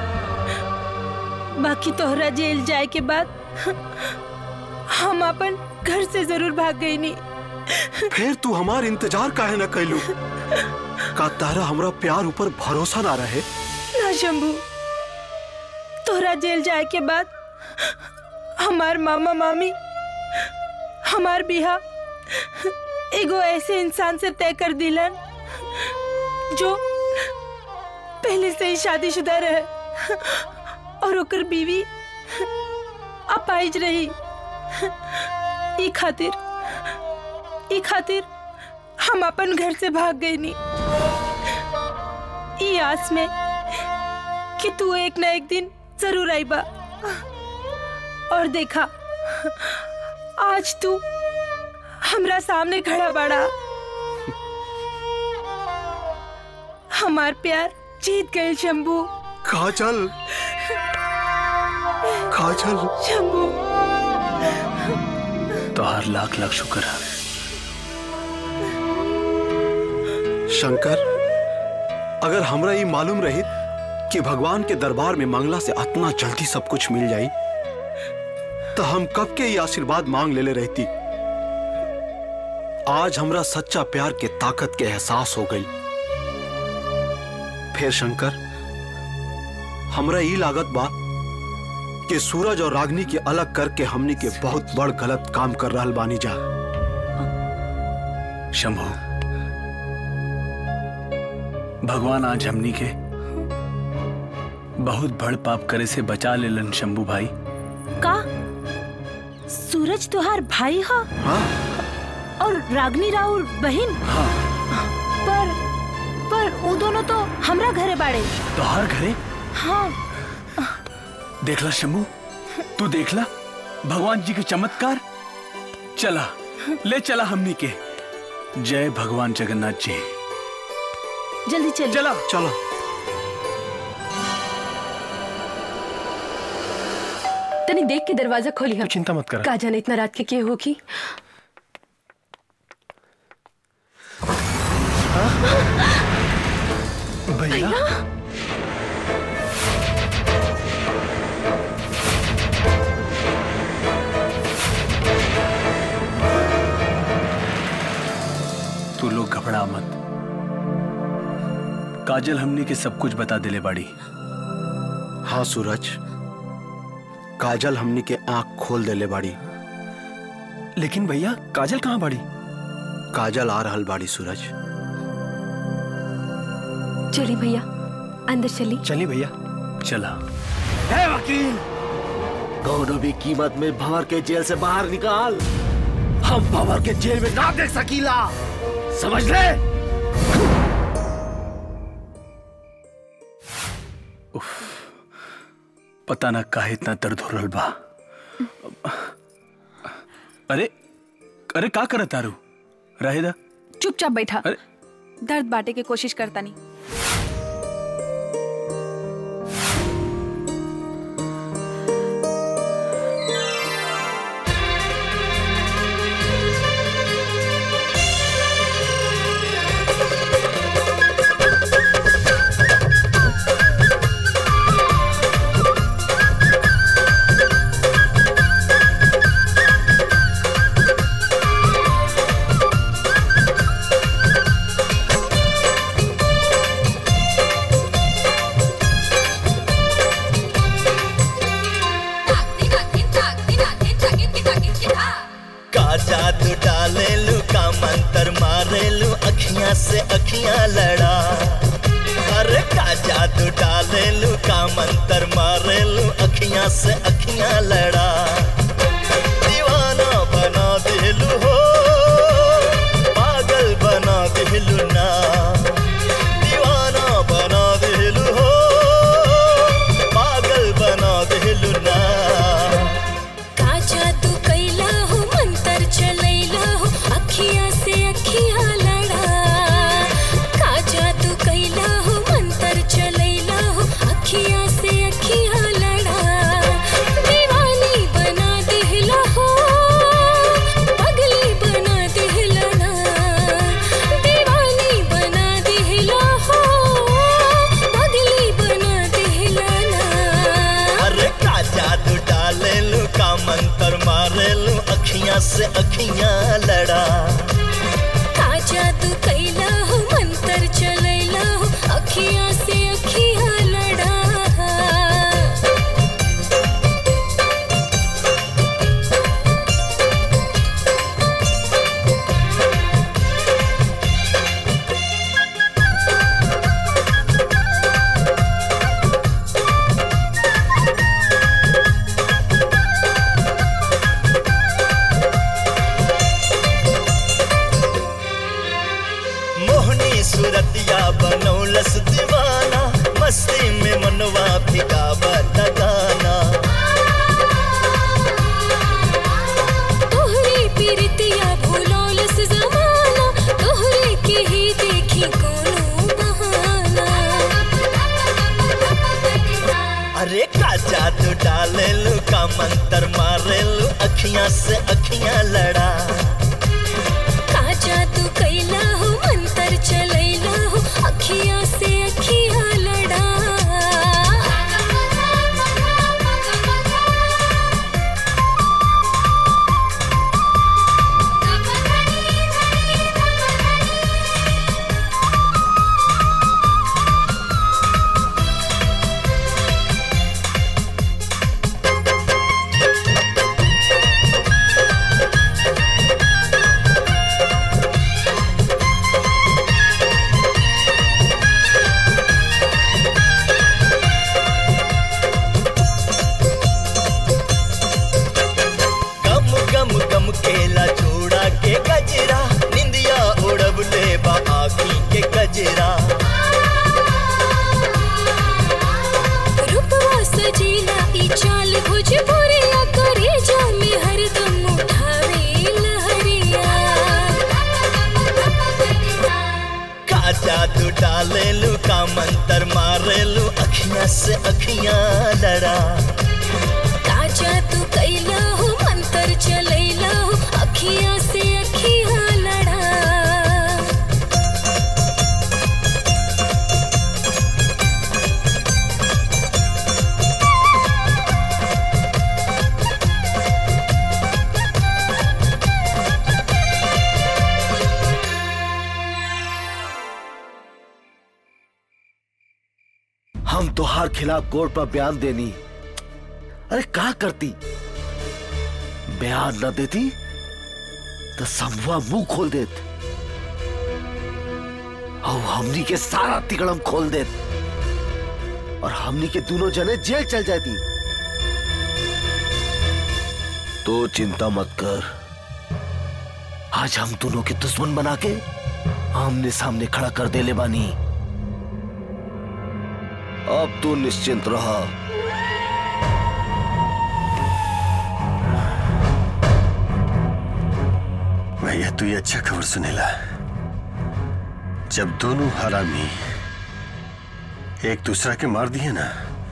बाकी तोहरा जेल जाए के बाद हम अपन घर से जरूर भाग गई नहीं। फिर तू हमार इंतजार काहे न कैलू? का तारा हमरा प्यार ऊपर भरोसा ना रहे? ना शंभू, तोहरा जेल जाए के बाद हमार मामा मामी हमार बिहा एगो ऐसे इंसान से तय कर दिलन जो पहले से ही शादीशुदा रहे और ओकर बीवी अपाहिज रही। ई खातिर हम अपन घर से भाग गए नी, ई आस में कि तू एक ना एक दिन जरूर आईबा। और देखा, आज तू हमरा सामने खड़ा बड़ा। हमार प्यार जीत गए शंभू। काजल, काजल। शंभू तोहार लाख लाख शुक्र है। शंकर, अगर हमरा ये मालूम रही कि भगवान के दरबार में मांगला से इतना जल्दी सब कुछ मिल जाई, तो हम कब के ये आशीर्वाद मांग ले रहती। आज हमरा सच्चा प्यार के ताकत के एहसास हो गई। फिर शंकर, हमरा ये लागत बा कि सूरज और रागनी के अलग करके हमनी के बहुत बड़ गलत काम कर रहल बानी जा। शंभू, भगवान आज हमनी के बहुत बड़ पाप करे से बचा लेलन। शंभू भाई का सूरज तुहार भाई हा? हाँ? और रागनी राउर बहन? हाँ। पर वो दोनों तो हमरा घरे बाड़े। तोहार घरे? हाँ। देखला शंभू, तू देखला भगवान जी के चमत्कार। चला, ले चला हमनी के। जय भगवान जगन्नाथ जी। जल्दी चल। चला चला। तनी देख के दरवाजा खोली। हम चिंता मत कर। का जाने इतना रात के क्या होगी। भैया, तू लोग घबरा मत। काजल हमनी के सब कुछ बता दिले बाड़ी। हाँ सूरज, काजल हमनी के आंख खोल देले बाड़ी। लेकिन भैया, काजल कहाँ बाड़ी? काजल आ रहल बाड़ी सूरज। चली भैया, अंदर चली। चली भैया। चला। है वकील, दोनों भी कीमत में भंवर के जेल से बाहर निकाल। हम भंवर के जेल में ना देख सकीला, समझ ले। पता ना काहे इतना दर्द हो रहल बा। अरे अरे का करत तारू? रहे दा। चुपचाप बैठा। दर्द बांटे की कोशिश करता नहीं। से अखियां लड़ा। अरे का जादू डाले लू, का मंतर मारेलू अखियां से अखियां लड़ा दीवाना बना दिलू हो पागल बना दिलू ना दीवाना बना दिलू हो पागल बना दिलू ना का जादू कैला हो मंतर चलैला हो अखियां से अखियां लड़ा का जादू कैला हो मंतर चलैला हो अखियां से अखियां लड़ा दीवानी बना दिहला हो पगली बना दिहला ना दीवानी बना दिहला हो पगली बना दिहला ना अरे का जादू डालेलू का मंतर मारेलू अखियां से अखियां लड़ा का जादू कैला हो मंतर चलैला हो अखियां से अखियां लड़ा मोहनी सूरतिया बनौलस दीवाना मस्ती में मनवा भिगावा लगाना तोहरी पीरतिया भूलौलस जमाना तोहरे के ही देखी कोनो बहाना अरे का जादू डालेलू का मंतर मारेलू अखियां से अखियां लड़ा का जादू कैला हो मंतर चलैला हो अखियां से अखियां लड़ा गम गम गम केला जोड़ा के गजरा निंदिया उड़ब ले बा आँखी के गजरा रूपवा सजीला ई चाल भोजपुरिया करे जा में हरदम उठावे लहरिया का जादू डालेलू का मंतर मारेलू अखियां से अखियां लड़ा का जादू कैला हो मंतर चलैला हो अखियां से अखियां लड़ा हम तोहार खिलाफ कोर्ट पर बयान देनी। अरे क्या करती? बयान न देती तो शंभुआ मुंह खोल देत और हमनी के सारा तिकड़म खोल देत और हमनी के दोनों जने जेल चल जाती। तो चिंता मत कर, आज हम दोनों के दुश्मन बना के आमने सामने खड़ा कर दे ले बानी। अब तू निश्चिंत रहा। भैया तू ये अच्छा खबर सुनेला। जब दोनों हरामी एक दूसरा के मार दिए ना,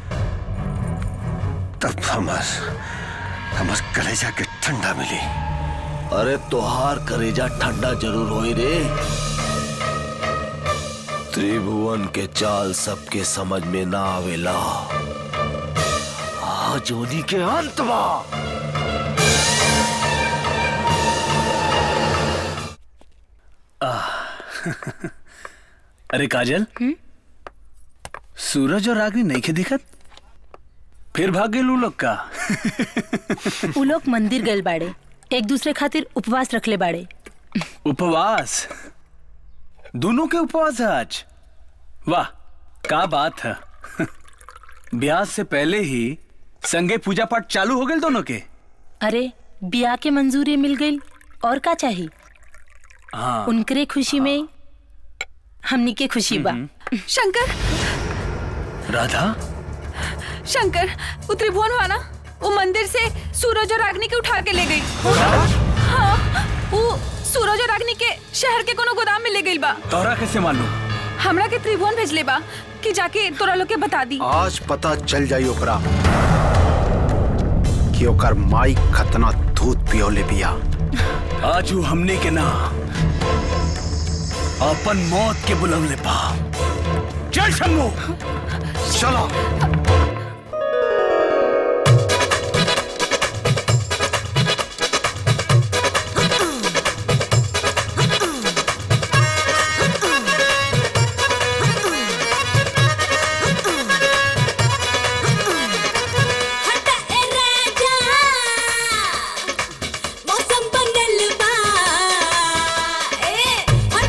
तब हमार कलेजा के ठंडा मिली। अरे तोहार कलेजा ठंडा जरूर होई रे। त्रिभुवन के चाल सबके समझ में ना आवेला। आज उन्हीं के अंत बा। अरे काजल, सूरज और रागिनी नहीं के दिखत? फिर भाग गए लोग का? उ लोग मंदिर गए बाड़े, एक दूसरे खातिर उपवास रखले बाड़े। उपवास? दोनों के उपवास है आज? वाह, क्या बात है। ब्याह से पहले ही संगे पूजा पाठ चालू हो गए दोनों के। अरे ब्याह के मंजूरी मिल गई और का चाहिए। हाँ। उनकरे खुशी में हमनी के खुशी बा। शंकर, राधा, शंकर, वो त्रिभुवन वाला वो मंदिर से सूरज और अग्नि के उठा के ले गई। हाँ, वो सूरज और अग्नि के शहर के कोनो गोदाम में ले गई बा। तोरा कैसे मालूम? हमरा के त्रिभुवन भेजले बा कि जाके तोरा लोग के बता दी। आज पता चल जाई ओकरा कि ओकर माई खतना दूध पियोले बिया। आजू हमने के ना अपन मौत के बुलवले पा। चल शंभू, चलो।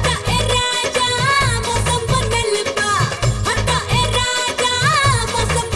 मौसम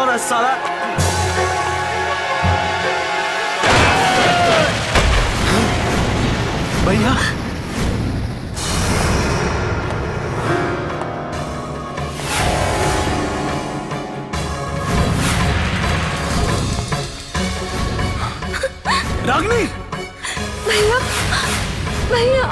कौन है साला? भैया रागनी, भैया भैया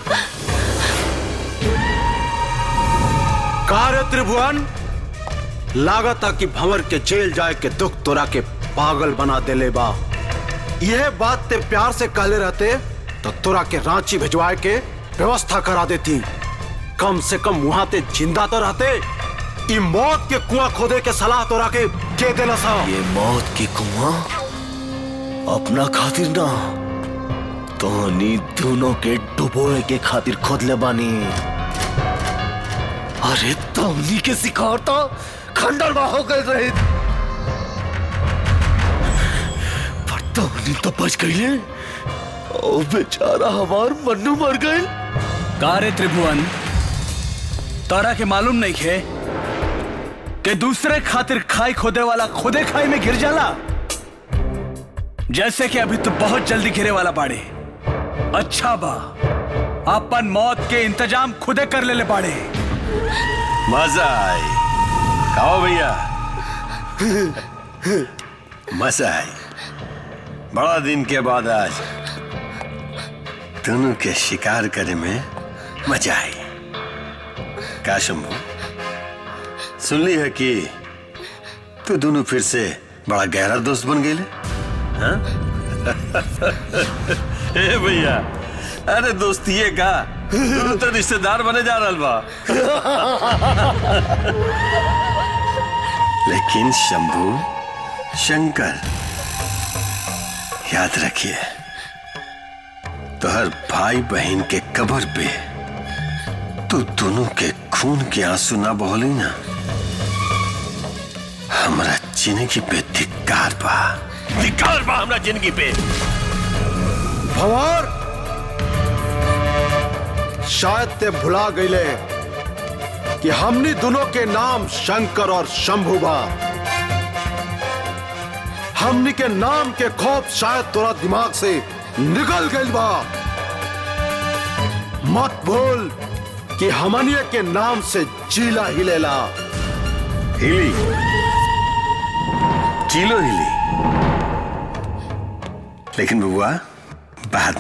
कार्य त्रिभुवन लागत कि भंवर के जेल जाए के दुख तोरा के पागल बना देले बा। यह बात ते प्यार से कहले रहते तो तोरा के रांची भिजवाए के व्यवस्था करा देती। कम से कम वहां ते जिंदा तो रहते। ये मौत के कुआं खोदे के सलाह तोरा के देला सा। ये मौत की कुआं अपना खातिर ना, तोहनी दोनों के डुबोए के खातिर खोद ले बानी। अरे तोहनी के शिकार तो खंडरवा हो गए रहे, पर तोहनी तो बच गईले। ओ बेचारा हमार मन्नू मर गए। कार्य त्रिभुवन, तारा के मालूम नहीं है कि दूसरे खातिर खाई खोदे वाला खुदे खाई में गिर जाला। जैसे कि अभी तो बहुत जल्दी गिरे वाला बाड़े। अच्छा बा, अपन मौत के इंतजाम खुदे कर ले बाड़े। मजा आई, खाओ भैया। मजा आई। बड़ा दिन के बाद आज दोनों के शिकार करे में मजा आई। का शंभू, सुन ली है कि तू दोनों फिर से बड़ा गहरा दोस्त बन गए? हाँ? ए भैया, अरे दोस्ती का तू तो रिश्तेदार बने जा रहा बा। लेकिन शंभू, शंकर, याद रखिए, तो हर भाई बहन के कब्र पे तू दोनों के खून के आंसू ना बहोली ना, हमरा जिंदगी पे धिक्कार बा। धिक्कार बा हमरा जिंदगी पे। भंवर, शायद ते भुला गईले कि हमनी दोनों के नाम शंकर और शंभू बा। हमनी के नाम के खौफ शायद तोरा दिमाग से निकल गई बा। मत भूल कि हमनिए के नाम से चीला हिलेला। हिली, चीलो हिली, लेकिन बुआ बाद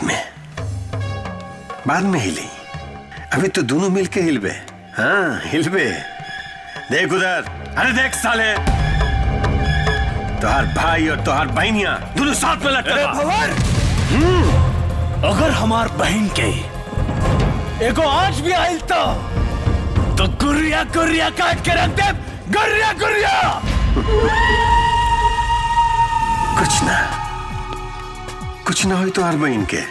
में हिली। अभी तो दोनों मिलके हिलबे। हाँ हिलबे। देख उधर, अरे देख साले, तोहार भाई और तोहार बहनियां दोनों साथ में लटके बा। भंवर, अगर हमार बहन के एगो आज भी आइल तो गुर्रिया गुर्रिया काट के रख दे। गुर्रिया गुर्रिया। कुछ ना हुई तोहार बहन के,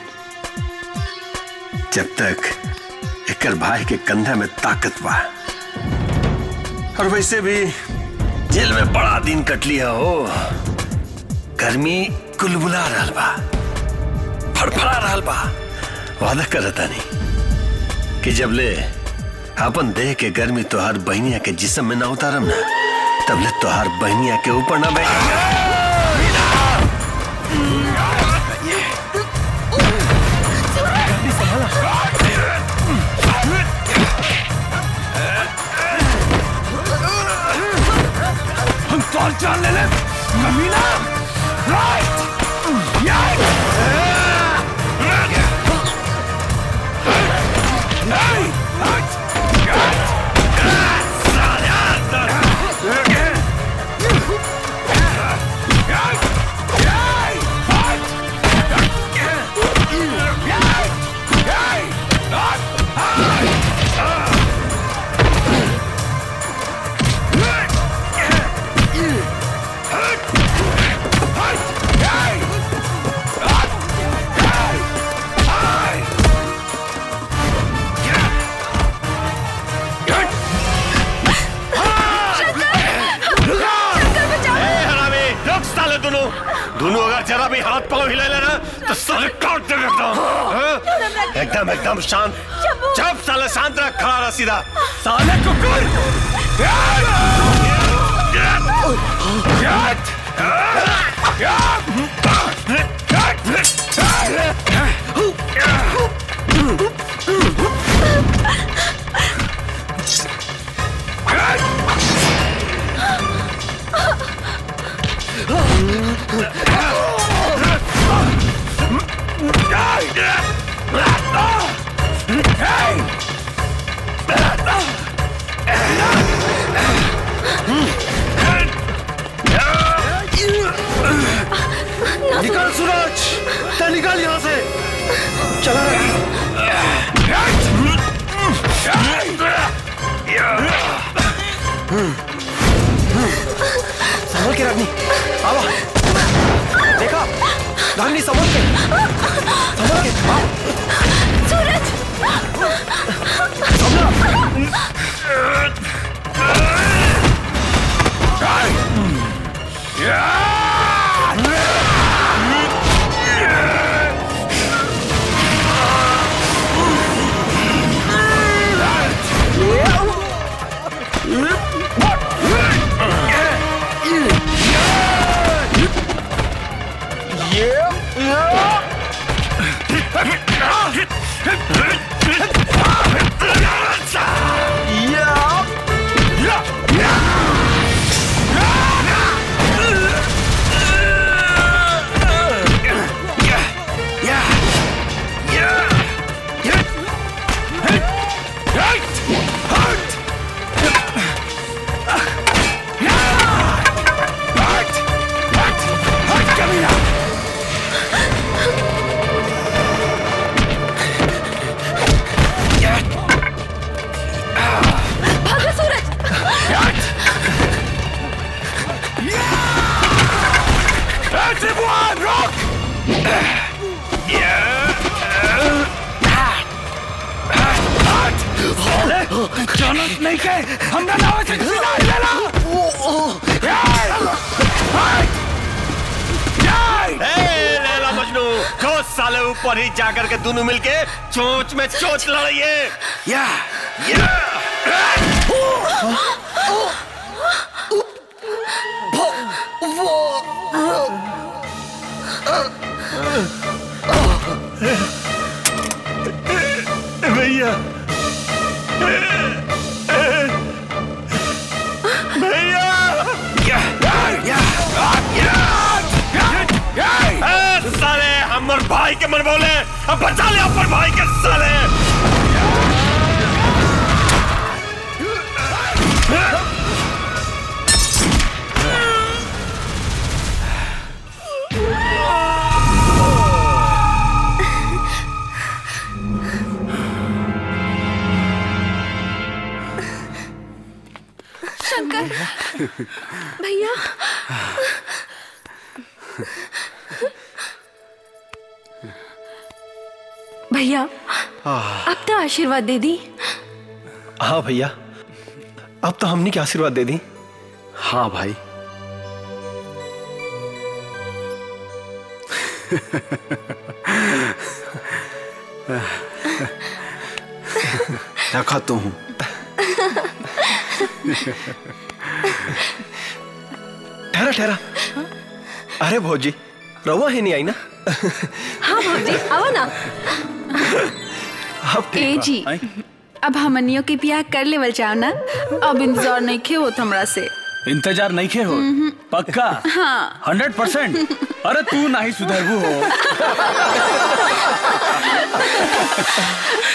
जब तक एकर भाई के कंधा में ताकत बा। और वैसे भी जेल में बड़ा दिन कट लिया हो। गर्मी कुलबुला रहल बा, फड़फड़ा रहल बा। वादा करता नहीं कि जब ले अपन देह के गर्मी तोहार बहनिया के जिस्म में ना उतारम ना, तब ले तोहार बहनिया के ऊपर ना बैठ। हम तो जान ले कमीना। राइट, दोनों अगर जरा भी हाथ पांव हिला लेना तो साले काट देगा। एकदम शांत। जब साले शांत रह, खड़ा रह सीधा। साले कुकुर। निकल सूरज, तो निकल यहाँ से। चला संभल के रागनी, आवा। देखा रागनी, संभल के, संभल के। सूरज, जानत नहीं के हमरा नाव से सीधा ले ला। लैला मजनू, दो साले ऊपर ही जाकर के दोनों मिलके चोंच में चोंच लड़ाइए। या भैया, साले हमर भाई के मन बोले, अब बचा ले अपन भाई के साले। शंकर, भैया, भैया, अब तो आशीर्वाद दे दी। हाँ भैया, अब तो हमने क्या आशीर्वाद दे दी। हाँ भाई। रखा तो हूं। ठहरा ठहरा। अरे भौजी, रवा है नहीं आई ना? हाँ भौजी, आओ ना। ए जी, अब हमनियों के ब्याह कर लेवल चाहो ना? अब इंतजार नहीं खे होत हमरा से। इंतजार नहीं खे हो? पक्का? हाँ 100%। अरे तू नहीं सुधरबू हो।